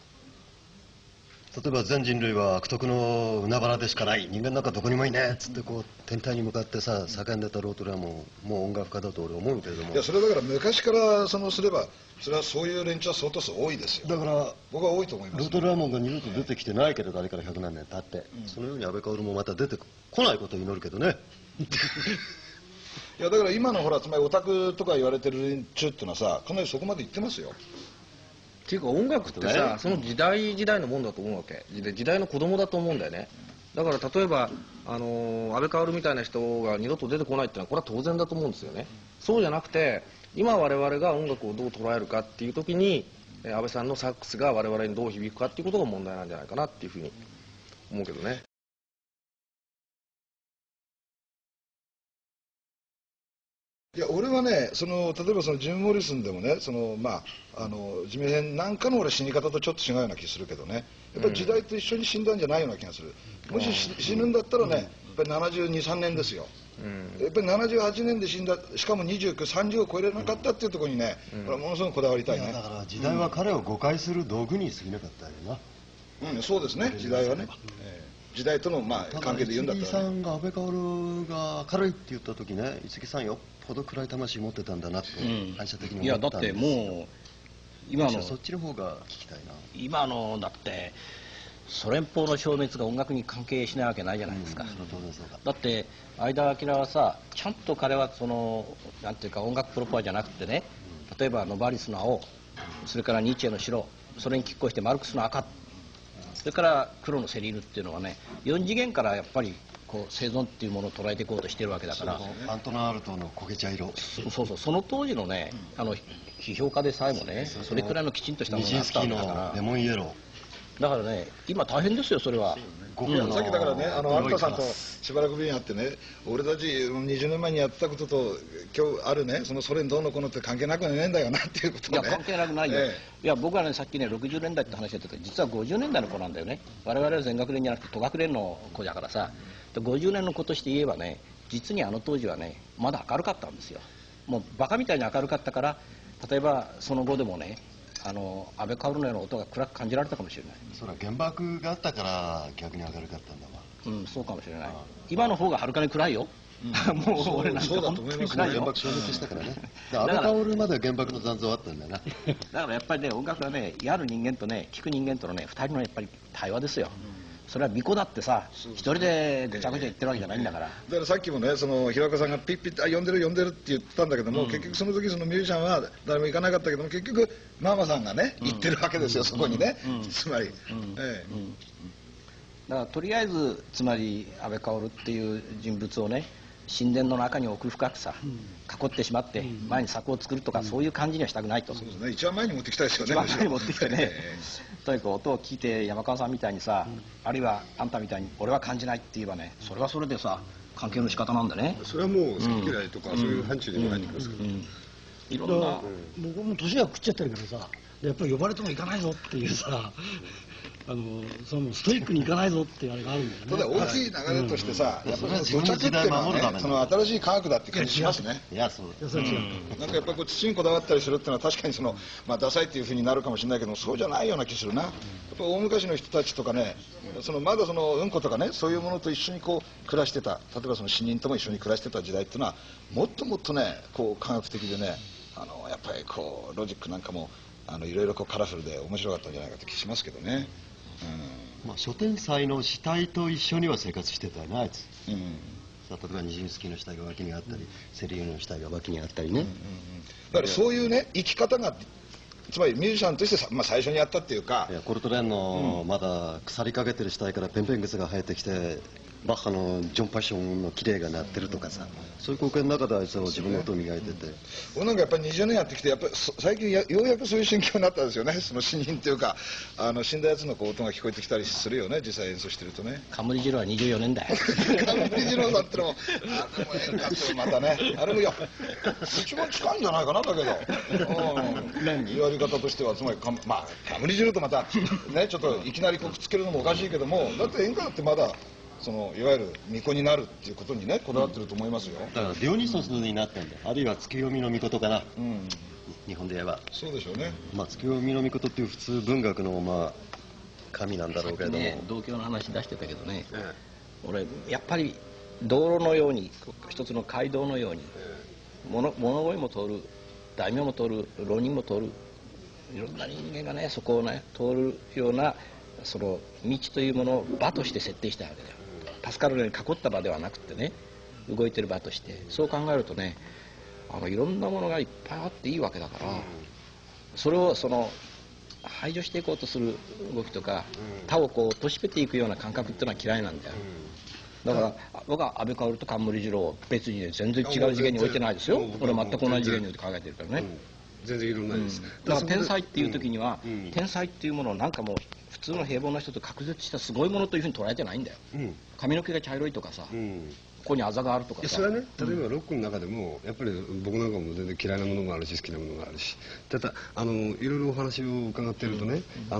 例えば全人類は悪徳の海原でしかない、人間なんかどこにもいねえっつってこう天体に向かってさ叫んでたロートルはもう音楽家だと俺思うけれども。 いや、それだから昔からすればそれはそういう連中は相当数多いですよ。 だから僕は多いと思います。 ロートルラモンが二度と出てきてないけど、あれから100何年経って、そのように安倍薫もまた出てこないことを祈るけどね。 いやだから今のほら、つまりオタクとか言われてる連中っていうのはさ、かなりそこまでいってますよ。 っていうか音楽ってさ、その時代のもんだと思うわけ。時代の子供だと思うんだよね。だから例えば安倍薫みたいな人が二度と出てこないってのはこれは当然だと思うんですよね。そうじゃなくて、今我々が音楽をどう捉えるかっていう時に安倍さんのサックスが我々にどう響くかっていうことが問題なんじゃないかなっていうふうに思うけどね。 いや俺はね、例えばそのジム・モリスンでもね、地味編なんかの俺死に方とちょっと違うような気するけどね、やっぱり時代と一緒に死んだんじゃないような気がする。もし死ぬんだったらね、やっぱり72、3年ですよ。やっぱり78年で死んだ、しかも29、30を超えれなかったっていうところにね、これはものすごくこだわりたいね。 だから時代は彼を誤解する道具に過ぎなかったよな。そうですね、時代はね。時代との関係で言うんだったら、ね、 五木さんが安倍薫が明るいって言った時ね、五木さんよっぽど暗い魂持ってたんだなと反射的に思ったんですよ。 いやだってもう今のそっちの方が聞きたいな。 今のだってソ連邦の消滅が音楽に関係しないわけないじゃないですか。だって相田晃はさ、ちゃんと彼はなんていうか音楽プロパーじゃなくてね、例えばノバリスナをそれからニーチェの白、それに拮抗してマルクスの赤、それから黒のセリーヌっていうのはね、4次元からやっぱりこう生存っていうものを捉えていこうとしてるわけだから、 アントナールトの焦げ茶色、 そうそう、その当時のね、批評家でさえもね、それくらいのきちんとしたものがあったんだから。 レモンイエローだからね、今大変ですよ、それは。 さっきだからね、有田さんとしばらくぶりに会ってね、俺たち20年前にやってたことと今日あるね、そのソ連どうのこうのって関係なくねえんだよなっていうことをね。 いや関係なくないよ、いや僕はね、さっきね60年代って話してたけど、実は50年代の子なんだよね。我々は全学年じゃなくて都学年の子だからさ、50年の子として言えばね、実にあの当時はね、まだ明るかったんですよ。もうバカみたいに明るかったから、例えばその後でもね、安倍薫のような音が暗く感じられたかもしれない。 それは原爆があったから逆に明るかったんだわ。 うん、そうかもしれない。今の方がはるかに暗いよ。もう俺なんか本当に暗いよ。 原爆消滅したからね。安倍薫までは原爆の残像あったんだよな。だからやっぱりね、音楽はね、やる人間とね、聞く人間とのね、2人のやっぱり対話ですよ。それは巫女だってさ、一人でぐちゃぐちゃ言ってるわけじゃないんだから。 だからさっきもね、その平岡さんがピッピッと呼んでるって言ってたんだけども、結局その時そのミュージシャンは誰も行かなかったけども、結局ママさんがね行ってるわけですよ、そこにね。つまり、だからとりあえず、つまり安倍薫っていう人物をね、神殿の中に奥深くさ、囲ってしまって前に柵を作るとか、そういう感じにはしたくないと。 そうですね、一番前に持ってきたいですよね。 一番前に持ってきてね、とにかく音を聞いて山川さんみたいにさ、あるいはあんたみたいに俺は感じないって言えばね、それはそれでさ、関係の仕方なんだね。 それはもう好き嫌いとか、そういう範疇にも入ってきますから。 いろんな、 僕も年が食っちゃってるからさ、やっぱり呼ばれても行かないぞっていうさ、そのストイックに行かないぞっていうあれがあるんだよね。 ただ大きい流れとしてさ、やっぱり土着っていうのはね、その新しい科学だって感じしますね。 いや、そうだ。 なんかやっぱり土にこだわったりするっていうのは確かにその、ダサいっていうふうになるかもしれないけども、そうじゃないような気するな。やっぱり大昔の人たちとかね、まだそのうんことかね、そういうものと一緒にこう暮らしてた、例えばその死人とも一緒に暮らしてた時代っていうのは、もっともっとね、こう科学的でね、やっぱりこうロジックなんかもいろいろこうカラフルで面白かったんじゃないかって気しますけどね。 書店祭の死体と一緒には生活してたよな、あいつ。例えばニジンスキーの死体が脇にあったり、セリーヌの死体が脇にあったりね。 だからそういうね、生き方が、つまりミュージシャンとして最初にやったっていうか。 コルトレーンのまだ腐りかけてる死体からペンペングスが生えてきて、バッハのジョン・パッションの綺麗が鳴ってるとかさ、そういう光景の中であいつは自分の音を磨いてて、 俺なんかやっぱり20年やってきて、やっぱり最近ようやくそういう心境になったんですよね。その死人っていうか、死んだやつのこう音が聞こえてきたりするよね、実際演奏してるとね。 カムリジローは24年だよ。 カムリジローだってのも、でも演歌ってまたね、あれも一番近いんじゃないかな、だけど、やり方としては、つまりカムリジローとまたね、ちょっといきなりこうくっつけるのもおかしいけども、だって演歌だってまだいわゆる巫女になるっていうことにね、こだわってると思いますよ。 だからディオニソスになってんだよ。あるいは月読みの巫女かな、日本で言えば。 そうでしょうね。 月読みの巫女っていう普通文学の神なんだろうけれども、 同郷の話出してたけどね、俺やっぱり道路のように、一つの街道のように、物乞いも通る、大名も通る、浪人も通る、いろんな人間がね、そこをね通るようなその道というものを場として設定したわけだよ。パスカルに囲った場ではなくてね、動いてる場として、そう考えるとね、いろんなものがいっぱいあっていいわけだから、それを排除していこうとする動きとか、他をこうとしめていくような感覚っていうのは嫌いなんだよ。だから僕は安倍薫と冠次郎を別にね、全然違う次元に置いてないですよ。俺全く同じ次元に置いて考えてるからね。 全然いろんなです。 だから天才っていう時には、天才っていうものをなんかもう普通の平凡な人と隔絶したすごいものというふうに捉えてないんだよ。髪の毛が茶色いとかさ、ここにあざがあるとかさ。 それはね、例えばロックの中でもやっぱり僕なんかも全然嫌いなものもあるし好きなものがあるし、ただいろいろお話を伺っているとね、例えば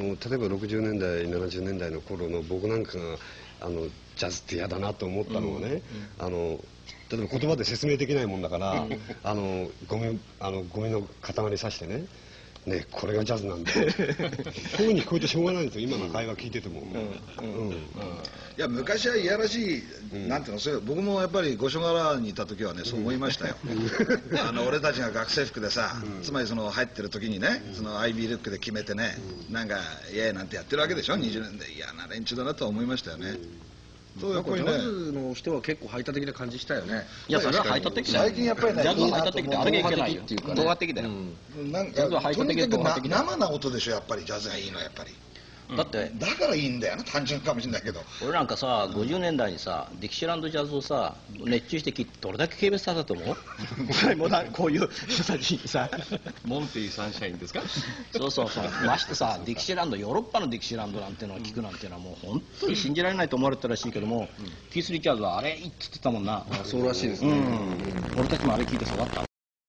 60年代70年代の頃の僕なんかがジャズって嫌だなと思ったのはね、例えば言葉で説明できないもんだからゴミの塊刺してね、これがジャズなんだこういうふうに聞こえてしょうがないんですよ、今の会話聞いてても。 いや昔はいやらしい、なんていうの、それ僕もやっぱり五所川原にいた時はね、そう思いましたよ。俺たちが学生服でさ、つまり入ってる時にね、アイビールックで決めてね、なんかイエーなんてやってるわけでしょ、20年で。嫌な連中だなとは思いましたよね。 そうやっぱりね、 ジャズの人は結構排他的な感じしたよね。 いや、それは排他的だよ。 最近やっぱりね、 ジャズは排他的であれがいけないよ。動画的だよ。 なんジャズはかと排他的でにかくな動画的だよ。 生な音でしょ、やっぱりジャズがいいのはやっぱり。 だってだからいいんだよな、単純かもしれないけど。 俺なんかさ、50年代にさ、ディキシーランドジャズをさ、熱中して聴いてどれだけ軽蔑されたと思う？こういう人たちにさ、 モンティサンシャインですか？ そうそうそう。ましてさ、ディキシーランド、ヨーロッパのディキシーランドなんてのを聞くなんていうのはもう本当に信じられないと思われてたらしいけども、キース・リチャーズはあれいいっつってたもんな。 そうらしいですね。 俺たちもあれ聞いて育った。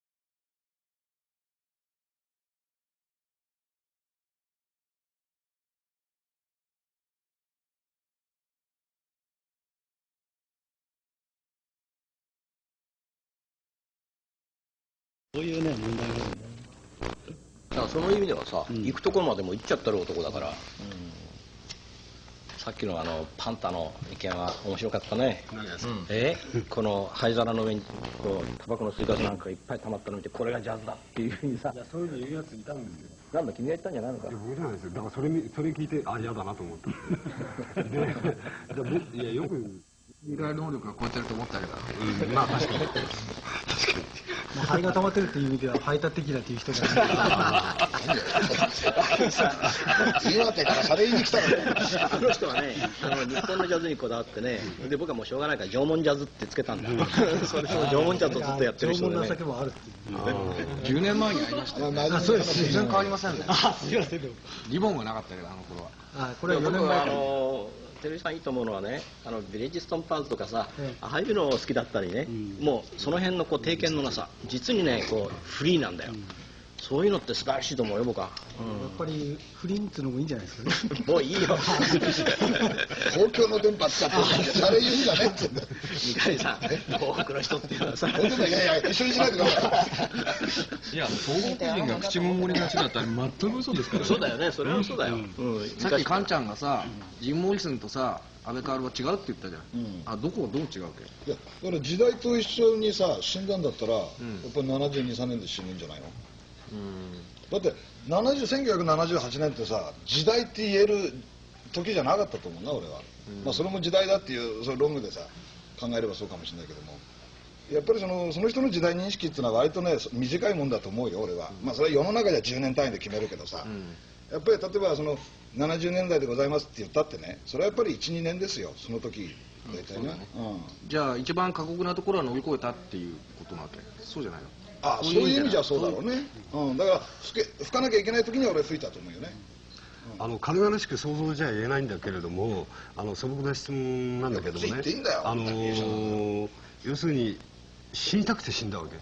そういうね問題があるんだよ。 だからその意味ではさ、行くところまでも行っちゃってる男だから、さっきのパンタの意見は面白かったね。この灰皿の上にこうタバコの吸い殻なんかいっぱい溜まったの見て、これがジャズだっていうふうにさ。 そういうの言うやついたんですよ。 なんだ、君が言ったんじゃないのか。 僕じゃないですよ。だからそれ聞いて、あ、嫌だなと思ったんで。いや、よく未来能力が超えてると思ったけど。 まあ確かに。 灰が溜まってるっていう意味では排他的だっていう人が岩手からそれ言いに来たの。 あの人はね、日本のジャズにこだわってね、で僕はもうしょうがないから縄文ジャズってつけたんだ。それ縄文ジャズをずっとやってる人でね。 縄文の酒もあるっていう。 10年前に会いましたよ。 あ、そうです。 全然変わりませんね。 あ、すいません。 リボンがなかったけど、あの頃は。 あ、これは4年前から。 テレビさんいいと思うのはね、ビレッジストンパーズとかさ、ああいうの好きだったりね、もうその辺のこう定見のなさ、実にねこうフリーなんだよ。そういうのって素晴らしいと思うよ、僕は。 やっぱり不倫っていうのもいいんじゃないですかね。 もういいよ。 公共の電波使ってそれ言うんじゃねって。 三上さん、多くの人っていうのはさ。 本当だ、いやいや、一緒にしないでください。 いや、東北人が口ごもりがちだったら全く嘘ですからね。 そうだよね、それは嘘だよ。 さっきカンちゃんがさ、ジム・モリスンとさ、安倍薫は違うって言ったじゃん。あ、どこがどう違うわけ？ いや、だから時代と一緒にさ、死んだんだったら、やっぱり72、3年で死ぬんじゃないの？だって1978年ってさ、時代って言える時じゃなかったと思うな、俺は。まあそれも時代だっていうそのロングでさ考えればそうかもしれないけども、やっぱりその人の時代認識っていうのは割とね短いもんだと思うよ、俺は。まあそれは世の中では10年単位で決めるけどさ、やっぱり例えばその70年代でございますって言ったってね、それはやっぱり1、2年ですよ、その時大体ね。 じゃあ一番過酷なところは乗り越えたっていうことなわけ？そうじゃないの？ あ、そういう意味じゃそうだろうね。だから吹かなきゃいけない時には俺吹いたと思うよね。 軽々しく想像じゃ言えないんだけれども、素朴な質問なんだけどもね、要するに死にたくて死んだわけ。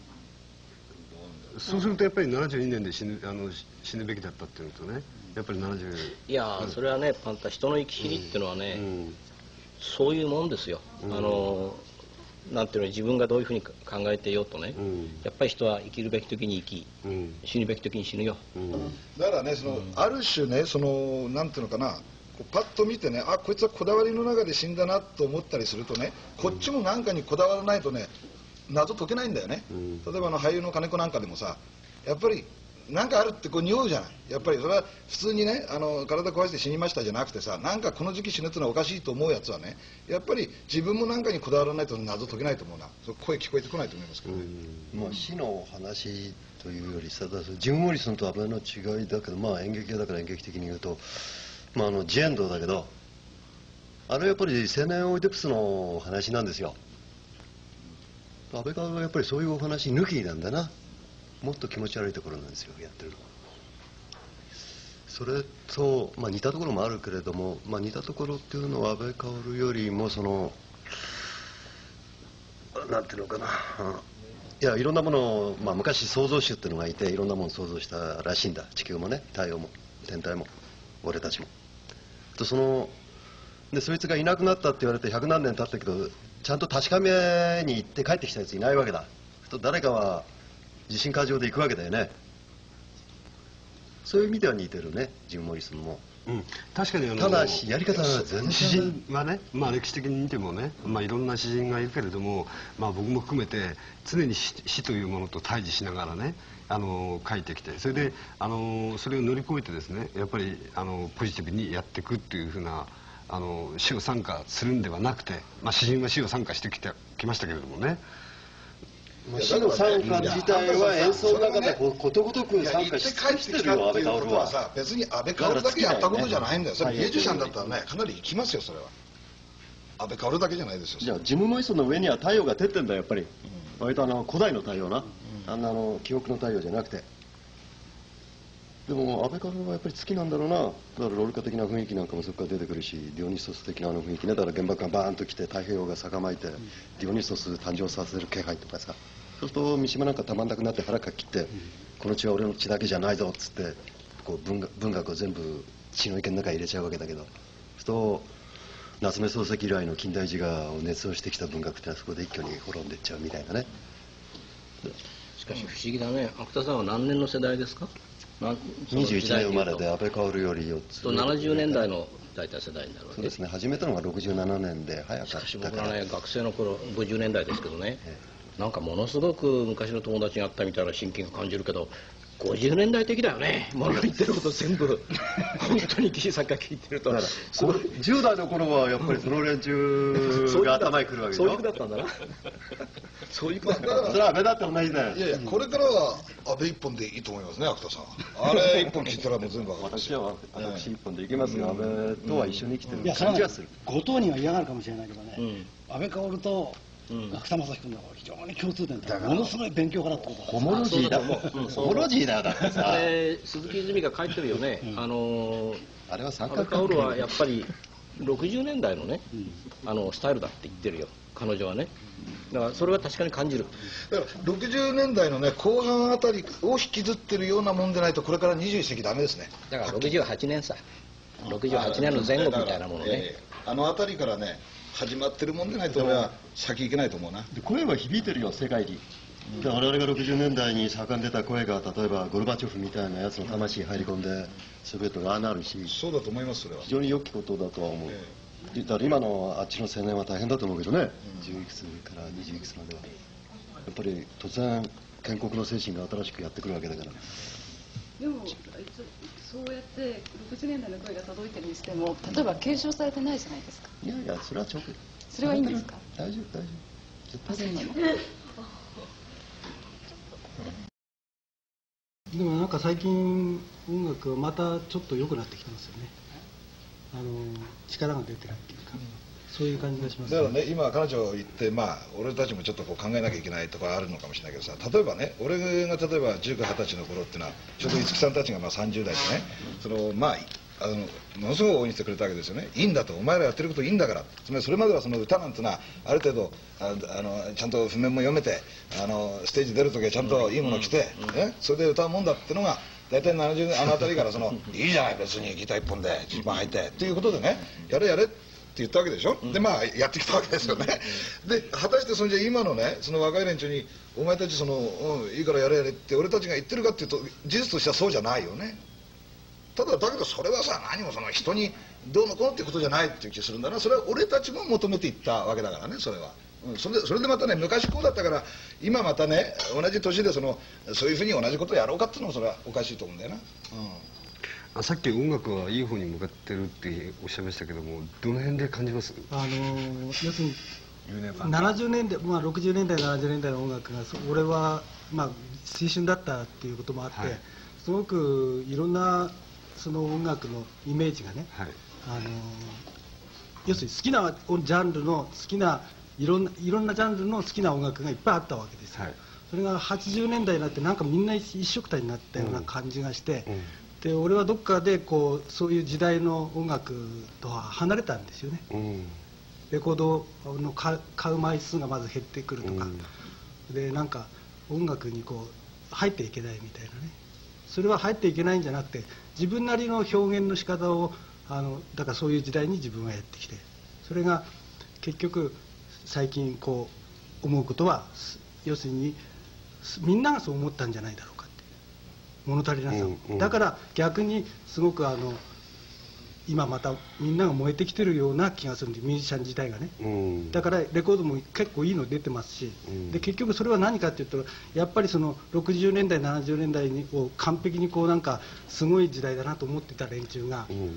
そうするとやっぱり72年で死ぬべきだったっていうのとね、やっぱり70。 いや、それはね、パンタ、人の生き死にっていうのはね、そういうもんですよ。なんていうの、自分がどういうふうに考えていようとね、やっぱり人は生きるべき時に生き、死ぬべき時に死ぬよ。 だからね、ある種ね、なんていうのかな、パッと見てね、あ、こいつはこだわりの中で死んだなと思ったりするとね、こっちも何かにこだわらないとね、謎解けないんだよね。例えば俳優の金子なんかでもさ、やっぱりなんかあるってこう匂うじゃない。やっぱりそれは普通にね、体壊して死にましたじゃなくてさ、なんかこの時期死ぬってのはおかしいと思うやつはね、やっぱり自分もなんかにこだわらないと謎解けないと思うな。声聞こえてこないと思いますけどね。 まあ死の話というよりさ、ジム・モリソンと安倍の違いだけど、まあ演劇家だから演劇的に言うと、まあジ・エンドだけど、あれはやっぱり青年オイデプスの話なんですよ。安倍川はやっぱりそういうお話抜きなんだな。もっと気持ち悪いところなんですよ、やってるの。それと、まあ、似たところもあるけれども、まあ、似たところっていうのは安倍薫よりもなんていうのかな、いやいろんなものを、まあ、昔創造主っていうのがいていろんなものを創造したらしいんだ。地球もね、太陽も天体も俺たちも。とそいつがいなくなったって言われて100何年経ったけど、ちゃんと確かめに行って帰ってきたやついないわけだ。と誰かは自信過剰で行くわけだよね。そういう意味では似てるね、ジム・モリソンも。 確かにただしやり方が全然詩人はね、まあ歴史的に見てもね、まあいろんな詩人がいるけれども、まあ僕も含めて常に死というものと対峙しながらね、書いてきて、それでそれを乗り越えてですね、やっぱりポジティブにやっていくっていうふうな詩を参加するんではなくて、詩人は詩を参加してきましたけれどもね。 詩の参加自体は演奏の中でことごとく参加してるよ、安倍薫は。 別に安倍薫だけやったことじゃないんだよ。それミュージシャンだったらね、かなりいきますよ、それは。安倍薫だけじゃないですよ。 じゃあジム・モリソンの上には太陽が照ってんだよ、やっぱり。割と古代の太陽な、記憶の太陽じゃなくて。でも安倍薫はやっぱり好きなんだろうな。だからロルカ的な雰囲気なんかもそこから出てくるし、ディオニソス的な雰囲気ね。だから原爆がバーンと来て太平洋が逆まいてディオニソス誕生させる気配とかさ、そうすると三島なんかたまんなくなって腹かき切って「この血は俺の血だけじゃないぞ」っつってこう文学を全部血の池の中に入れちゃうわけだけど、そうすると夏目漱石以来の近代自我を熱唱してきた文学ってのはそこで一挙に滅んでっちゃうみたいなね。 しかし不思議だね。芥田さんは何年の世代ですか ？21年生まれで安倍薫より4つ。 と70年代の大体世代になるわけ。 そうですね。始めたのが67年で早かったから。 しかし僕はね、学生の頃50年代ですけどね、なんかものすごく昔の友達に会ったみたいな親近感感じるけど、50年代的だよね。物の言ってること全部本当に T さんが聞いてると。 10代の頃はやっぱりその連中が頭にくるわけでしょ。 そういう句だったんだな。そういう句だったんだ。 それは安倍だって同じだよ。 いやいや、これからは安倍一本でいいと思いますね、芥田さん。あれ一本聞いたらもう全部私一本でいけますよ。安倍とは一緒に生きてる感じがする。後藤には嫌がるかもしれないけどね、安倍薫と芥正君の非常に共通点だ。ものすごい勉強家だってことだ。 ホモロジーだ。ホモロジーだよ。だってさ。 鈴木泉が書いてるよね。 あれは三角関係。はやっぱり60年代のね、スタイルだって言ってるよ。彼女はね。だからそれは確かに感じる。 だから60年代のね後半あたりを引きずってるようなもんでないとこれから21世紀ダメですね。 だから68年さ。68年の前後みたいなものね。 あのあたりからね。始まってるもんでないと俺は先行けないと思うな。 声は響いてるよ、世界に。我々が60年代に盛んでた声が例えばゴルバチョフみたいなやつの魂入り込んでソビエトがああなるし、 そうだと思います。それは非常に良きことだとは思う。だから今のあっちの青年は大変だと思うけどね、10いくつから20いくつまではやっぱり突然建国の精神が新しくやってくるわけだから。 でもそうやって60年代の声が届いてるにしても、例えば継承されてないじゃないですか。 いやいや、それはそれはいいんですか。 大丈夫大丈夫。 そうなの。 でもなんか最近音楽はまたちょっと良くなってきてますよね。力が出てるっていうか、そういう感じがします、 だからね、今彼女言って俺たちもちょっとこう考えなきゃいけないところあるのかもしれないけどさ、例えばね、俺が例えば19、20歳の頃っていうのはちょうど五木さんたちが30代でね、ものすごい応援してくれたわけですよね。いいんだと、お前らやってることいいんだから。つまりそれまではその歌なんていうのはある程度ちゃんと譜面も読めてステージ出る時はちゃんといいもの着て、それで歌うもんだっていうのが大体70年あたりからいいじゃない別にギター一本でジーパン履いてっていうことでね、やれやれって言ったわけでしょ。でやってきたわけですよね。で果たしてそれじゃ今のねその若い連中にお前たちいいからやれやれって俺たちが言ってるかっていうと事実としてはそうじゃないよね。だけどそれはさ、何も人にどうのこうのっていうことじゃないっていう気がするんだな。それは俺たちも求めていったわけだからね、それは。それでまたね、昔こうだったから今またね同じ年でそういうふうに同じことをやろうかっていうのもそれはおかしいと思うんだよな。 さっき音楽はいい方に向かってるっておっしゃいましたけども、どの辺で感じます？ 要するに70年代、60年代70年代の音楽が俺は青春だったっていうこともあって、すごくいろんなその音楽のイメージがね、要するに好きなジャンルの好きないろんなジャンルの好きな音楽がいっぱいあったわけですよ。それが80年代になってなんかみんな一緒くたになったような感じがして、で俺はどっかでそういう時代の音楽とは離れたんですよね。レコードの買う枚数がまず減ってくるとか、でなんか音楽に入っていけないみたいなね。それは入っていけないんじゃなくて、自分なりの表現の仕方をだからそういう時代に自分はやってきて、それが結局最近思うことは要するにみんながそう思ったんじゃないだろうかって物足りなさを、だから逆にすごく今またみんなが燃えてきてるような気がするんで、ミュージシャン自体がね、だからレコードも結構いいの出てますし、で結局それは何かっていうと、やっぱり60年代70年代を完璧になんかすごい時代だなと思ってた連中が、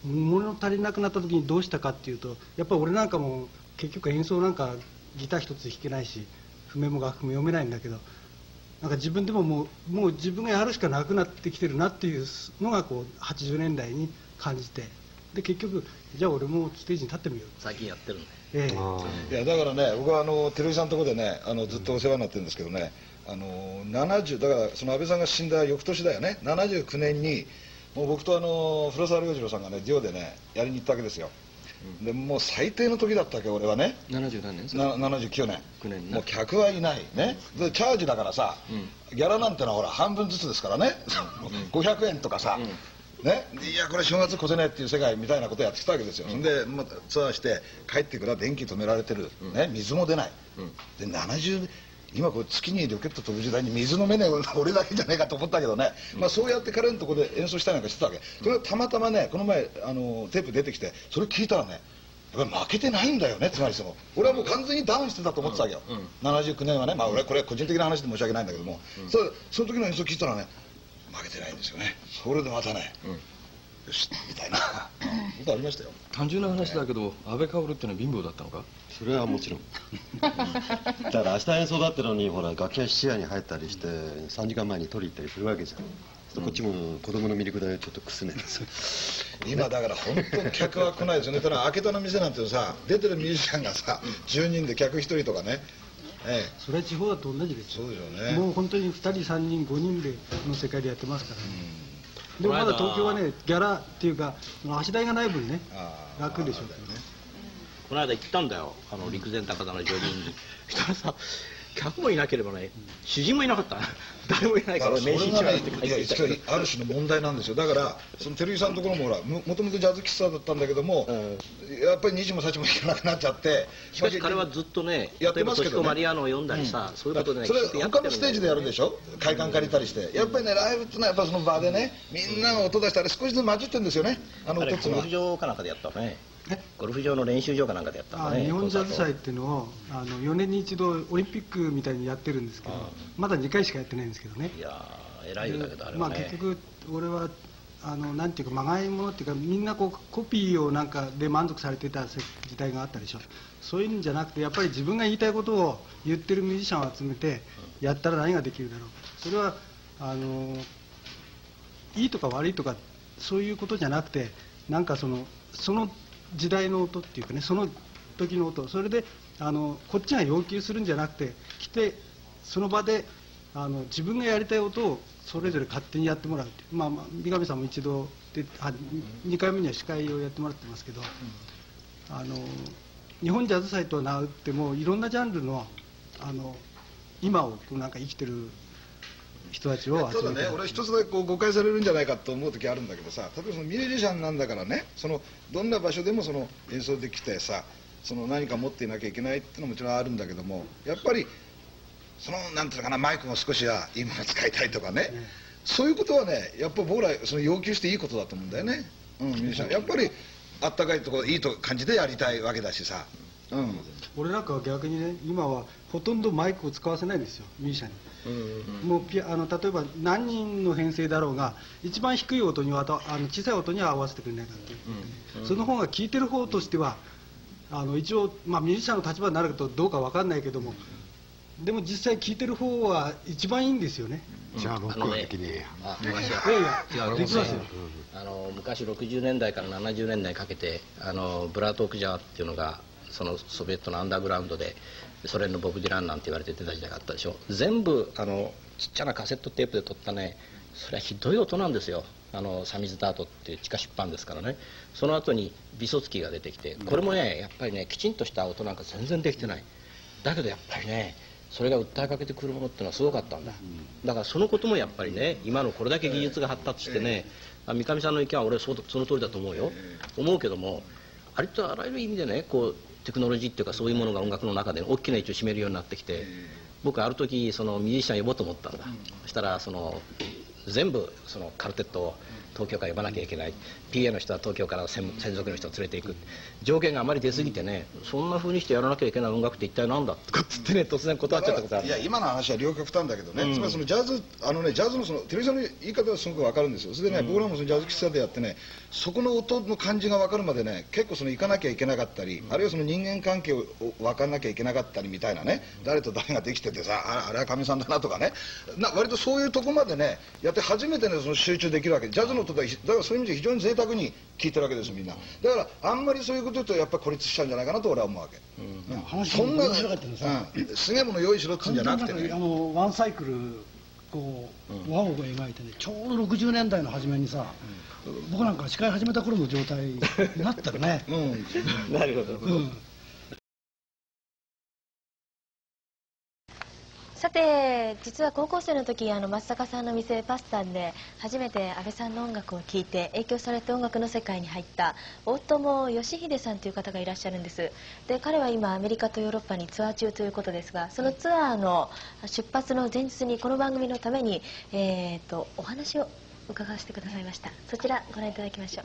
物足りなくなった時にどうしたかっていうと、やっぱり俺なんかも結局演奏なんかギター一つ弾けないし譜面も楽譜も読めないんだけど、なんか自分でももう自分がやるしかなくなってきてるなっていうのがこう80年代に感じて、で結局じゃあ俺もステージに立ってみよう。 最近やってるんで、 いやだからね、僕は照井さんのところでねずっとお世話になってるんですけどね、70だからその安倍さんが死んだ翌年だよね、79年にもう僕と古澤良次郎さんがねデュオでねやりに行ったわけですよ。でもう最低の時だったわけ俺はね。 70何年ですか ？79年。 9年もう客はいないね。でチャージだからさ、ギャラなんてのはほら半分ずつですからね、500円とかさ、ね、いやこれ正月越せないっていう世界みたいなことやってきたわけですよ。そんで、まあ、ツアーして帰ってくら電気止められてる、ね、水も出ない、で70今こう月にロケット飛ぶ時代に水飲めねえ俺だけじゃねえかと思ったけどね、まあ、そうやって彼のところで演奏したりなんかしてたわけ。それがたまたまねこの前テープ出てきてそれ聞いたらね、やっぱり負けてないんだよね。つまり俺はもう完全にダウンしてたと思ってたわけよ、79年はね。まあ俺これ個人的な話で申し訳ないんだけども、その時の演奏聞いたらね負けてないんですよね。それでまたね、よしみたいなことありましたよ。 単純な話だけど安倍薫ってのは貧乏だったのか？ それはもちろんだから明日演奏だってのにほら楽器が質屋に入ったりして3時間前に取り行ったりするわけじゃん。こっちも子供のミルク代をちょっとくすねんです今だから本当に客は来ないですよね。ただ開けたの店なんてさ出てるミュージシャンがさ10人で客1人とかね、 それは地方だと同じですよ。 そうでしょうね。 もう本当に2人3人5人での世界でやってますからね。でもまだ東京はねギャラっていうか足代がない分ね楽でしょうけどね。 この間行ったんだよ陸前高田のジョギングに。したらさ客もいなければね主人もいなかった。誰もいないから名刺一枚って書いていた。 ある種の問題なんですよ。だからその照井さんのところもほらもともとジャズ喫茶だったんだけども、やっぱり2時も3時も行かなくなっちゃって。 しかし彼はずっとねやってますけどね。 マリアーノを読んだりさ、そういうことでね。 それ他のステージでやるでしょ。会館借りたりして。やっぱりねライブってのはやっぱその場でねみんなが音出したら少しずつ混じってるんですよね。 ゴルフ場かなんかでやったね。ゴルフ場の練習場かなんかでやったんだね。 日本ジャズ祭っていうのを4年に一度オリンピックみたいにやってるんですけど、まだ2回しかやってないんですけどね。 いや偉いよだけどあれはね。結局俺はなんていうかまがいものっていうかみんなこうコピーをなんかで満足されてた時代があったでしょ。そういうんじゃなくてやっぱり自分が言いたいことを言ってるミュージシャンを集めてやったら何ができるだろう。それはいいとか悪いとかそういうことじゃなくて、なんかその時代の音っていうかね、その時の音、それでこっちが要求するんじゃなくて来てその場で自分がやりたい音をそれぞれ勝手にやってもらうっていう、三上さんも一度で2回目には司会をやってもらってますけど、日本ジャズ祭とは名打ってもいろんなジャンルの今をなんか生きてる人たちを集めて。 ただね俺一つだけこう誤解されるんじゃないかと思う時あるんだけどさ、例えばそのミュージシャンなんだからね、どんな場所でも演奏できてさ何か持っていなきゃいけないっていうのももちろんあるんだけども、やっぱりなんていうのかな、マイクも少しはいいもの使いたいとかね、そういうことはねやっぱ僕ら要求していいことだと思うんだよね。ミュージシャンやっぱりあったかいところいい感じでやりたいわけだしさ。 俺なんかは逆にね今はほとんどマイクを使わせないんですよミュージシャンに。もう例えば何人の編成だろうが一番低い音には小さい音には合わせてくれないかっていう、その方が聴いてる方としては一応、ミュージシャンの立場になるとどうか分かんないけども、でも実際聴いてる方は一番いいんですよね。 じゃあロックはできねえや。 できますよ。 昔60年代から70年代にかけてブラートークジャーっていうのがソビエトのアンダーグラウンドでソ連のボブ・ディランなんて言われて出た時代があったでしょ。全部ちっちゃなカセットテープで撮ったね、それはひどい音なんですよ。サミズダートっていう地下出版ですからね。その後にビソツキーが出てきて、これもねやっぱりねきちんとした音なんか全然できてない。だけどやっぱりねそれが訴えかけてくるものっていうのはすごかったんだ。だからそのこともやっぱりね今のこれだけ技術が発達してね、三上さんの意見は俺その通りだと思うよ。思うけどもありとあらゆる意味でねテクノロジーっていうかそういうものが音楽の中で大きな位置を占めるようになってきて、僕ある時ミュージシャン呼ぼうと思ったんだ。そしたら全部カルテットを東京から呼ばなきゃいけない、 PA の人は東京から専属の人を連れていく、条件があまり出過ぎてね、そんな風にしてやらなきゃいけない音楽って一体なんだとかっつってね、突然断っちゃったことある。 いや今の話は両極端だけどね、つまりそのジャズジャズのそのテレビさんの言い方はすごく分かるんですよ。それでね、僕らもそのジャズ喫茶でやってね、そこの音の感じが分かるまでね、結構その行かなきゃいけなかったり、あるいはその人間関係を分からなきゃいけなかったりみたいなね、誰と誰ができててさ、あれはかみさんだなとかね、割とそういうとこまでねやって初めてねその集中できるわけで、ジャズの音だからそういう意味で非常に贅沢に聴いてるわけですみんな。だからあんまりそういうこと言うとやっぱり孤立しちゃうんじゃないかなと俺は思うわけ。そんなすげえもの用意しろっつうんじゃなくてね、 ワンサイクルこう輪を描いてね、ちょうど60年代の初めにさ、僕なんか司会始めた頃の状態になってるね。 なるほど。 さて実は高校生の時松坂さんの店パスタンで初めて安倍さんの音楽を聴いて影響されて音楽の世界に入った大友義秀さんという方がいらっしゃるんです。で彼は今アメリカとヨーロッパにツアー中ということですが、そのツアーの出発の前日にこの番組のために、お話を伺わせてくださいました。そちらご覧いただきましょう。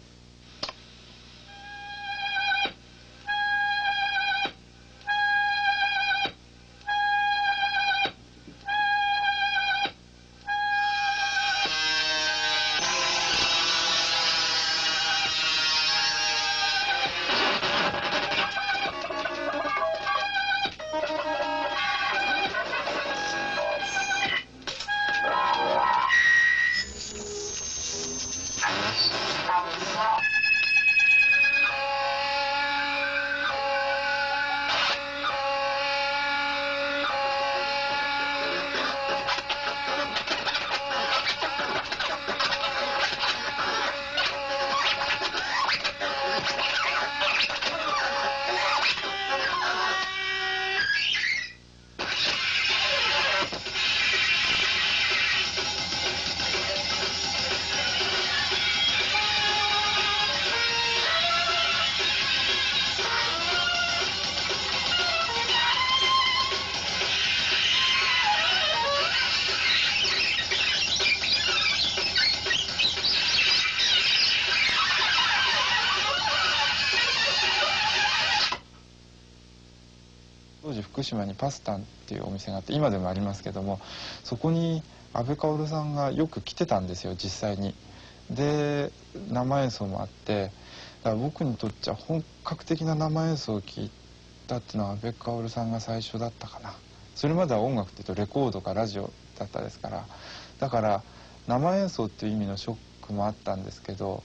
当時福島にパスタンっていうお店があって、今でもありますけども、そこに安倍薫さんがよく来てたんですよ実際に。で生演奏もあって、だから僕にとっちゃ本格的な生演奏を聴いたっていうのは安倍薫さんが最初だったかな。それまでは音楽っていうとレコードかラジオだったですから、だから生演奏っていう意味のショックもあったんですけど、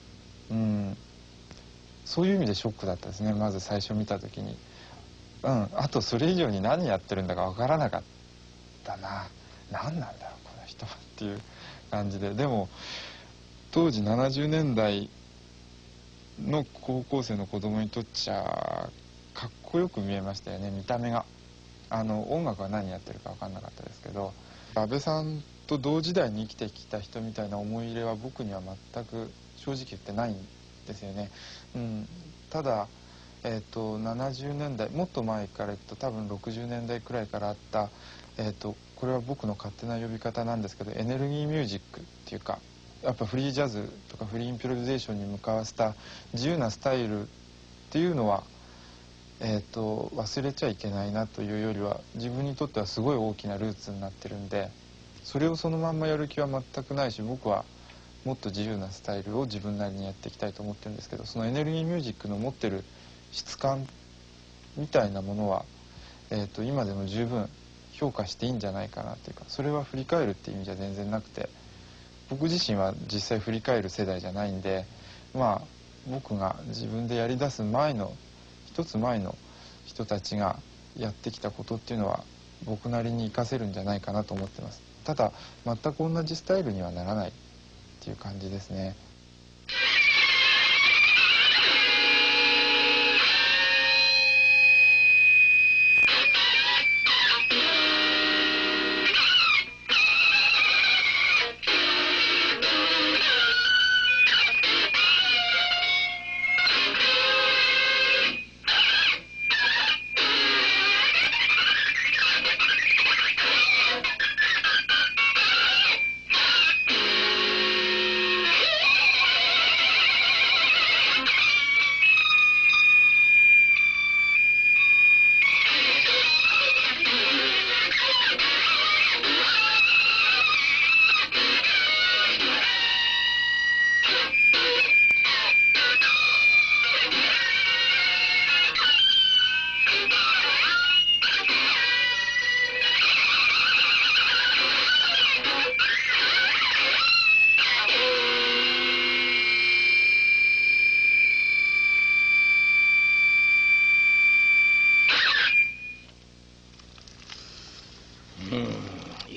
そういう意味でショックだったですね、まず最初見た時に。あとそれ以上に何やってるんだか分からなかったな。何なんだろうこの人はっていう感じで。でも当時70年代の高校生の子供にとっちゃかっこよく見えましたよね、見た目が。音楽は何やってるか分かんなかったですけど、安倍さんと同時代に生きてきた人みたいな思い入れは僕には全く正直言ってないんですよね。ただ70年代もっと前からいくと多分60年代くらいからあった、これは僕の勝手な呼び方なんですけど、エネルギーミュージックっていうか、やっぱフリージャズとかフリーインプロビゼーションに向かわせた自由なスタイルっていうのは、忘れちゃいけないなというよりは自分にとってはすごい大きなルーツになってるんで、それをそのまんまやる気は全くないし、僕はもっと自由なスタイルを自分なりにやっていきたいと思ってるんですけど、そのエネルギーミュージックの持ってる質感みたいなものは、今でも十分評価していいんじゃないかなっていうか、それは振り返るっていう意味じゃ全然なくて、僕自身は実際振り返る世代じゃないんで、僕が自分でやりだす前の一つ前の人たちがやってきたことっていうのは僕なりに活かせるんじゃないかなと思ってます。ただ全く同じスタイルにはならないっていう感じですね。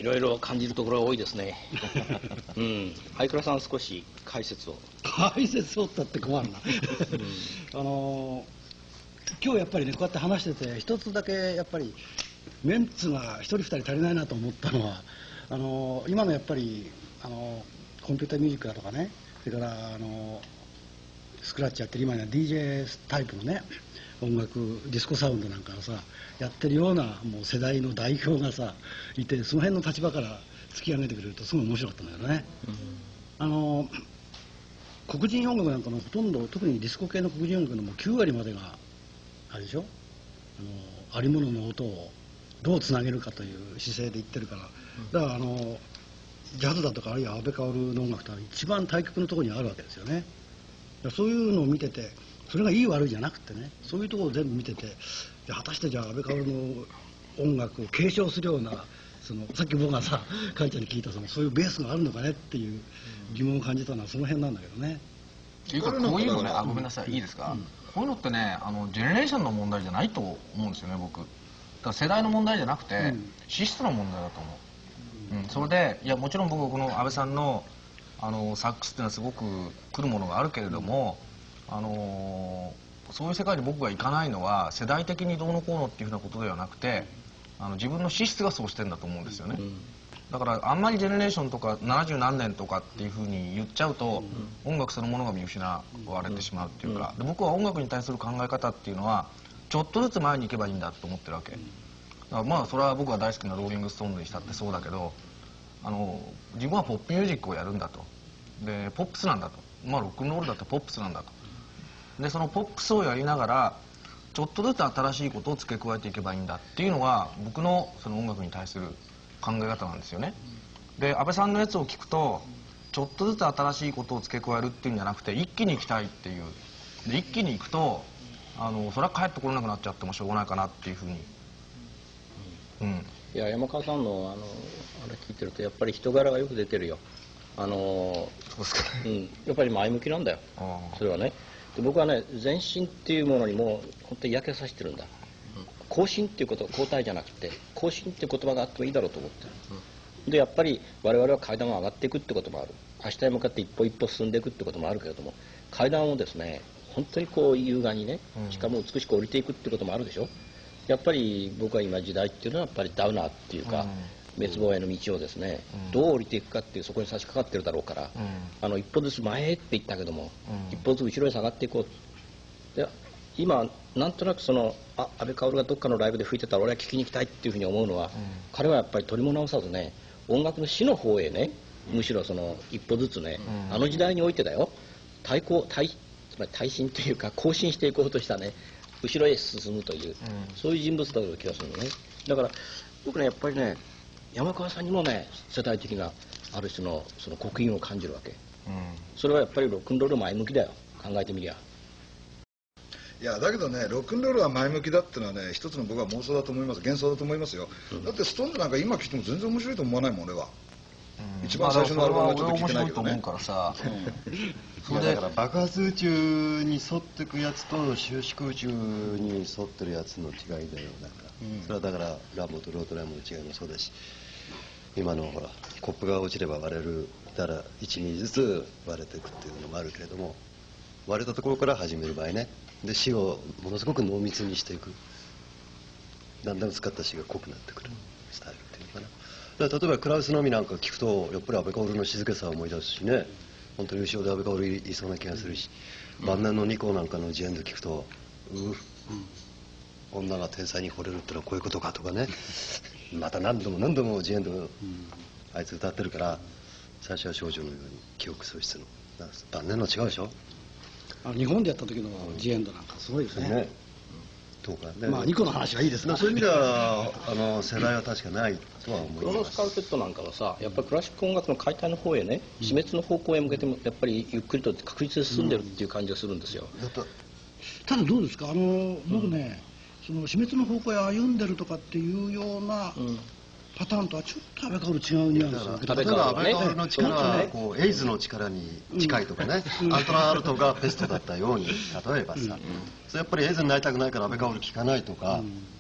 いろいろ感じるところが多いですね。相倉さん少し解説を。 解説をったって困るな。今日やっぱりねこうやって話してて一つだけやっぱりメンツが一人二人足りないなと思ったのは今のやっぱりコンピューターミュージックだとかね、それからスクラッチやってる今の DJ タイプのね音楽ディスコサウンドなんかをさやってるようなもう世代の代表がさいて、その辺の立場から突き上げてくれるとすごい面白かったんだけどね。黒人音楽なんかのほとんど、特にディスコ系の黒人音楽のもう9割までがあれでしょ、ありものの音をどうつなげるかという姿勢で言ってるから、だからジャズだとかあるいは安倍薫の音楽とは一番対極のところにあるわけですよね。そういうのを見てて、それがいい悪いじゃなくてね、そういうところを全部見てて、果たしてじゃあ安倍薫の音楽を継承するようなさっき僕がさカイちゃんに聞いたそういうベースがあるのかねっていう疑問を感じたのはその辺なんだけどね。 っていうかこういうのね、ごめんなさい、いいですか、こういうのってねジェネレーションの問題じゃないと思うんですよね、僕。だから世代の問題じゃなくて、資質の問題だと思う。それでいやもちろん僕この安倍さんのサックスっていうのはすごく来るものがあるけれども、そういう世界に僕が行かないのは世代的にどうのこうのっていうふうなことではなくて、自分の資質がそうしてんだと思うんですよね。だからあんまりジェネレーションとか70何年とかっていうふうに言っちゃうと、音楽そのものが見失われてしまうっていうか、で僕は音楽に対する考え方っていうのはちょっとずつ前に行けばいいんだと思ってるわけ。だからまあそれは僕が大好きなローリング・ストーンズにしたってそうだけど、自分はポップミュージックをやるんだと。でポップスなんだと。まあロックンロールだってポップスなんだと。でそのポップスをやりながらちょっとずつ新しいことを付け加えていけばいいんだっていうのが僕のその音楽に対する考え方なんですよね。で安倍さんのやつを聞くとちょっとずつ新しいことを付け加えるっていうんじゃなくて一気に行きたいっていう。で一気に行くとそれは帰ってこれなくなっちゃってもしょうがないかなっていうふうに。 いや山川さんのあれ聞いてるとやっぱり人柄がよく出てるよ。やっぱり前向きなんだよ、それはね。で僕はね前進っていうものにも本当に焼けさせてるんだ。後進っていうことは後退じゃなくて後進っていう言葉があってもいいだろうと思ってる。でやっぱり我々は階段を上がっていくってこともある。明日に向かって一歩一歩進んでいくってこともあるけれども、階段をですね本当にこう優雅にね、しかも美しく降りていくってこともあるでしょ。やっぱり僕は今時代っていうのはやっぱりダウナーっていうか、滅亡への道をですね、どう降りていくかっていうそこに差し掛かってるだろうから、一歩ずつ前へって言ったけども、一歩ずつ後ろへ下がっていこう。で今なんとなく安倍薫がどっかのライブで吹いてたら俺は聞きに行きたいっていうふうに思うのは、彼はやっぱり取りも直さずね音楽の死の方へね、むしろ一歩ずつね、あの時代においてだよ、つまり耐震というか更新していこうとしたね後ろへ進むという、そういう人物だという気がするのね。だから僕ねやっぱりね山川さんにもね世代的なある種の刻印を感じるわけ、それはやっぱりロックンロール前向きだよ、考えてみりゃ。 いやだけどねロックンロールは前向きだっていうのはね一つの僕は妄想だと思います、幻想だと思いますよ、だってストーンズなんか今聴いても全然面白いと思わないもん俺は、一番最初のアルバムはちょっと聴いてないけどね。 それでだから爆発宇宙に沿ってくやつと収縮宇宙に沿ってるやつの違いだよ。なんかそれはだからラモとロートライムの違いもそうだし、今のほらコップが落ちれば割れるたら1ミリずつ割れていくっていうのもあるけれども、割れたところから始める場合ね、で死をものすごく濃密にしていく、だんだん使った死が濃くなってくるスタイルっていうのかな。だから例えばクラウスのみなんか聞くとやっぱり安倍薫の静けさを思い出すしね、本当に後ろで安倍薫いそうな気がするし、晩年の2校なんかのジエンド聞くと女が天才に惚れるってのはこういうことかとかねまた何度も何度もジエンドあいつ歌ってるから、最初は少女のように記憶喪失の晩年の違うでしょ。 日本でやった時のジエンドなんかすごいですね。 とかね、 まあ2個の話はいいですね。 そういう意味では世代は確かないとは思います。 クロノスカルテットなんかはさ、やっぱりクラシック音楽の解体の方へね、死滅の方向へ向けてもやっぱりゆっくりと確実に進んでるっていう感じがするんですよ。 ただどうですか、僕ね、死滅の方向へ歩んでるとかっていうようなパターンとはちょっと安倍薫違うニュアンス。 例えば安倍薫の力はこうエイズの力に近いとかね、アントラアルトがペストだったように例えばさ、それやっぱりエイズになりたくないから安倍薫聞かないとか、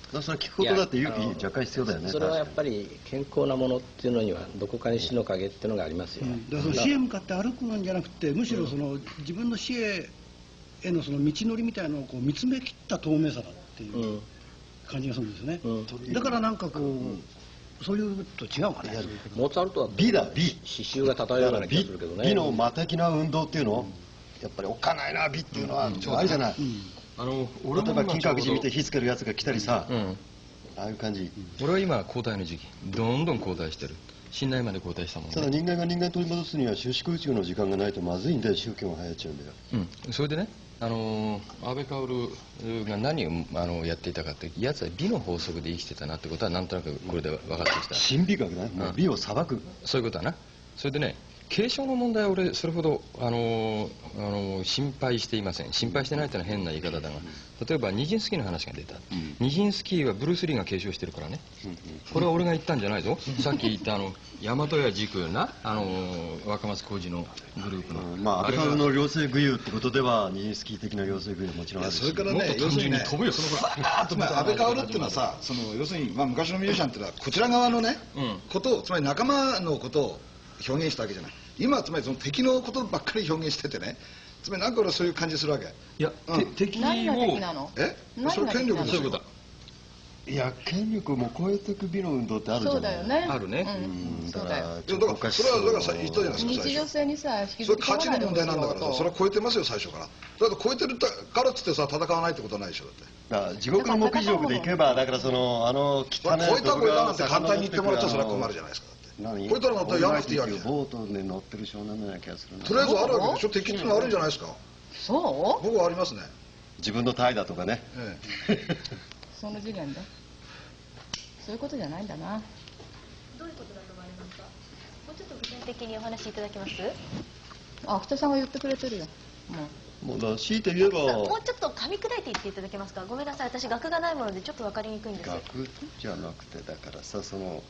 それ聞くことだって勇気若干必要だよね。 それはやっぱり健康なものっていうのにはどこかに死の影っていうのがありますよ。 だから死へ向かって歩くんじゃなくて、むしろその自分の死へのその道のりみたいなのをこう見つめきった透明さだっていう感じがするんですよね。だからなんかこうそういうと違うかね。 モーツァルトは美だ美。 刺繍が漂うような気がするけどね。 美の魔的な運動っていうの、やっぱりおっかないな美っていうのはあるじゃない。例えば金閣寺見て火つけるやつが来たりさ、ああいう感じ。 俺は今交代の時期、どんどん交代してる。信頼まで交代したもんね。 ただ人間が人間取り戻すには収縮宇宙の時間がないとまずいんだよ、宗教が流行っちゃうんだよ。 それでね、安倍薫が何をやっていたかって、やつは美の法則で生きてたなってことはなんとなくこれで分かってきた。 神美学だ、美を裁く。 そういうことだな。それでね、継承の問題は俺それほど心配していません。心配してないってのは変な言い方だが、例えばニジンスキーの話が出た。ニジンスキーはブルース・リーが継承してるからね。これは俺が言ったんじゃないぞ。さっき言った大和屋軸な若松浩二のグループの。 まあ安倍薫の両性具有ってことではニジンスキー的な両性具有もちろんあるし。 それからね、要するにね、つまり安倍薫っていうのはさ、要するに昔のミュージシャンっていうのはこちら側のねことを、つまり仲間のことを表現したわけじゃない。今はつまりその敵のことばっかり表現しててね、つまりなんか俺はそういう感じするわけ。 いや、敵を何が敵なの？それ権力ですよ。 いや、権力も超えていく美の運動ってあるじゃない。 そうだよね。 あるね。 だからそれはだからさ言ったじゃないですか。 日常性にさ引きそれずり込まないで勝ちの問題なんだからさ、それは超えてますよ最初から。だって超えてるからっつってさ戦わないってことはないでしょ。だって地獄の目標でいけば、だからその汚い超えた超えたなんて簡単に言ってもらっちゃそれは困るじゃないですか。超えたらまたやらなくていいわけ。 ボートで乗ってる少年のような気がするな。 とりあえずあるわけでしょ。敵ってのはあるんじゃないですか。 そう？ 僕はありますね。 自分の態度とかね。 その次元でそういうことじゃないんだな。 どういうことだと思われますか？もうちょっと具体的にお話しいただけます？ あ、北さんが言ってくれてるよ。 もう強いて言えばもうちょっと噛み砕いて言っていただけますか？ごめんなさい、私学がないものでちょっと分かりにくいんです。 学じゃなくて、だからさ、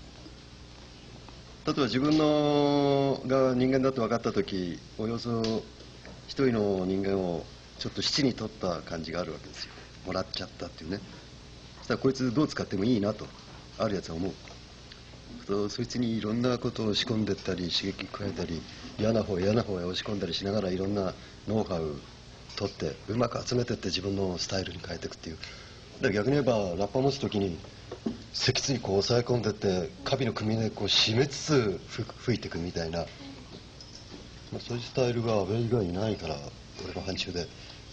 例えば自分のが人間だと分かった時、およそ一人の人間をちょっと質に取った感じがあるわけですよ。もらっちゃったっていうね。そしたらこいつどう使ってもいいなとあるやつは思う。そいつにいろんなことを仕込んでったり刺激加えたり、嫌な方へ押し込んだりしながらいろんなノウハウ取ってうまく集めてって自分のスタイルに変えていくっていう。だから逆に言えばラッパ持つ時に脊椎こう抑え込んでってカビの組でこう締めつつ吹いていくみたいな、そういうスタイルが安倍以外にないから俺の範疇で。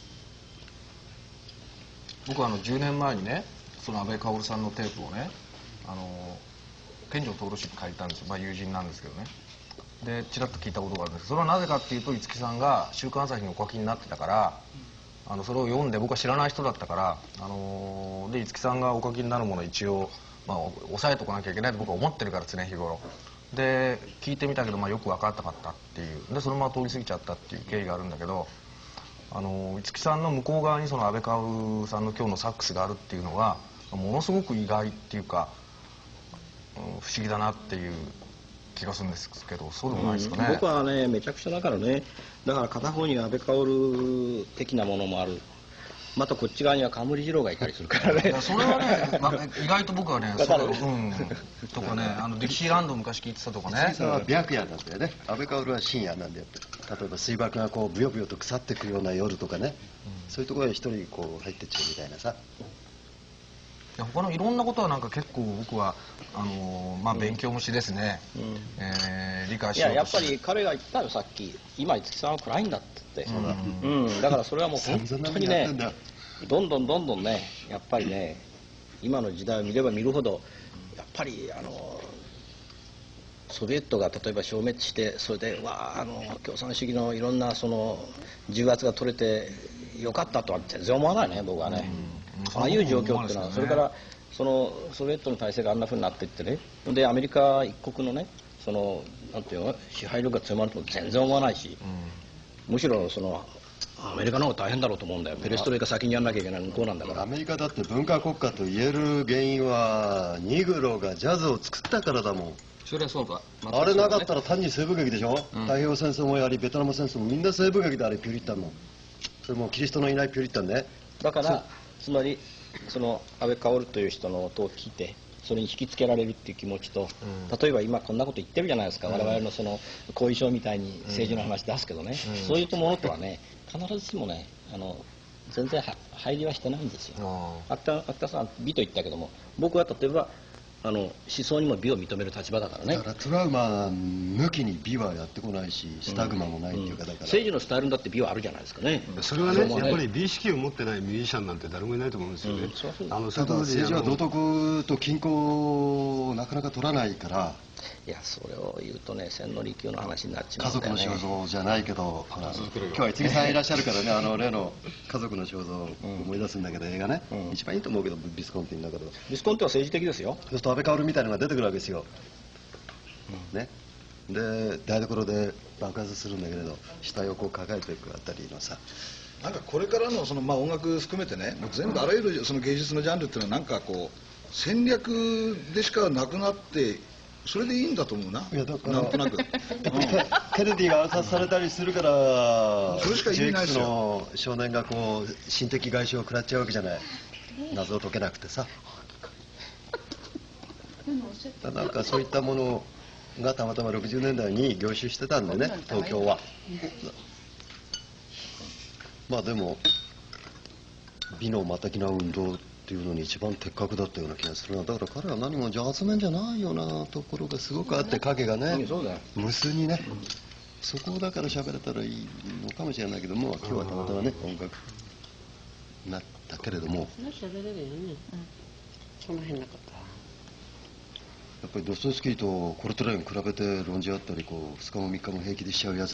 僕は10年前にね、その安倍薫さんのテープをね、健城徹氏に借りたんですよ。友人なんですけどね。でちらっと聞いたことがあるんですけど、それはなぜかっていうと、五木さんが「週刊朝日」にお書きになってたから、それを読んで、僕は知らない人だったから、で五木さんがお書きになるものを一応、押さえとかなきゃいけないと僕は思ってるから、常日頃で聞いてみたけど、よく分かったかったっていう、でそのまま通り過ぎちゃったっていう経緯があるんだけど、五木さんの向こう側にその安倍薫さんの今日のサックスがあるっていうのはものすごく意外っていうか、不思議だなっていう気がするんですけど、そうでもないですかね。 僕はね、めちゃくちゃだからね。だから片方には安倍薫的なものもある。またこっち側には冠二郎がいたりするからね。 それはね、意外と僕はね、とかね、ディキシーランド昔聞いてたとかね。 五木さんは白夜なんだよね。安倍薫は深夜なんだよ。例えば水爆がこうブヨブヨと腐っていくような夜とかね、そういうところに一人こう入ってっちゃうみたいなさ。 他のいろんなことはなんか結構僕は勉強もしですね、理解しようとして。 やっぱり彼が言ったよさっき、今五木さんは暗いんだって言って、だからそれはもう本当にね、どんどんね、やっぱりね、今の時代を見れば見るほどやっぱりソビエトが例えば消滅して、それで共産主義のいろんなその重圧が取れてよかったとは全然思わないね、僕はね。ああいう状況っていうのは、それからそのソビエトの体制があんなふうになっていってね、でアメリカ一国のね、そのなんていうの、支配力が強まるとも全然思わないし、むしろそのアメリカの方が大変だろうと思うんだよ。ペレストロイカ先にやんなきゃいけない向こうなんだから。 アメリカだって文化国家と言える原因はニグロがジャズを作ったからだもん。 それはそうだ。 あれなかったら単に西部劇でしょ。太平洋戦争もやりベトナム戦争もみんな西部劇であれピューリッタンの。それもキリストのいないピューリッタンね。 だからつまりその安倍薫という人の音を聞いてそれに引きつけられるっていう気持ちと、例えば今こんなこと言ってるじゃないですか、我々のその後遺症みたいに政治の話出すけどね、そういうものとはね必ずしもね全然入りはしてないんですよ。秋田さん美と言ったけども、僕は例えば思想にも美を認める立場だからね。 だからトラウマ抜きに美はやってこないし、スタグマもないっていうか、だから政治のスタイルだって美はあるじゃないですかね。 それはね、やっぱり美意識を持ってないミュージシャンなんて誰もいないと思うんですよね。 ただ政治は道徳と均衡をなかなか取らないから。 いや、それを言うとね、千利休の話になっちま家うんだよね。 族の肖像じゃないけど、ほら今日は市木さんいらっしゃるからね、例の家族の肖像を思い出すんだけど、映画ね、一番いいと思うけど、ビスコンティの中では。 ビスコンテは政治的ですよ。 そうすると安倍薫みたいなのが出てくるわけですよ。ね。で台所で爆発するんだけれど、死体をこう抱えていくあたりのさ。 なんかこれからの音楽含めてね、もう全部あらゆるその芸術のジャンルっていうのはなんかこう戦略でしかなくなって。それでいいんだと思うな。いやだからなんとなく。 ケネディが暗殺されたりするから、 それしか意味ないですよ。 の少年がこう心的外傷を食らっちゃうわけじゃない。謎を解けなくてさ。なんかそういったものがたまたま60年代に凝集してたんでね、東京は。まあでも美のマ的な運動っていうのに一番的確だったような気がするな。だから彼は何もジャズ面じゃないようなところがすごくあって、影がね無数にね、そこをだから喋れたらいいのかもしれないけども、今日はたまたまね音楽になったけれども、 喋れるよね。そんな変なことはやっぱりドストエフスキーとコルトレーン比べて論じ合ったり、こう2日も3日も平気でしちゃうやつ。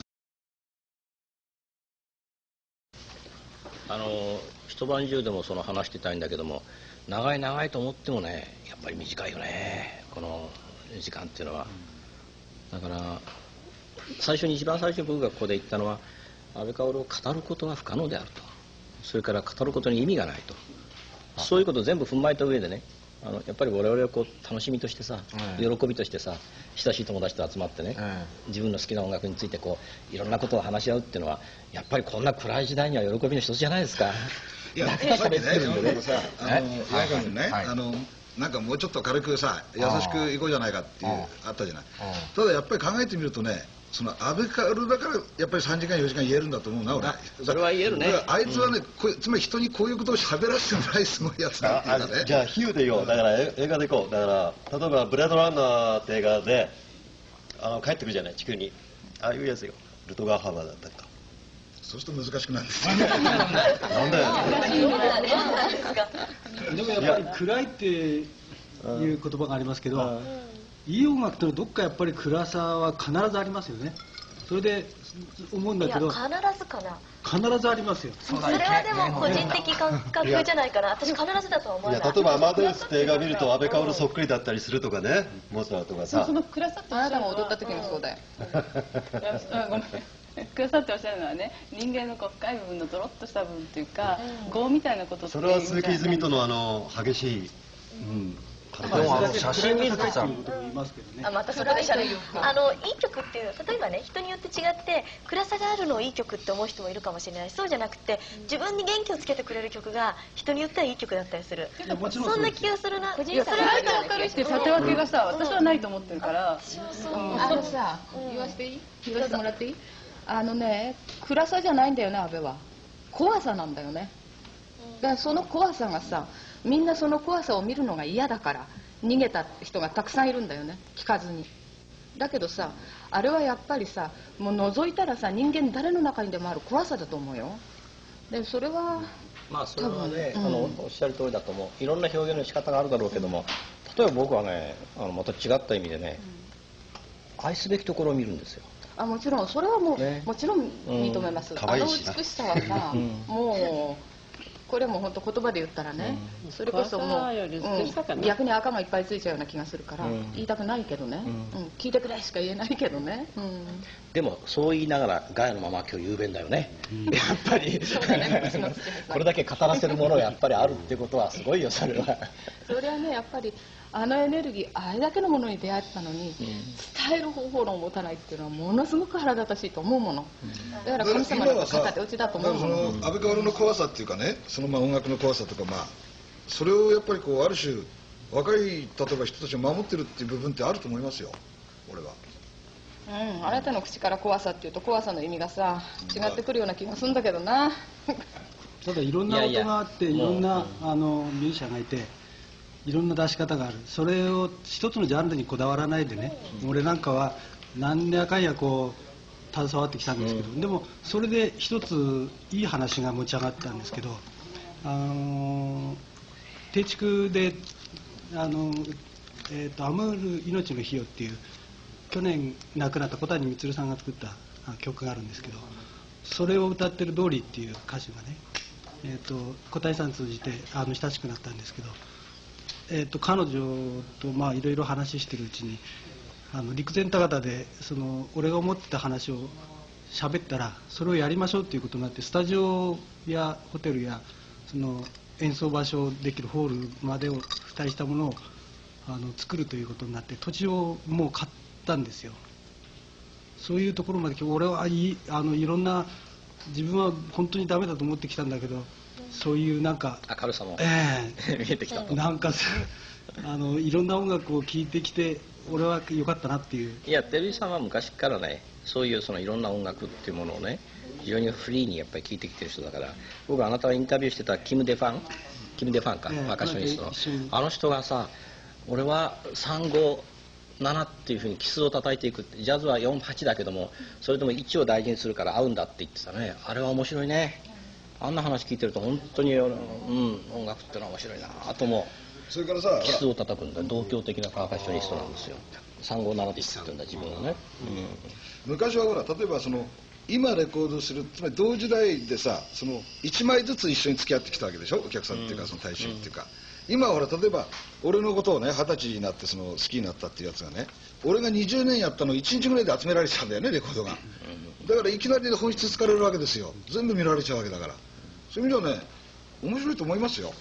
一晩中でも話してたいんだけども、長い長いと思ってもね、やっぱり短いよね、この時間っていうのは。だから一番最初僕がここで言ったのは、安倍薫を語ることは不可能であると、それから語ることに意味がないと、そういうことを全部踏まえた上でね、やっぱり我々はこう楽しみとしてさ、喜びとしてさ、親しい友達と集まってね、自分の好きな音楽についてこういろんなことを話し合うっていうのは、やっぱりこんな暗い時代には喜びの一つじゃないですか。 いや、さっきね、岩川君ね、なんかもうちょっと軽くさ、優しくいこうじゃないかっていうあったじゃない。ただやっぱり考えてみるとね、安倍薫だからやっぱり3時間4時間言えるんだと思うな、俺。 それは言えるね。 あいつはね、つまり人にこういうことを喋らせてもないすごいやつだっていうかね。 じゃあ比喩で言おう。だから映画でいこう。だから例えばブレードランナーって映画で帰ってくるじゃない、地球に。ああいうやつよ。ルトガーハーバーだったりと。 そうすると難しくなるんですなんででもやっぱり暗いっていう言葉がありますけど、いい音楽ってどっかやっぱり暗さは必ずありますよね。それで思うんだけど、 いや必ずかな、 必ずありますよ。 それはでも個人的感覚じゃないかな。私必ずだとは思わない。 例えばアマデウスって映画見ると安倍薫そっくりだったりするとかね、モーツァルトがさ。 その暗さってあなたも踊った時もそうだよ。ごめん。暗さっておっしゃるのはね、人間の深い部分のドロッとした部分っていうか、業みたいなことって。 それは鈴木泉との激しい。 でも写真見るとさ、 またそれでしたね。いい曲っていうのは例えばね、人によって違って暗さがあるのをいい曲って思う人もいるかもしれない。そうじゃなくて自分に元気をつけてくれる曲が人によってはいい曲だったりする。そんな気がするな。 それが明るいって縦分けがさ、私はないと思ってるから。さ、言わせていい？言わせてもらっていい？暗さじゃないんだよね、安倍は。怖さなんだよね。だからその怖さがさ、みんなその怖さを見るのが嫌だから逃げた人がたくさんいるんだよね、聞かずに。だけどさ、あれはやっぱりさ、もう覗いたらさ、人間誰の中にでもある怖さだと思うよ。でそれはまあそれはね、おっしゃる通りだと思う。いろんな表現の仕方があるだろうけども、例えば僕はね、また違った意味でね、愛すべきところを見るんですよ。 もちろんそれはもう、もちろん認めます。あの美しさはさ、もうこれも本当言葉で言ったらね、それこそもう逆に赤がいっぱいついちゃうような気がするから言いたくないけどね、聞いてくれしか言えないけどね。 でもそう言いながらガヤのまま今日雄弁だよね。やっぱりこれだけ語らせるものがやっぱりあるってことはすごいよ、それは。 それはね、やっぱりあのエネルギーあれだけのものに出会ったのに、伝える方法論を持たないっていうのはものすごく腹立たしいと思うもの、だから神様の片手打ちだと思うもの。 安倍薫の怖さっていうかね、その音楽の怖さとか、それをやっぱりこうある種若い例えば人たちを守ってるっていう部分ってあると思いますよ、俺は。 あなたの口から怖さっていうと怖さの意味がさ違ってくるような気がするんだけどな。 ただいろんな音があって、いろんなミュージシャンがいて、いろんな出し方がある。それを一つのジャンルにこだわらないでね、俺なんかは何やかんやこう携わってきたんですけど、でもそれで一ついい話が持ち上がったんですけど、定築でアムール命の日よっていう去年亡くなった小谷充さんが作った曲があるんですけど、それを歌ってる「ドーリー」っていう歌手がね、小谷さん通じて親しくなったんですけど、彼女といろいろ話してるうちに陸前高田で俺が思ってた話を喋ったらそれをやりましょうっていうことになって、スタジオやホテルや演奏場所できるホールまでを付帯したものを作るということになって、土地をもう買ったんですよ。そういうところまで俺はいろんな、自分は本当にダメだと思ってきたんだけど、そういうなんか明るさも見えてきたと。 なんかいろんな音楽を聴いてきて俺は良かったなっていう。 いや、照井さんは昔からね、そういういろんな音楽っていうものをね、非常にフリーにやっぱり聴いてきてる人だから。僕あなたがインタビューしてたキム・デファンか、パーカッショニストのあの人がさ、俺は357っていうふうに奇数を叩いていくって、ジャズは48だけどもそれでも1を大事にするから合うんだって言ってたね。あれは面白いね。あんな話聞いてると本当に、音楽ってのは面白いなと思う。 それからさ、 奇数を叩くんだ。同郷的なパーカッショニストなんですよ。357って言ってるんだ自分はね。 昔はほら、例えば今レコードする、つまり同時代でさ、1枚ずつ一緒に付き合ってきたわけでしょ、お客さんっていうか大衆っていうか。今はほら、例えば俺のことをね20歳になって好きになったっていうやつがね、俺が20年やったのを1日ぐらいで集められてたんだよね、レコードが。だからいきなりで本質疲れるわけですよ。全部見られちゃうわけだから。そういう意味ではね、面白いと思いますよ。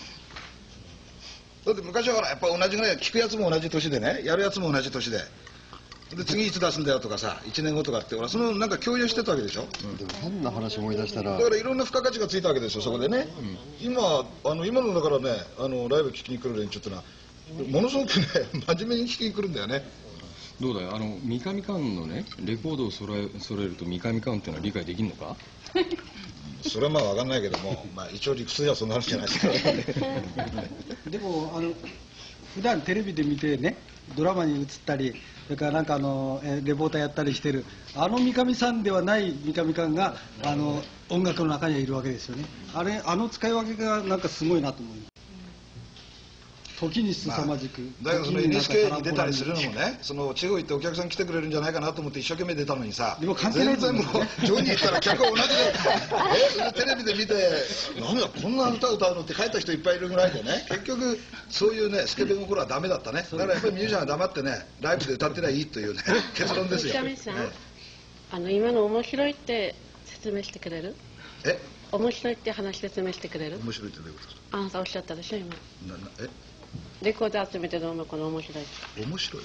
だって昔はほら、やっぱ同じぐらい、聞くやつも同じ年でね、やるやつも同じ年で。で次いつ出すんだよとかさ、1年後とかって、ほらなんか共有してたわけでしょ。 でも変な話思い出したら、 だからいろんな付加価値がついたわけですよ、そこでね。今のだからね、ライブ聴きに来る連中ってのはものすごくね真面目に聴きに来るんだよね。 どうだよ、三上館のねレコードを揃えると三上館っていうのは理解できるのか？ それは分かんないけども、一応理屈ではそうなるんじゃないですか。 でも普段テレビで見てね、ドラマに映ったり、それからなんかレポーターやったりしてる三上さんではない三上館が音楽の中にはいるわけですよね。使い分けがなんかすごいなと思います。時に凄まじく、 だけどNHK に出たりするのもね、地方行ってお客さん来てくれるんじゃないかなと思って一生懸命出たのにさ、全然もう上に行ったら客は同じでテレビで見て「何だこんな歌歌うの」って書いた人いっぱいいるぐらいでね、結局そういうねスケベ心はダメだったね。だからやっぱりミュージシャンは黙ってねライブで歌ってりゃいいというね結論ですよ。 三上さん、今の面白いって説明してくれる？面白いって話説明してくれる？面白いってどういうことですか？あなたおっしゃったでしょ今。レコード集めてどうもこの面白い。面白い？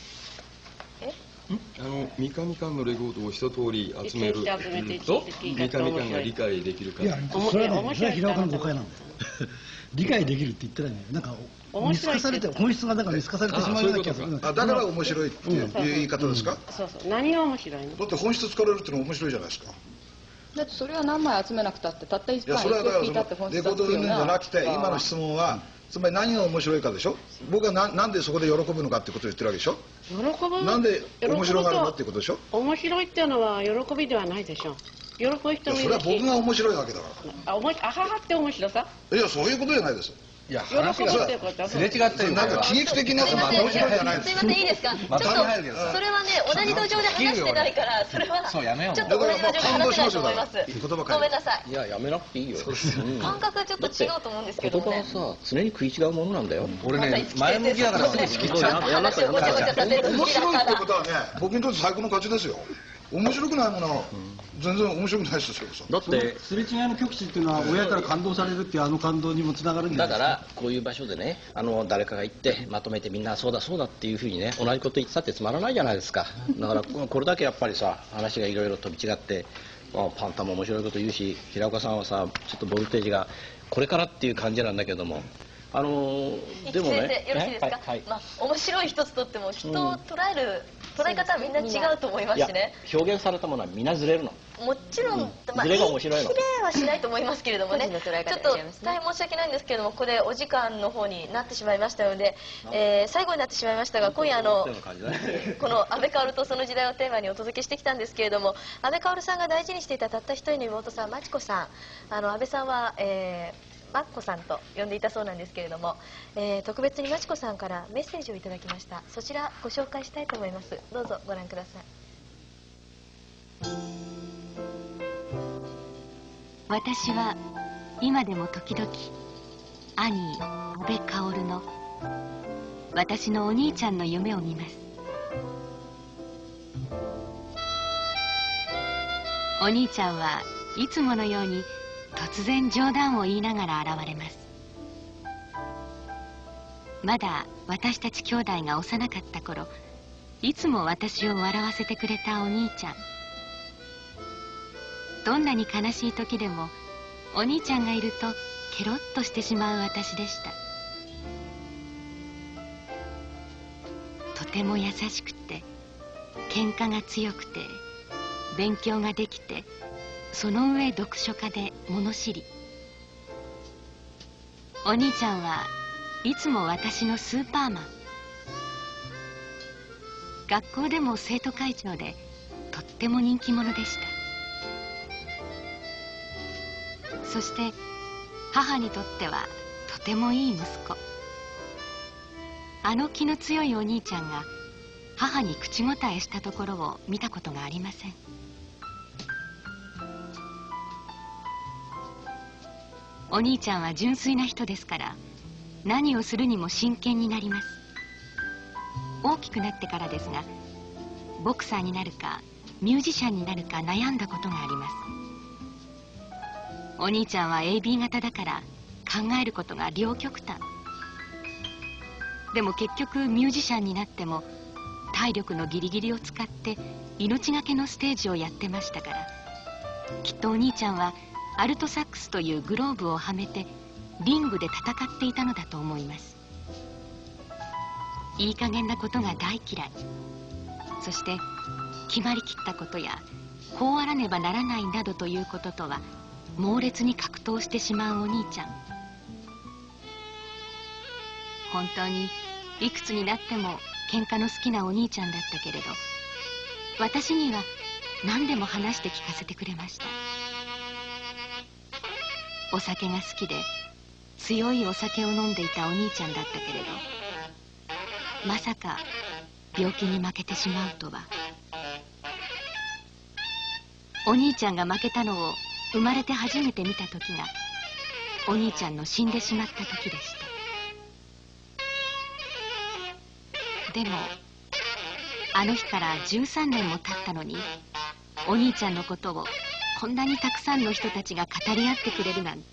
三上館のレコードを一通り集めると三上館が理解できるか。 いや、それは平岡の誤解なんだよ。理解できるって言ってないんだよ。なんか見透かされて、本質がだから見透かされてしまうような気がする。 だから面白いっていう言い方ですか？ そうそう。何が面白いの？ だって本質疲れるってのは面白いじゃないですか。 だってそれは何枚集めなくたってたった1枚聞いたって本質だっていうのは。レコード云々じゃなくて今の質問は。つまり何が面白いかでしょ。僕はなんでそこで喜ぶのかってことを言ってるわけでしょ。 喜ぶ？ なんで面白がるのっていうことでしょ。 面白いっていうのは喜びではないでしょ。喜ぶ人もいるし。 それは僕が面白いわけだから。 あははって面白さ？ いや、そういうことじゃないです。 いや、話がすれ違ってる。 なんか喜劇的な面白いじゃないです。 すいません、いいですか。ちょっとそれはね、同じ土壌で話してないから、それはちょっと同じ土壌で話せないと思います。ごめんなさい。 いや、やめなくていいよ。 感覚はちょっと違うと思うんですけどね。 言葉はさ、常に食い違うものなんだよ。 俺ね、前向きだから好き話をごちゃごちゃさせる面白いってことはね、僕にとって最高の勝ちですよ。 面白くないものは全然面白くないですよ、それこそ。 だってすれ違いの極致っていうのは親から感動されるっていうあの感動にもつながるんじゃだないですか。 からこういう場所でね、誰かが言ってまとめてみんなそうだそうだっていうふうにね、同じこと言ってたってつまらないじゃないですか。だからこれだけやっぱりさ、話がいろいろ飛び違って、パンタも面白いこと言うし、平岡さんはさ、ちょっとボルテージがこれからっていう感じなんだけども、でもね、 よろしいですか、まあ、面白い一つとっても人を捉え方はみんな違うと思いますしね。 表現されたものはみんなずれるの。 もちろん、まあ、 ずれが面白いの。 きれいはしないと思いますけれどもね、ちょっと大変申し訳ないんですけれども、ここでお時間の方になってしまいましたので、最後になってしまいましたが、今夜この安倍薫とその時代をテーマにお届けしてきたんですけれども、安倍薫さんが大事にしていたたった一人の妹さん、真知子さん、安倍さんは、マッコさんと呼んでいたそうなんですけれども、特別に真知子さんからメッセージをいただきました。そちらご紹介したいと思います。どうぞご覧ください。 私は今でも時々兄安倍薫の私のお兄ちゃんの夢を見ます。お兄ちゃんはいつものように突然冗談を言いながら現れます。まだ私たち兄弟が幼かった頃、いつも私を笑わせてくれたお兄ちゃん。どんなに悲しい時でもお兄ちゃんがいるとケロッとしてしまう私でした。とても優しくて喧嘩が強くて勉強ができて、その上読書家で物知り。お兄ちゃんはいつも私のスーパーマン。学校でも生徒会長でとっても人気者でした。そして母にとってはとてもいい息子。あの気の強いお兄ちゃんが母に口答えしたところを見たことがありません。お兄ちゃんは純粋な人ですから、何をするにも真剣になります。大きくなってからですが、ボクサーになるかミュージシャンになるか悩んだことがあります。お兄ちゃんは AB 型だから考えることが両極端。でも結局ミュージシャンになっても体力のギリギリを使って命がけのステージをやってましたから、きっとお兄ちゃんはアルトサックスというグローブをはめてリングで戦っていたのだと思います。いい加減なことが大嫌い。そして決まりきったことやこうあらねばならないなどということとは猛烈に格闘してしまうお兄ちゃん。本当にいくつになっても喧嘩の好きなお兄ちゃんだったけれど、私には何でも話して聞かせてくれました。お酒が好きで強いお酒を飲んでいたお兄ちゃんだったけれど、まさか病気に負けてしまうとは。お兄ちゃんが負けたのを生まれて初めて見た時がお兄ちゃんの死んでしまった時でした。でもあの日から13年も経ったのに、お兄ちゃんのことをこんなにたくさんの人たちが語り合ってくれるなんて。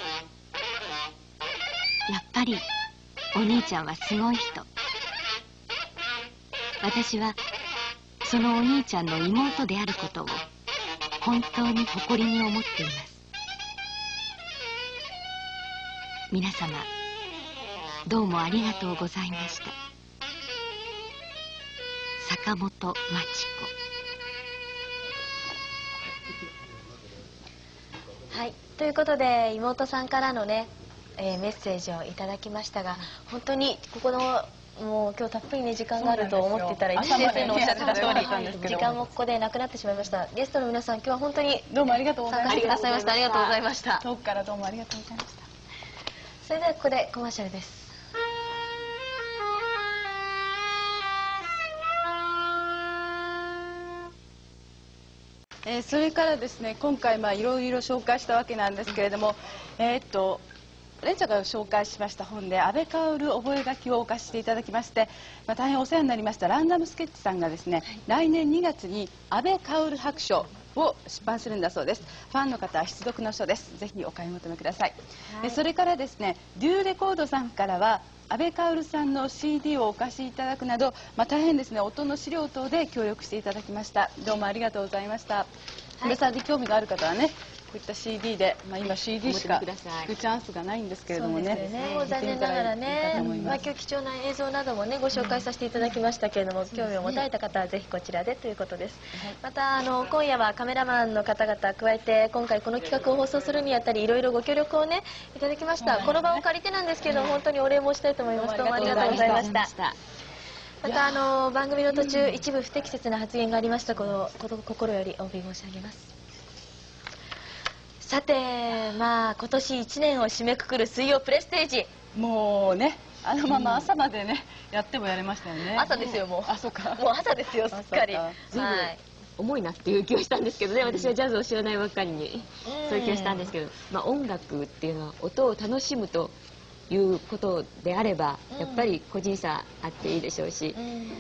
やっぱりお兄ちゃんはすごい人。私はそのお兄ちゃんの妹であることを本当に誇りに思っています。皆様どうもありがとうございました。坂本真知子。はい、ということで妹さんからのね、メッセージをいただきましたが、本当にここのもう今日たっぷりね時間があると思っていたら、一先生のおっしゃってた通り時間もここでなくなってしまいました。ゲストの皆さん、今日は本当にどうもありがとうございました。 参加してくださいました。ありがとうございました。 遠くからどうもありがとうございました。 それではここでコマーシャルです。 それからですね、今回いろいろ紹介したわけなんですけれども、 レンちゃんが紹介しました本で安倍薫覚書をお貸ししていただきまして、大変お世話になりましたランダムスケッチさんがですね、来年2月に安倍薫白書を出版するんだそうです。ファンの方は必読の書です。ぜひお買い求めください。それからですね、デューレコードさんからは安倍薫さんの CD をお貸しいただくなど、大変ですね、音の資料等で協力していただきました。どうもありがとうございました。安倍さんに興味がある方はね、こういった CD で、今 CD しか聞くチャンスがないんですけれどもね、 残念ながらね、今日貴重な映像などもねご紹介させていただきましたけれども、興味を持たれた方はぜひこちらでということです。また今夜はカメラマンの方々加えて、今回この企画を放送するにあたりいろいろご協力をねいただきました。この場を借りてなんですけれども、本当にお礼申したいと思います。どうもありがとうございました。また番組の途中一部不適切な発言がありましたこと心よりお詫び申し上げます。さて、今年1年を締めくくる水曜プレステージ、 もうね、あのまま朝までね、やってもやれましたよね。 朝ですよ、もう。 あ、そうか。 もう朝ですよ、すっかり。 重いなっていう気がしたんですけどね、私はジャズを知らないばっかりにそういう気がしたんですけど、音楽っていうのは音を楽しむということであれば、やっぱり個人差あっていいでしょうし、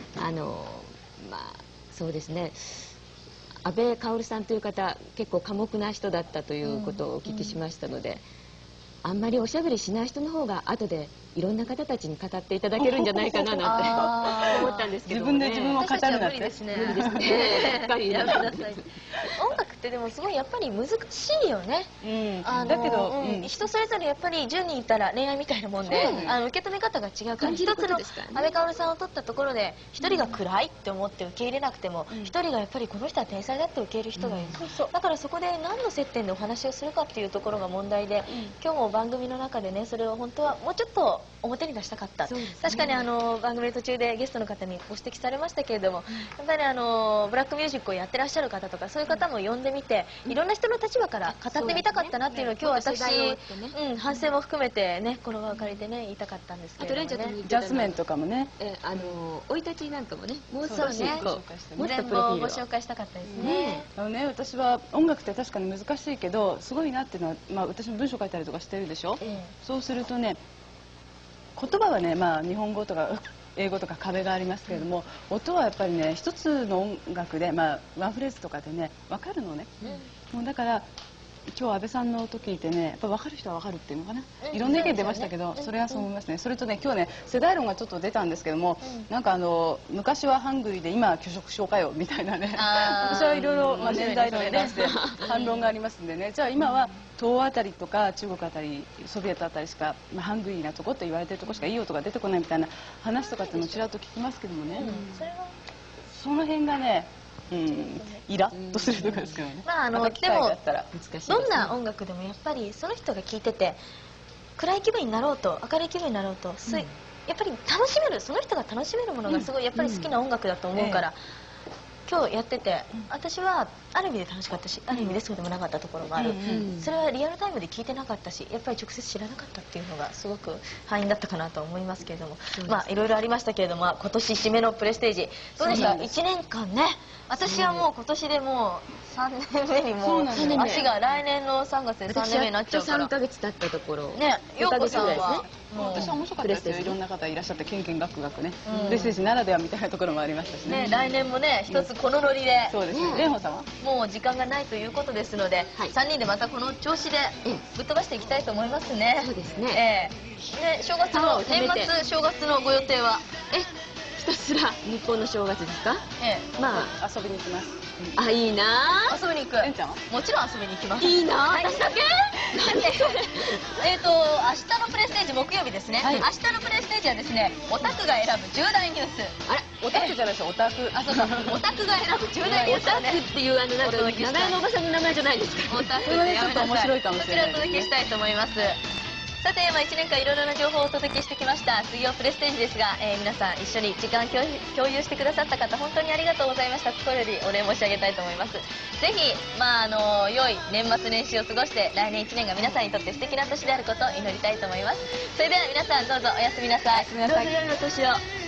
そうですね、安倍薫さんという方、結構寡黙な人だったということをお聞きしましたので、あんまりおしゃべりしない人の方が後でいろんな方たちに語っていただけるんじゃないかななんて思ったんですけどもね。 自分を語るなんて無理ですね。 無理ですね。 やめなさい。音楽ってでもすごいやっぱり難しいよね。 だけど人それぞれやっぱり10人いたら恋愛みたいなもんで、受け止め方が違うから、一つの安倍薫さんを取ったところで一人が暗いって思って受け入れなくても、一人がやっぱりこの人は天才だって受け入れる人がいる。だからそこで何の接点でお話をするかっていうところが問題で、今日も番組の中でね、それを本当はもうちょっと表に出したかった。確かに番組の途中でゲストの方にご指摘されましたけれども、やっぱりブラックミュージックをやってらっしゃる方とかそういう方も呼んでみて、いろんな人の立場から語ってみたかったなっていうのを今日私、反省も含めてね、この場を借りてね言いたかったんですけれどもね。 ジャスメンとかもね、 生い立ちなんかもね、もう少し全部ご紹介したかったですね。 私は音楽って確かに難しいけどすごいなっていうのは、私も文章書いたりとかしてるでしょ。そうするとね、言葉はね、日本語とか英語とか壁がありますけれども、音はやっぱりね、一つの音楽で、ワンフレーズとかでね分かるのね。もうだから今日安倍さんの音聞いてね、やっぱ分かる人は分かるっていうのかな、いろんな意見出ましたけど、それはそう思いますね。それとね、今日ね世代論がちょっと出たんですけども、なんか昔はハングリーで今は拒食症かよみたいなね、私はいろいろ年代論に関して反論がありますんでね、じゃあ今は東欧あたりとか中国あたりソビエトあたりしか、ハングリーなとこって言われてるとこしかいい音が出てこないみたいな話とかってもちらっと聞きますけどもね、その辺がね、イラッとするとかですけどね。 でもどんな音楽でもやっぱりその人が聴いてて暗い気分になろうと明るい気分になろうと、やっぱり楽しめる、その人が楽しめるものがすごいやっぱり好きな音楽だと思うから、今日やってて私はある意味で楽しかったし、ある意味でそうでもなかったところもある。それはリアルタイムで聞いてなかったし、やっぱり直接知らなかったっていうのがすごく敗因だったかなと思いますけれども、いろいろありましたけれども、今年締めのプレステージどうでした？1年間ね、私はもう今年でもう3年目にもう足が来年の3月で3年目になっちゃうから、 3ヶ月経ったところね、陽子さんは私は面白かったですよ。いろんな方いらっしゃって、ケンケンガクガクね、プレステージならではみたいなところもありましたしね。 来年もね、一つこのノリで、 そうですね。蓮舫さんはもう時間がないということですので、3人でまたこの調子でぶっ飛ばしていきたいと思いますね。 そうですね。 正月の年末正月のご予定はひたすら日本の正月ですか？ 遊びに行きます。 あ、いいな。 遊びに行く。もちろん遊びに行きます。 いいな。私だけ？ 明日のプレステージ木曜日ですね。明日のプレステージはですね、オタクが選ぶ重大ニュース。 あれ、オタクじゃないですよ、オタク。 あ、そうそう。オタクが選ぶ重大ニュース。 オタクっていうなんか長屋のおばさんの名前じゃないですか。 オタクってちょっと面白いかもしれない。 こちらお届けしたいと思います。さて、1年間いろいろな情報をお届けしてきました水曜プレステージですが、皆さん一緒に時間共有してくださった方、本当にありがとうございました。心よりお礼申し上げたいと思います。ぜひ、良い年末年始を過ごして、来年1年が皆さんにとって素敵な年であることを祈りたいと思います。それでは皆さんどうぞおやすみなさい。 どうぞ良いお年を。